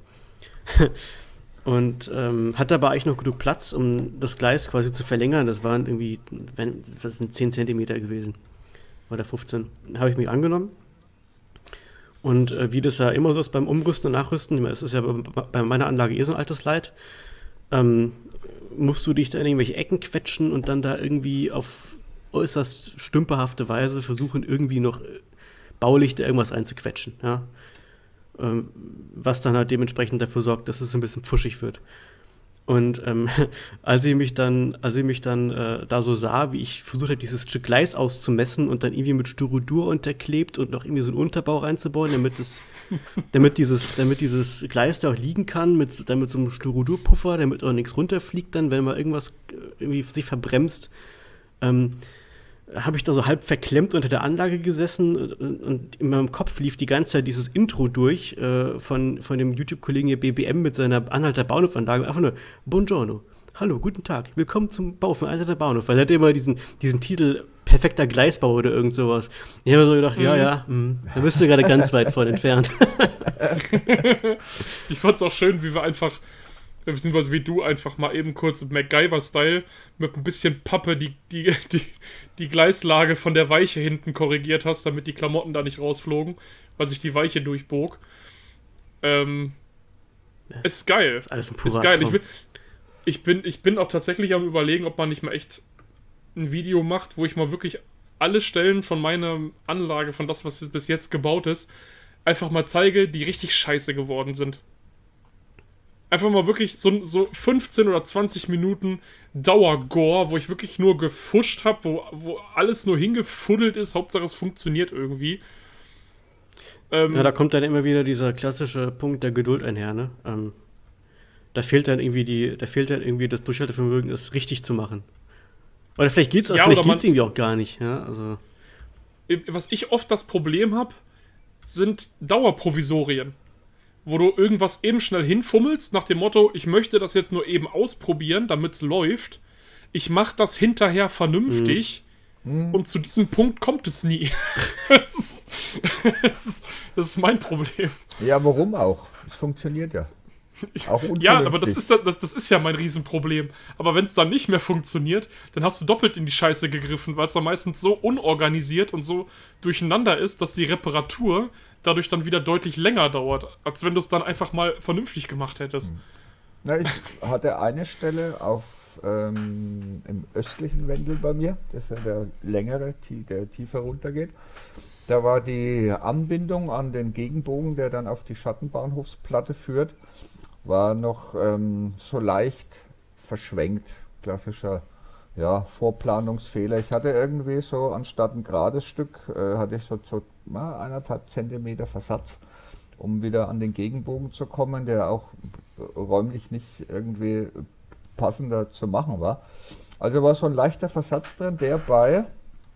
Und ähm, hatte aber eigentlich noch genug Platz, um das Gleis quasi zu verlängern. Das waren irgendwie, das sind zehn Zentimeter gewesen. Oder fünfzehn. Habe ich mich angenommen. Und äh, wie das ja immer so ist beim Umrüsten und Nachrüsten, das ist ja bei, bei meiner Anlage eh so ein altes Leid, ähm, musst du dich da in irgendwelche Ecken quetschen und dann da irgendwie auf äußerst stümperhafte Weise versuchen, irgendwie noch baulich da irgendwas einzuquetschen, ja. Was dann halt dementsprechend dafür sorgt, dass es ein bisschen pfuschig wird. Und ähm, als ich mich dann, als ich mich dann äh, da so sah, wie ich versucht habe, dieses Stück Gleis auszumessen und dann irgendwie mit Styrodur unterklebt und noch irgendwie so einen Unterbau reinzubauen, damit es, damit dieses, damit dieses Gleis da auch liegen kann, mit, dann mit so einem Styrodurpuffer, damit auch nichts runterfliegt dann, wenn mal irgendwas irgendwie sich verbremst, ähm, habe ich da so halb verklemmt unter der Anlage gesessen und, und in meinem Kopf lief die ganze Zeit dieses Intro durch äh, von, von dem YouTube-Kollegen hier B B M mit seiner Anhalter Bahnhofanlage. Einfach nur, Buongiorno, hallo, guten Tag, willkommen zum Bau von Anhalter Bahnhof. Weil er hatte immer diesen, diesen Titel perfekter Gleisbau oder irgend sowas. Ich habe so gedacht, mhm. ja, ja, mh, da bist du gerade ganz weit von entfernt. Ich fand's auch schön, wie wir einfach, beziehungsweise wie du einfach mal eben kurz MacGyver-Style mit ein bisschen Pappe die, die, die, die Gleislage von der Weiche hinten korrigiert hast, damit die Klamotten da nicht rausflogen, weil sich die Weiche durchbog. Ähm, ja, ist geil. Alles ein purer ist geil. Ich bin, ich, bin, ich bin auch tatsächlich am Überlegen, ob man nicht mal echt ein Video macht, wo ich mal wirklich alle Stellen von meiner Anlage, von das, was bis jetzt gebaut ist, einfach mal zeige, die richtig scheiße geworden sind. Einfach mal wirklich so, so fünfzehn oder zwanzig Minuten Dauergore, wo ich wirklich nur gefuscht habe, wo, wo alles nur hingefuddelt ist, Hauptsache es funktioniert irgendwie. Ähm, ja, da kommt dann immer wieder dieser klassische Punkt der Geduld einher, ne? Ähm, da fehlt dann irgendwie die, da fehlt dann irgendwie das Durchhaltevermögen, es richtig zu machen. Oder vielleicht geht's, ja, vielleicht oder geht's irgendwie auch gar nicht, ja, also. Was ich oft das Problem habe, sind Dauerprovisorien, wo du irgendwas eben schnell hinfummelst, nach dem Motto, ich möchte das jetzt nur eben ausprobieren, damit es läuft. Ich mache das hinterher vernünftig mhm. und zu diesem Punkt kommt es nie. das, ist, das, ist, das ist mein Problem. Ja, warum auch? Es funktioniert ja. Auch ja, aber das ist, das, das ist ja mein Riesenproblem. Aber wenn es dann nicht mehr funktioniert, dann hast du doppelt in die Scheiße gegriffen, weil es dann meistens so unorganisiert und so durcheinander ist, dass die Reparatur dadurch dann wieder deutlich länger dauert, als wenn du es dann einfach mal vernünftig gemacht hättest. Na, ich hatte eine Stelle auf ähm, im östlichen Wendel bei mir, das ist ja der längere, der tiefer runtergeht. Da war die Anbindung an den Gegenbogen, der dann auf die Schattenbahnhofsplatte führt, war noch ähm, so leicht verschwenkt. Klassischer ja, Vorplanungsfehler. Ich hatte irgendwie so, anstatt ein gerades Stück, äh, hatte ich so, so na, eineinhalb Zentimeter Versatz, um wieder an den Gegenbogen zu kommen, der auch räumlich nicht irgendwie passender zu machen war. Also war so ein leichter Versatz drin, der bei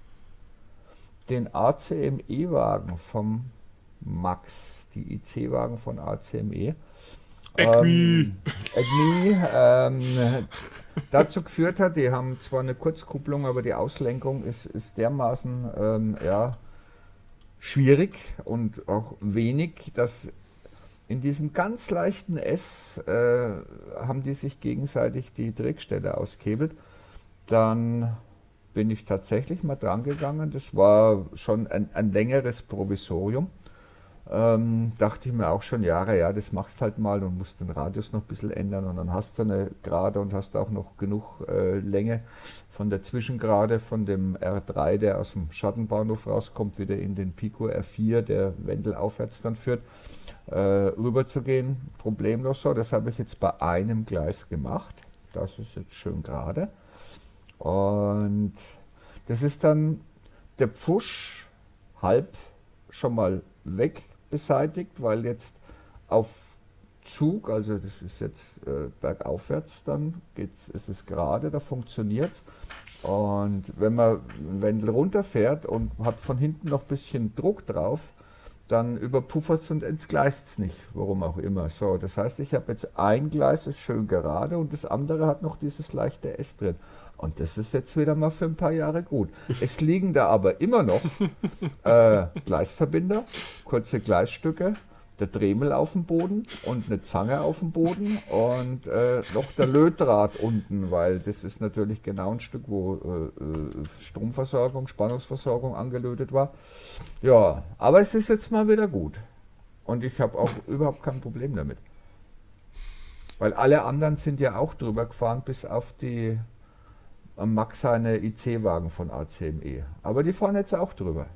den A C M E-Wagen vom Max, die I C-Wagen von A C M E, Acme. Ähm, ähm, dazu geführt hat, die haben zwar eine Kurzkupplung, aber die Auslenkung ist, ist dermaßen ähm, ja, schwierig und auch wenig, dass in diesem ganz leichten S äh, haben die sich gegenseitig die Drehstelle ausgehebelt. Dann bin ich tatsächlich mal dran gegangen, das war schon ein, ein längeres Provisorium. Ähm, dachte ich mir auch schon Jahre, ja, das machst halt mal und musst den Radius noch ein bisschen ändern und dann hast du eine Gerade und hast auch noch genug äh, Länge von der Zwischengerade von dem R drei, der aus dem Schattenbahnhof rauskommt, wieder in den Pico R vier, der Wendel aufwärts dann führt, äh, rüber zu gehen, problemlos so. Das habe ich jetzt bei einem Gleis gemacht, das ist jetzt schön gerade und das ist dann der Pfusch halb schon mal weg beseitigt, weil jetzt auf Zug, also das ist jetzt äh, bergaufwärts, dann geht's, ist es gerade, da funktioniert es. Und wenn man einen Wendel runterfährt und hat von hinten noch ein bisschen Druck drauf, dann überpuffert es und entgleist es nicht, warum auch immer. So, das heißt, ich habe jetzt ein Gleis, ist schön gerade und das andere hat noch dieses leichte S drin. Und das ist jetzt wieder mal für ein paar Jahre gut. Es liegen da aber immer noch äh, Gleisverbinder, kurze Gleisstücke, der Dremel auf dem Boden und eine Zange auf dem Boden und äh, noch der Lötdraht unten, weil das ist natürlich genau ein Stück, wo äh, Stromversorgung, Spannungsversorgung angelötet war. Ja, aber es ist jetzt mal wieder gut. Und ich habe auch überhaupt kein Problem damit. Weil alle anderen sind ja auch drüber gefahren, bis auf die Max seine I C-Wagen von A C M E. Aber die fahren jetzt auch drüber.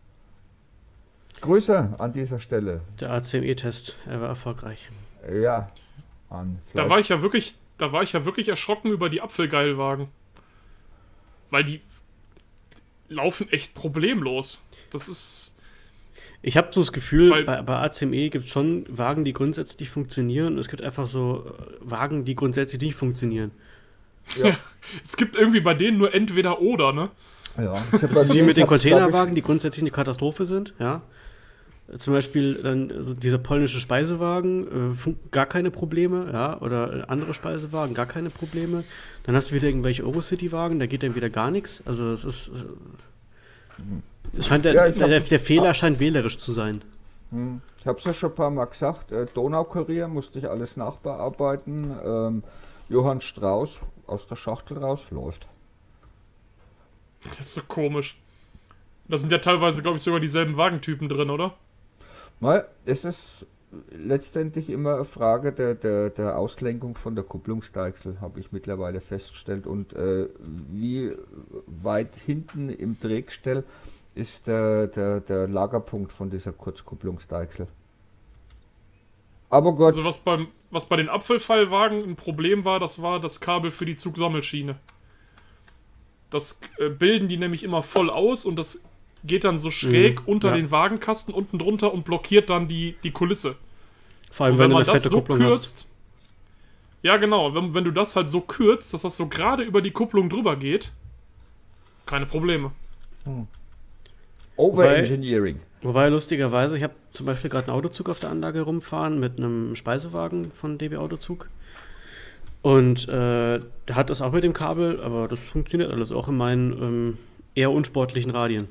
Grüße an dieser Stelle. Der A C M E-Test, er war erfolgreich. Ja. An da war ich ja wirklich, da war ich ja wirklich erschrocken über die Apfelgeilwagen. Weil die laufen echt problemlos. Das ist. Ich habe so das Gefühl, bei, bei A C M E gibt es schon Wagen, die grundsätzlich funktionieren. Und es gibt einfach so Wagen, die grundsätzlich nicht funktionieren. Ja. Es gibt irgendwie bei denen nur entweder oder, ne? Ja. Das ist wie mit den Containerwagen, die grundsätzlich eine Katastrophe sind, ja. Zum Beispiel dann also dieser polnische Speisewagen, äh, gar keine Probleme, ja, oder andere Speisewagen, gar keine Probleme. Dann hast du wieder irgendwelche Eurocity-Wagen, da geht dann wieder gar nichts. Also es ist, es scheint der, ja, der, der Fehler scheint wählerisch zu sein. Hm. Ich habe es ja schon ein paar Mal gesagt, äh, Donaukurier musste ich alles nachbearbeiten. Ähm, Johann Strauß aus der Schachtel raus, läuft. Das ist so komisch. Da sind ja teilweise, glaube ich, sogar dieselben Wagentypen drin, oder? Nein, es ist letztendlich immer eine Frage der, der, der Auslenkung von der Kupplungsdeichsel, habe ich mittlerweile festgestellt. Und äh, wie weit hinten im Drehgestell ist der, der, der Lagerpunkt von dieser Kurzkupplungsdeichsel. Aber Gott. Also was beim was bei den Apfelfallwagen ein Problem war, das war das Kabel für die Zugsammelschiene. Das äh, bilden die nämlich immer voll aus und das geht dann so schräg mhm, unter ja. den Wagenkasten unten drunter und blockiert dann die, die Kulisse. Vor allem, wenn, wenn du eine fette so Kupplung kürzt, hast. Ja, genau. Wenn, wenn du das halt so kürzt, dass das so gerade über die Kupplung drüber geht, keine Probleme. Hm. Overengineering. Wobei lustigerweise, ich habe zum Beispiel gerade einen Autozug auf der Anlage rumfahren mit einem Speisewagen von D B Autozug. Und äh, der hat das auch mit dem Kabel, aber das funktioniert alles auch in meinen ähm, eher unsportlichen Radien.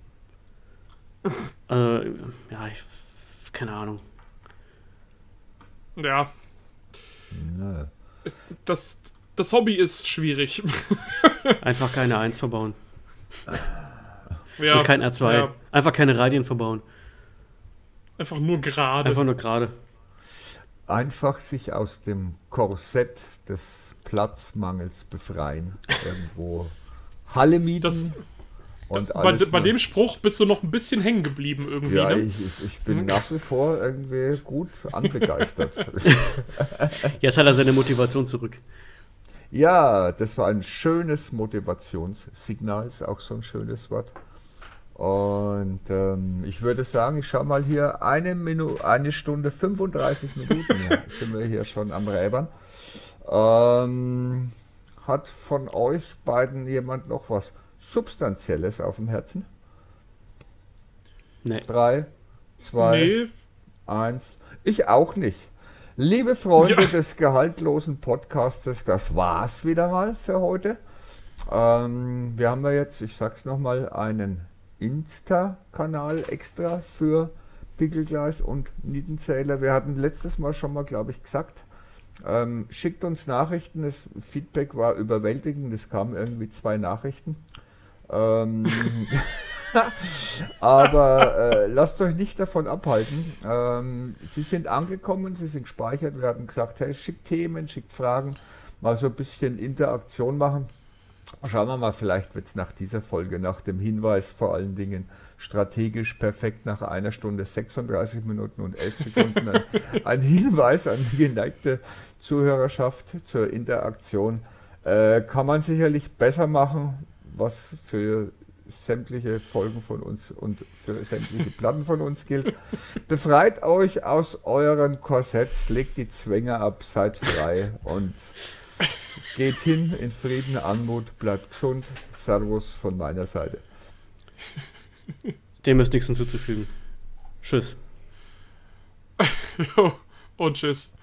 äh, ja, ich, keine Ahnung. Ja. Ja. Das, das Hobby ist schwierig. Einfach keine eins verbauen. Ja, und kein R zwei. Ja. Einfach keine Radien verbauen. Einfach nur gerade. Einfach nur gerade. Einfach sich aus dem Korsett des Platzmangels befreien. Irgendwo Halle mieten. Das, und das, alles bei, bei nur- dem Spruch bist du noch ein bisschen hängen geblieben irgendwie. Ja, Ne? ich, ich ich bin Hm. nach wie vor irgendwie gut anbegeistert. Jetzt hat er seine Motivation zurück. Ja, das war ein schönes Motivationssignal, ist auch so ein schönes Wort. Und ähm, ich würde sagen, ich schaue mal hier, eine, Minu eine Stunde fünfunddreißig Minuten ja, sind wir hier schon am Räbern. Ähm, hat von euch beiden jemand noch was Substanzielles auf dem Herzen? Nee. Drei, zwei, Nee, eins. Ich auch nicht. Liebe Freunde Ja. des gehaltlosen Podcastes, das war's wieder mal für heute. Ähm, wir haben ja jetzt, ich sag's nochmal, einen Insta-Kanal extra für Pickelgleis und Nietenzähler. Wir hatten letztes Mal schon mal, glaube ich, gesagt, ähm, schickt uns Nachrichten. Das Feedback war überwältigend. Es kamen irgendwie zwei Nachrichten. Ähm, aber äh, lasst euch nicht davon abhalten. Ähm, sie sind angekommen, sie sind gespeichert. Wir hatten gesagt, hey, schickt Themen, schickt Fragen, mal so ein bisschen Interaktion machen. Schauen wir mal, vielleicht wird es nach dieser Folge, nach dem Hinweis vor allen Dingen strategisch perfekt nach einer Stunde sechsunddreißig Minuten und elf Sekunden ein, ein Hinweis an die geneigte Zuhörerschaft zur Interaktion. Äh, kann man sicherlich besser machen, was für sämtliche Folgen von uns und für sämtliche Platten von uns gilt. Befreit euch aus euren Korsetts, legt die Zwänge ab, seid frei und geht hin in Frieden, Anmut, bleibt gesund. Servus von meiner Seite. Dem ist nichts hinzuzufügen. Tschüss. Jo, und tschüss.